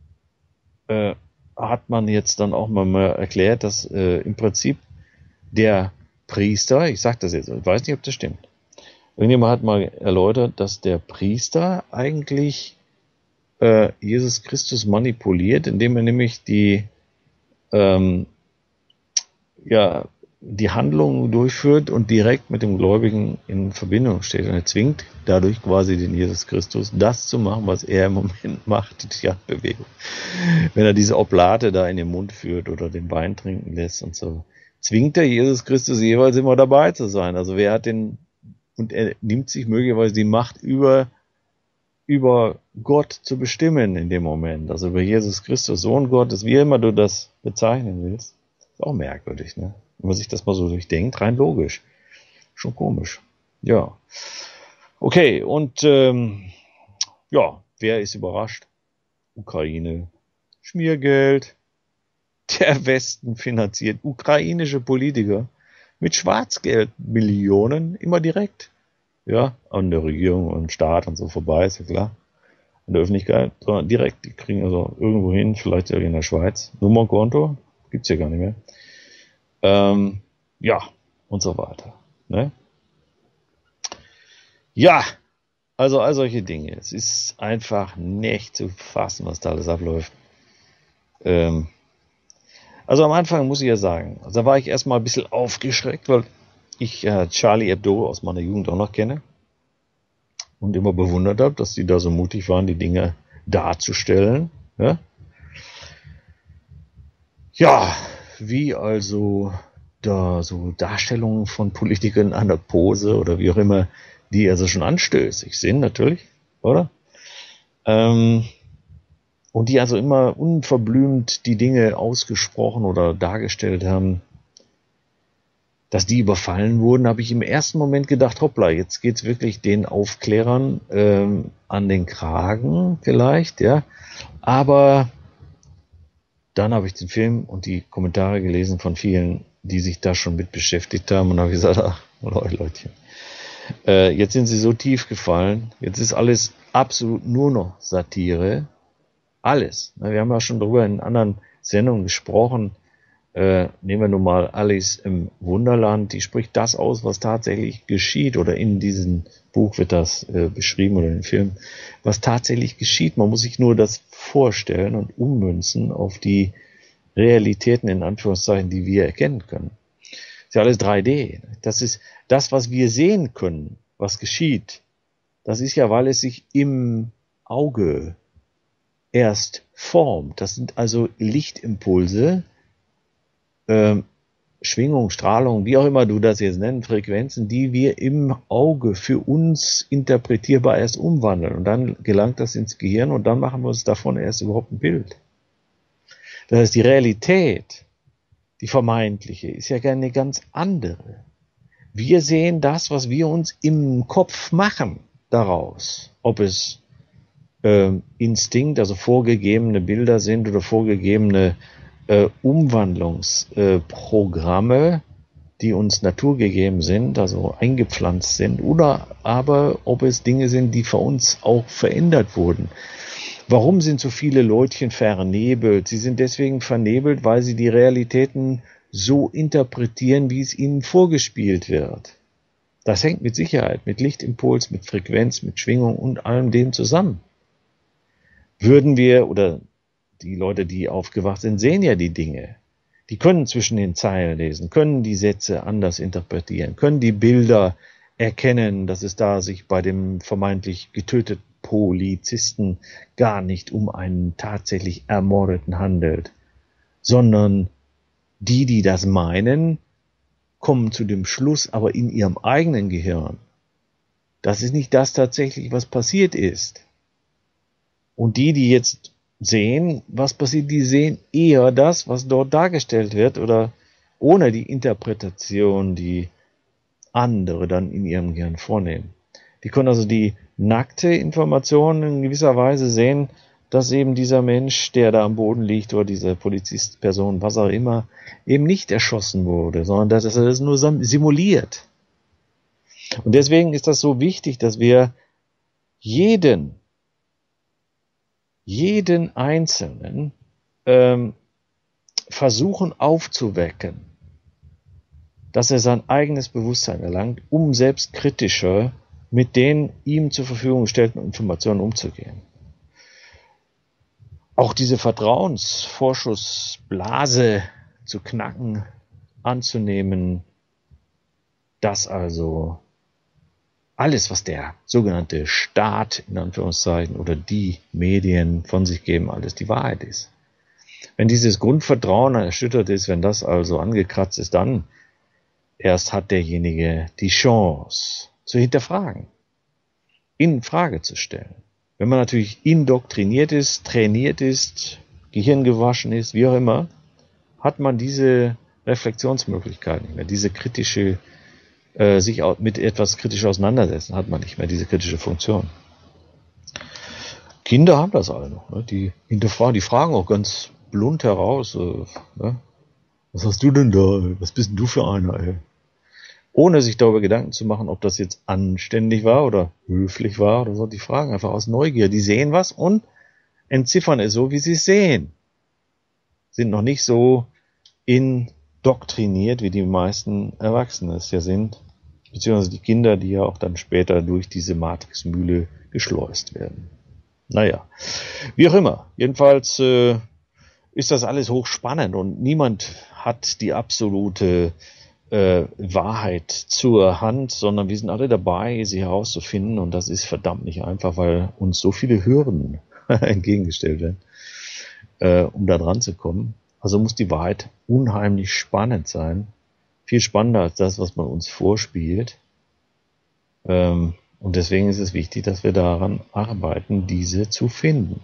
hat man jetzt dann auch mal erklärt, dass im Prinzip der Priester, ich sag das jetzt, ich weiß nicht, ob das stimmt. Irgendjemand hat mal erläutert, dass der Priester eigentlich Jesus Christus manipuliert, indem er nämlich die Handlungen durchführt und direkt mit dem Gläubigen in Verbindung steht. Und er zwingt dadurch quasi den Jesus Christus, das zu machen, was er im Moment macht, die Handbewegung. Wenn er diese Oblate da in den Mund führt oder den Wein trinken lässt und so, zwingt er Jesus Christus jeweils immer dabei zu sein. Also und er nimmt sich möglicherweise die Macht über Gott zu bestimmen in dem Moment. Also über Jesus Christus, Sohn Gottes, wie immer du das bezeichnen willst. Ist auch merkwürdig, ne? Wenn man sich das mal so durchdenkt, rein logisch. Schon komisch. Ja. Okay, und wer ist überrascht? Ukraine. Schmiergeld. Der Westen finanziert ukrainische Politiker mit Schwarzgeld Millionen immer direkt. Ja, an der Regierung und Staat und so vorbei, ist ja klar. An der Öffentlichkeit, sondern direkt, die kriegen also irgendwo hin, vielleicht in der Schweiz. Nummernkonto, gibt's hier gar nicht mehr. Und so weiter. Ne? Ja, also all solche Dinge. Es ist einfach nicht zu fassen, was da alles abläuft. Also am Anfang muss ich ja sagen, da war ich erstmal ein bisschen aufgeschreckt, weil ich Charlie Hebdo aus meiner Jugend auch noch kenne und immer bewundert habe, dass die da so mutig waren, die Dinge darzustellen. Ja, wie also oder so Darstellungen von Politikern an der Pose oder wie auch immer, die also schon anstößig sind, natürlich, oder? Und die also immer unverblümt die Dinge ausgesprochen oder dargestellt haben, dass die überfallen wurden, habe ich im ersten Moment gedacht, hoppla, jetzt geht's wirklich den Aufklärern an den Kragen vielleicht, ja. Aber dann habe ich den Film und die Kommentare gelesen von vielen, die sich da schon mit beschäftigt haben und habe gesagt, ach, Leutchen, jetzt sind sie so tief gefallen, jetzt ist alles absolut nur noch Satire, alles. Wir haben ja schon darüber in anderen Sendungen gesprochen. Nehmen wir nun mal Alice im Wunderland, die spricht das aus, was tatsächlich geschieht, oder in diesem Buch wird das beschrieben oder in dem Film, was tatsächlich geschieht. Man muss sich nur das vorstellen und ummünzen auf die Realitäten, in Anführungszeichen, die wir erkennen können. Das ist ja alles 3D. Das ist das, was wir sehen können, was geschieht. Das ist ja, weil es sich im Auge erst formt. Das sind also Lichtimpulse, Schwingung, Strahlung, wie auch immer du das jetzt nennen, Frequenzen, die wir im Auge für uns interpretierbar erst umwandeln. Und dann gelangt das ins Gehirn und dann machen wir uns davon erst überhaupt ein Bild. Das heißt, die Realität, die vermeintliche, ist ja eine ganz andere. Wir sehen das, was wir uns im Kopf machen daraus. Ob es Instinkt, also vorgegebene Bilder sind oder vorgegebene Umwandlungsprogramme, die uns naturgegeben sind, also eingepflanzt sind, oder aber ob es Dinge sind, die für uns auch verändert wurden. Warum sind so viele Leutchen vernebelt? Sie sind deswegen vernebelt, weil sie die Realitäten so interpretieren, wie es ihnen vorgespielt wird. Das hängt mit Sicherheit, mit Lichtimpuls, mit Frequenz, mit Schwingung und allem dem zusammen. Würden wir, oder die Leute, die aufgewacht sind, sehen ja die Dinge. Die können zwischen den Zeilen lesen, können die Sätze anders interpretieren, können die Bilder erkennen, dass es da sich bei dem vermeintlich getöteten Polizisten gar nicht um einen tatsächlich Ermordeten handelt, sondern die das meinen, kommen zu dem Schluss, aber in ihrem eigenen Gehirn. Das ist nicht das tatsächlich, was passiert ist. Und die jetzt sehen, was passiert, die sehen eher das, was dort dargestellt wird, oder ohne die Interpretation, die andere dann in ihrem Gehirn vornehmen. Die können also die nackte Information in gewisser Weise sehen, dass eben dieser Mensch, der da am Boden liegt, oder diese Polizistperson, was auch immer, eben nicht erschossen wurde, sondern dass er das nur simuliert. Und deswegen ist das so wichtig, dass wir jeden Einzelnen versuchen aufzuwecken, dass er sein eigenes Bewusstsein erlangt, um selbstkritischer mit den ihm zur Verfügung gestellten Informationen umzugehen. Auch diese Vertrauensvorschussblase zu knacken, anzunehmen, dass also alles, was der sogenannte Staat, in Anführungszeichen, oder die Medien von sich geben, alles die Wahrheit ist. Wenn dieses Grundvertrauen erschüttert ist, wenn das also angekratzt ist, dann erst hat derjenige die Chance zu hinterfragen, in Frage zu stellen. Wenn man natürlich indoktriniert ist, trainiert ist, Gehirn gewaschen ist, wie auch immer, hat man diese Reflexionsmöglichkeit nicht mehr, diese kritische sich mit etwas kritisch auseinandersetzen, hat man nicht mehr diese kritische Funktion. Kinder haben das alle noch, ne? Die hinterfragen, die fragen auch ganz blunt heraus, ne? Was hast du denn da? Was bist denn du für einer? Ey? Ohne sich darüber Gedanken zu machen, ob das jetzt anständig war oder höflich war oder so. Die fragen einfach aus Neugier. Die sehen was und entziffern es so, wie sie es sehen. Sind noch nicht so indoktriniert, wie die meisten Erwachsenen es ja sind. Beziehungsweise die Kinder, die ja auch dann später durch diese Matrixmühle geschleust werden. Naja, wie auch immer. Jedenfalls ist das alles hochspannend und niemand hat die absolute Wahrheit zur Hand, sondern wir sind alle dabei, sie herauszufinden, und das ist verdammt nicht einfach, weil uns so viele Hürden entgegengestellt werden, um da dran zu kommen. Also muss die Wahrheit unheimlich spannend sein, viel spannender als das, was man uns vorspielt. Und deswegen ist es wichtig, dass wir daran arbeiten, diese zu finden.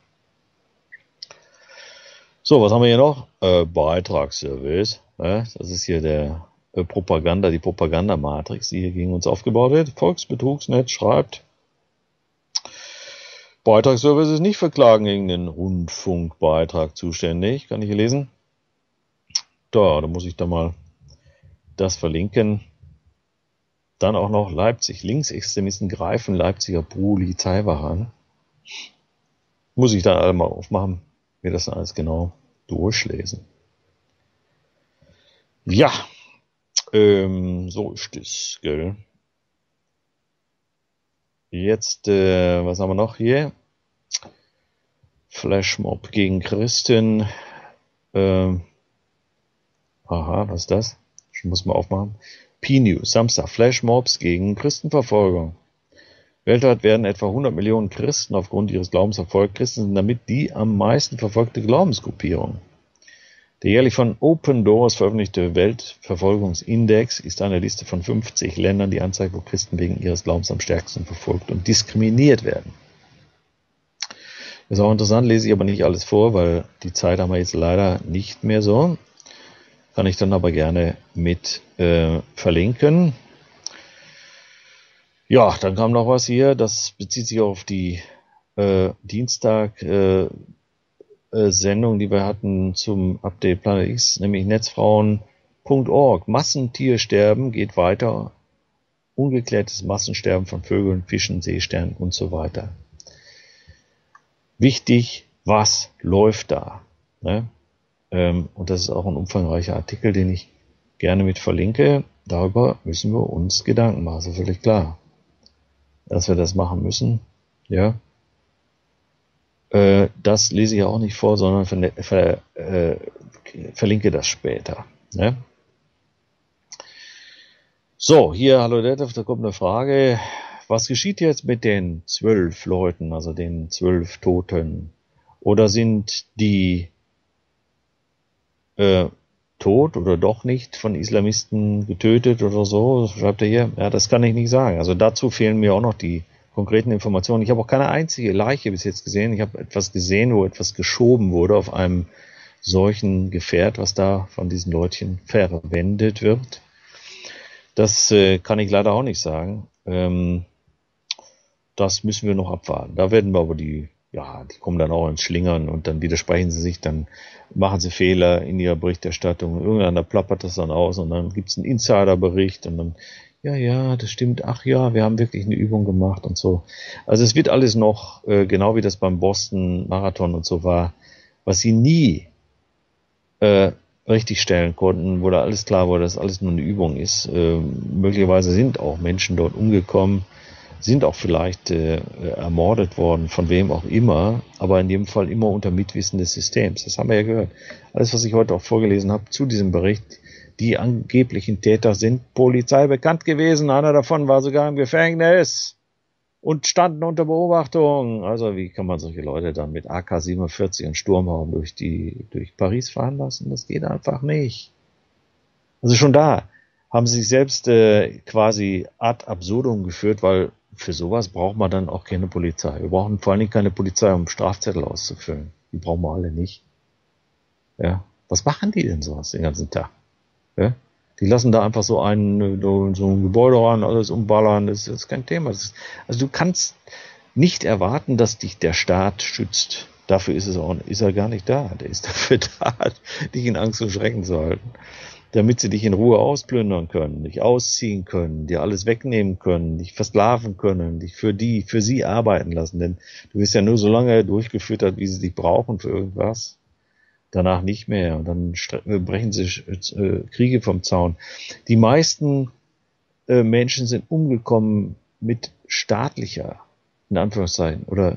So, was haben wir hier noch? Beitragsservice. Das ist hier der die Propagandamatrix, die hier gegen uns aufgebaut wird. Volksbetrugsnetz schreibt, Beitragsservice ist nicht für Klagen gegen den Rundfunkbeitrag zuständig. Kann ich hier lesen? Da muss ich da mal das verlinken. Dann auch noch Leipzig. Linksextremisten greifen Leipziger Polizeiwache an. Muss ich dann alle mal aufmachen, mir das alles genau durchlesen. Ja, so ist es, gell. Jetzt, was haben wir noch hier? Flashmob gegen Christen. Was ist das? Ich muss mal aufmachen. P-News, Samstag, Flashmobs gegen Christenverfolgung. Weltweit werden etwa 100 Millionen Christen aufgrund ihres Glaubens verfolgt. Christen sind damit die am meisten verfolgte Glaubensgruppierung. Der jährlich von Open Doors veröffentlichte Weltverfolgungsindex ist eine Liste von 50 Ländern, die anzeigt, wo Christen wegen ihres Glaubens am stärksten verfolgt und diskriminiert werden. Ist auch interessant, lese ich aber nicht alles vor, weil die Zeit haben wir jetzt leider nicht mehr so. Kann ich dann aber gerne mit verlinken. Ja, dann kam noch was hier, das bezieht sich auf die Dienstag Sendung, die wir hatten zum Update Planet X, nämlich netzfrauen.org. Massentiersterben geht weiter. Ungeklärtes Massensterben von Vögeln, Fischen, Seesternen und so weiter. Wichtig, was läuft da? Ne? Und das ist auch ein umfangreicher Artikel, den ich gerne mit verlinke. Darüber müssen wir uns Gedanken machen, ist völlig klar, dass wir das machen müssen. Ja. Das lese ich auch nicht vor, sondern verlinke das später. Ne? So, hier, hallo Detlef, da kommt eine Frage. Was geschieht jetzt mit den 12 Leuten, also den 12 Toten? Oder sind die tot oder doch nicht von Islamisten getötet oder so? Schreibt er hier. Ja, das kann ich nicht sagen. Also dazu fehlen mir auch noch die konkreten Informationen. Ich habe auch keine einzige Leiche bis jetzt gesehen. Ich habe etwas gesehen, wo etwas geschoben wurde auf einem solchen Gefährt, was da von diesen Leutchen verwendet wird. Das kann ich leider auch nicht sagen. Das müssen wir noch abwarten. Da werden wir aber die kommen dann auch ins Schlingern und dann widersprechen sie sich, dann machen sie Fehler in ihrer Berichterstattung. Irgendeiner plappert das dann aus und dann gibt es einen Insiderbericht und dann ja, das stimmt, ach ja, wir haben wirklich eine Übung gemacht und so. Also es wird alles noch, genau wie das beim Boston Marathon und so war, was sie nie richtig stellen konnten, wo da alles klar war, dass alles nur eine Übung ist. Möglicherweise sind auch Menschen dort umgekommen, sind auch vielleicht ermordet worden, von wem auch immer, aber in jedem Fall immer unter Mitwissen des Systems. Das haben wir ja gehört. Alles, was ich heute auch vorgelesen habe zu diesem Bericht, die angeblichen Täter sind Polizei bekannt gewesen. Einer davon war sogar im Gefängnis und standen unter Beobachtung. Also wie kann man solche Leute dann mit AK-47 und Sturmhauen durch Paris fahren lassen? Das geht einfach nicht. Also schon da haben sie sich selbst quasi ad absurdum geführt, weil für sowas braucht man dann auch keine Polizei. Wir brauchen vor allen Dingen keine Polizei, um Strafzettel auszufüllen. Die brauchen wir alle nicht. Ja, was machen die denn sowas den ganzen Tag? Ja? Die lassen da einfach so ein Gebäude ran, alles umballern, das ist kein Thema. Also du kannst nicht erwarten, dass dich der Staat schützt. Dafür ist er gar nicht da. Der ist dafür da, dich in Angst und Schrecken zu halten. Damit sie dich in Ruhe ausplündern können, dich ausziehen können, dir alles wegnehmen können, dich versklaven können, dich für sie arbeiten lassen. Denn du wirst ja nur so lange durchgefüttert, wie sie dich brauchen für irgendwas. Danach nicht mehr. Und dann brechen sie Kriege vom Zaun. Die meisten Menschen sind umgekommen mit staatlicher, in Anführungszeichen, oder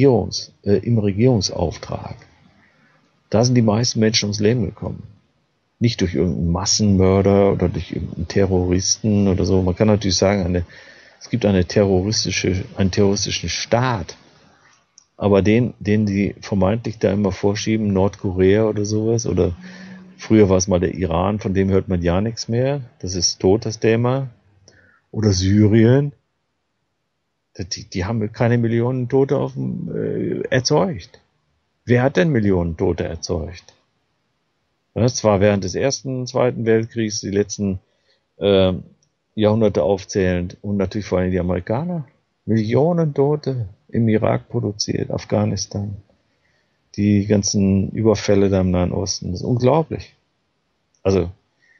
im Regierungsauftrag. Da sind die meisten Menschen ums Leben gekommen. Nicht durch irgendeinen Massenmörder oder durch irgendeinen Terroristen oder so. Man kann natürlich sagen, es gibt einen terroristischen Staat. Aber den die vermeintlich da immer vorschieben, Nordkorea oder sowas, oder Früher war es mal der Iran, von dem hört man ja nichts mehr. Das ist tot, das Thema. Oder Syrien. Die haben keine Millionen Tote erzeugt. Wer hat denn Millionen Tote erzeugt? Das zwar während des Ersten, Zweiten Weltkriegs, die letzten Jahrhunderte aufzählend, und natürlich vor allem die Amerikaner. Millionen Tote im Irak produziert, Afghanistan. Die ganzen Überfälle da im Nahen Osten, das ist unglaublich. Also,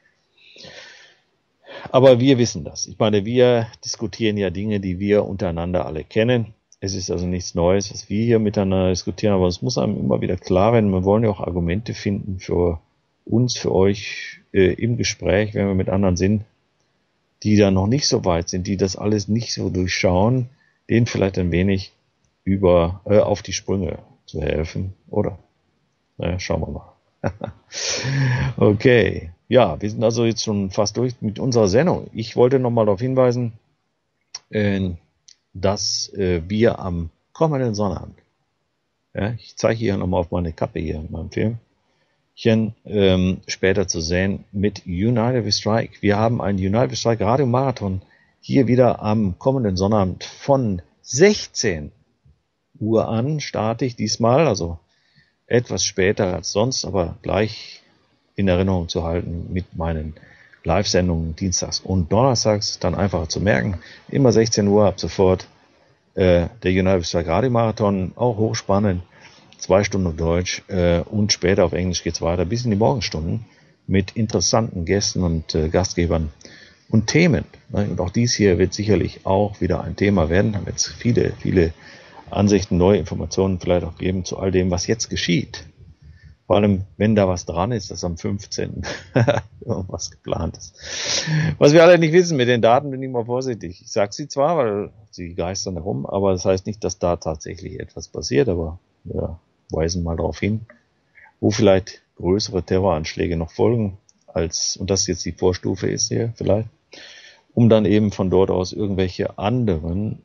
aber wir wissen das. Ich meine, wir diskutieren ja Dinge, die wir untereinander alle kennen. Es ist also nichts Neues, was wir hier miteinander diskutieren, aber es muss einem immer wieder klar werden, wir wollen ja auch Argumente finden für uns, für euch im Gespräch, wenn wir mit anderen sind, die da noch nicht so weit sind, die das alles nicht so durchschauen, denen vielleicht ein wenig auf die Sprünge zu helfen, oder? Naja, schauen wir mal. Okay, ja, wir sind also jetzt schon fast durch mit unserer Sendung. Ich wollte nochmal darauf hinweisen, dass wir am kommenden Sonnabend, ja, ich zeige hier nochmal auf meine Kappe hier in meinem Filmchen, später zu sehen mit United We Strike. Wir haben einen United We Strike Radiomarathon hier wieder am kommenden Sonnabend von 16 Uhr an, starte ich diesmal, also etwas später als sonst, aber gleich in Erinnerung zu halten mit meinen Live-Sendungen dienstags und donnerstags, dann einfacher zu merken. Immer 16 Uhr ab sofort der United We Strike Radiomarathon, auch hochspannend, 2 Stunden auf Deutsch und später auf Englisch geht's weiter, bis in die Morgenstunden mit interessanten Gästen und Gastgebern und Themen. Und auch dies hier wird sicherlich auch wieder ein Thema werden. Da wird es viele, viele Ansichten, neue Informationen vielleicht auch geben zu all dem, was jetzt geschieht. Vor allem, wenn da was dran ist, dass am 15. irgendwas geplant ist. Was wir alle nicht wissen, mit den Daten bin ich mal vorsichtig. Ich sage sie zwar, weil sie geistern herum, aber das heißt nicht, dass da tatsächlich etwas passiert, aber wir weisen mal darauf hin, wo vielleicht größere Terroranschläge noch folgen, und das jetzt die Vorstufe ist hier vielleicht, um dann eben von dort aus irgendwelche anderen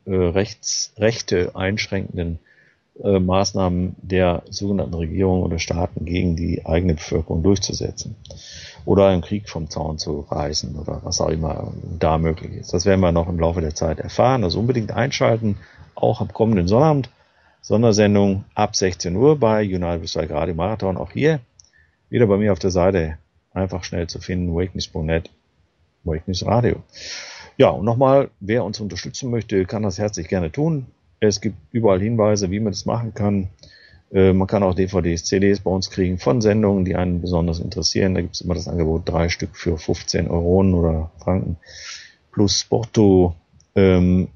Rechte einschränkenden Maßnahmen der sogenannten Regierung oder Staaten gegen die eigene Bevölkerung durchzusetzen. Oder einen Krieg vom Zaun zu reißen oder was auch immer da möglich ist. Das werden wir noch im Laufe der Zeit erfahren. Also unbedingt einschalten, auch am kommenden Sonnabend. Sondersendung ab 16 Uhr bei United We Strike Radio Marathon. Auch hier wieder bei mir auf der Seite einfach schnell zu finden, wakenews.net, Wakenews Radio. Ja, und nochmal, wer uns unterstützen möchte, kann das herzlich gerne tun. Es gibt überall Hinweise, wie man das machen kann. Man kann auch DVDs, CDs bei uns kriegen von Sendungen, die einen besonders interessieren. Da gibt es immer das Angebot 3 Stück für 15 Euronen oder Franken plus Porto und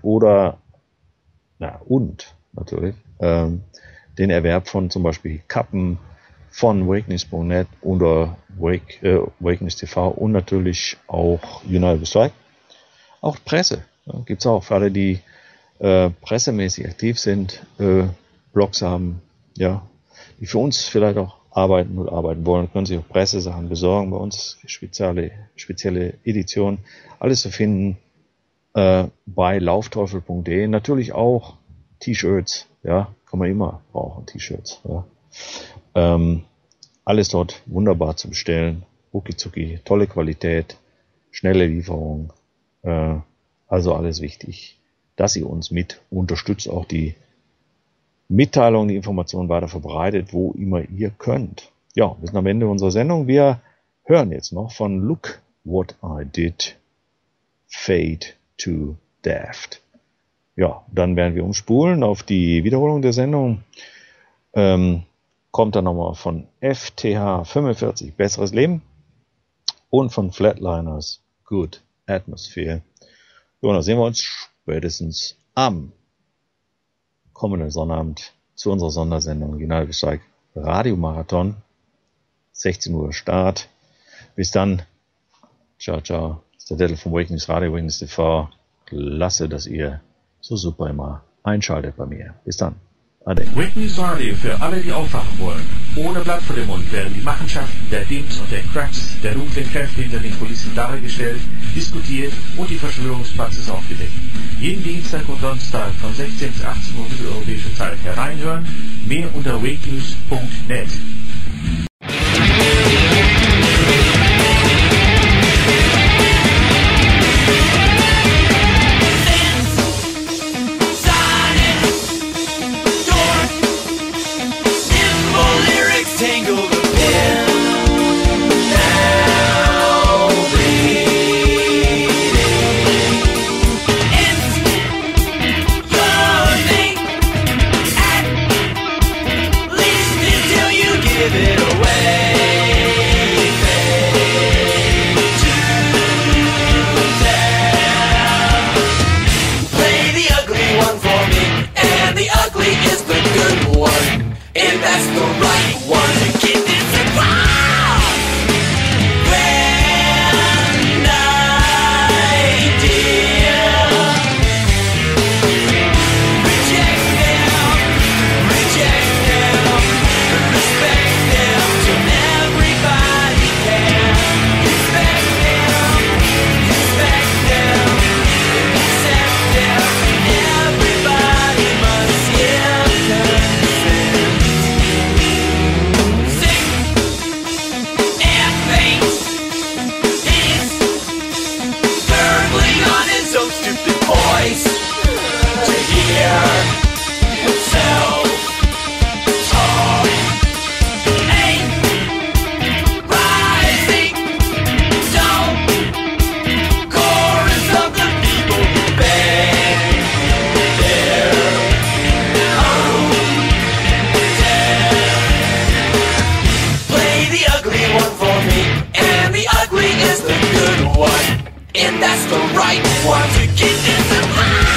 natürlich den Erwerb von zum Beispiel Kappen von wakenews.net oder Wakenews TV und natürlich auch United We Strike. Auch Presse gibt's auch für alle, die pressemäßig aktiv sind, Blogs haben, ja, die für uns vielleicht auch arbeiten wollen, können sich auch Pressesachen besorgen bei uns, spezielle Editionen, alles zu finden bei laufteufel.de. Natürlich auch T-Shirts, ja, kann man immer brauchen, T-Shirts, ja. Alles dort wunderbar zu bestellen, rucki-zucki, tolle Qualität, schnelle Lieferung, also alles wichtig, dass ihr uns mit unterstützt, auch die Mitteilung, die Informationen weiter verbreitet, wo immer ihr könnt. Ja, wir sind am Ende unserer Sendung. Wir hören jetzt noch von Look What I Did, Fade to Daft. Ja, dann werden wir umspulen auf die Wiederholung der Sendung. Kommt dann nochmal von FTH 45, Besseres Leben, und von Flatliners, Good Atmosphere. So, dann sehen wir uns spätestens am kommenden Sonnabend zu unserer Sondersendung United We Strike Radiomarathon. 16 Uhr Start. Bis dann. Ciao, ciao. Das ist der Dettel von Wakenews Radio, Wakenews TV. Klasse, dass ihr so super immer einschaltet bei mir. Bis dann. Ade. Wakenews Radio für alle, die aufwachen wollen. Ohne Blatt vor dem Mund werden die Machenschaften der Dims und der Cracks, der dunklen Kräfte hinter den Kulissen dargestellt, diskutiert und die Verschwörungspraxis aufgedeckt. Jeden Dienstag und Donnerstag von 16 bis 18 Uhr mitteleuropäische Zeit hereinhören. Mehr unter wakenews.net. And that's the right one to get in the mind.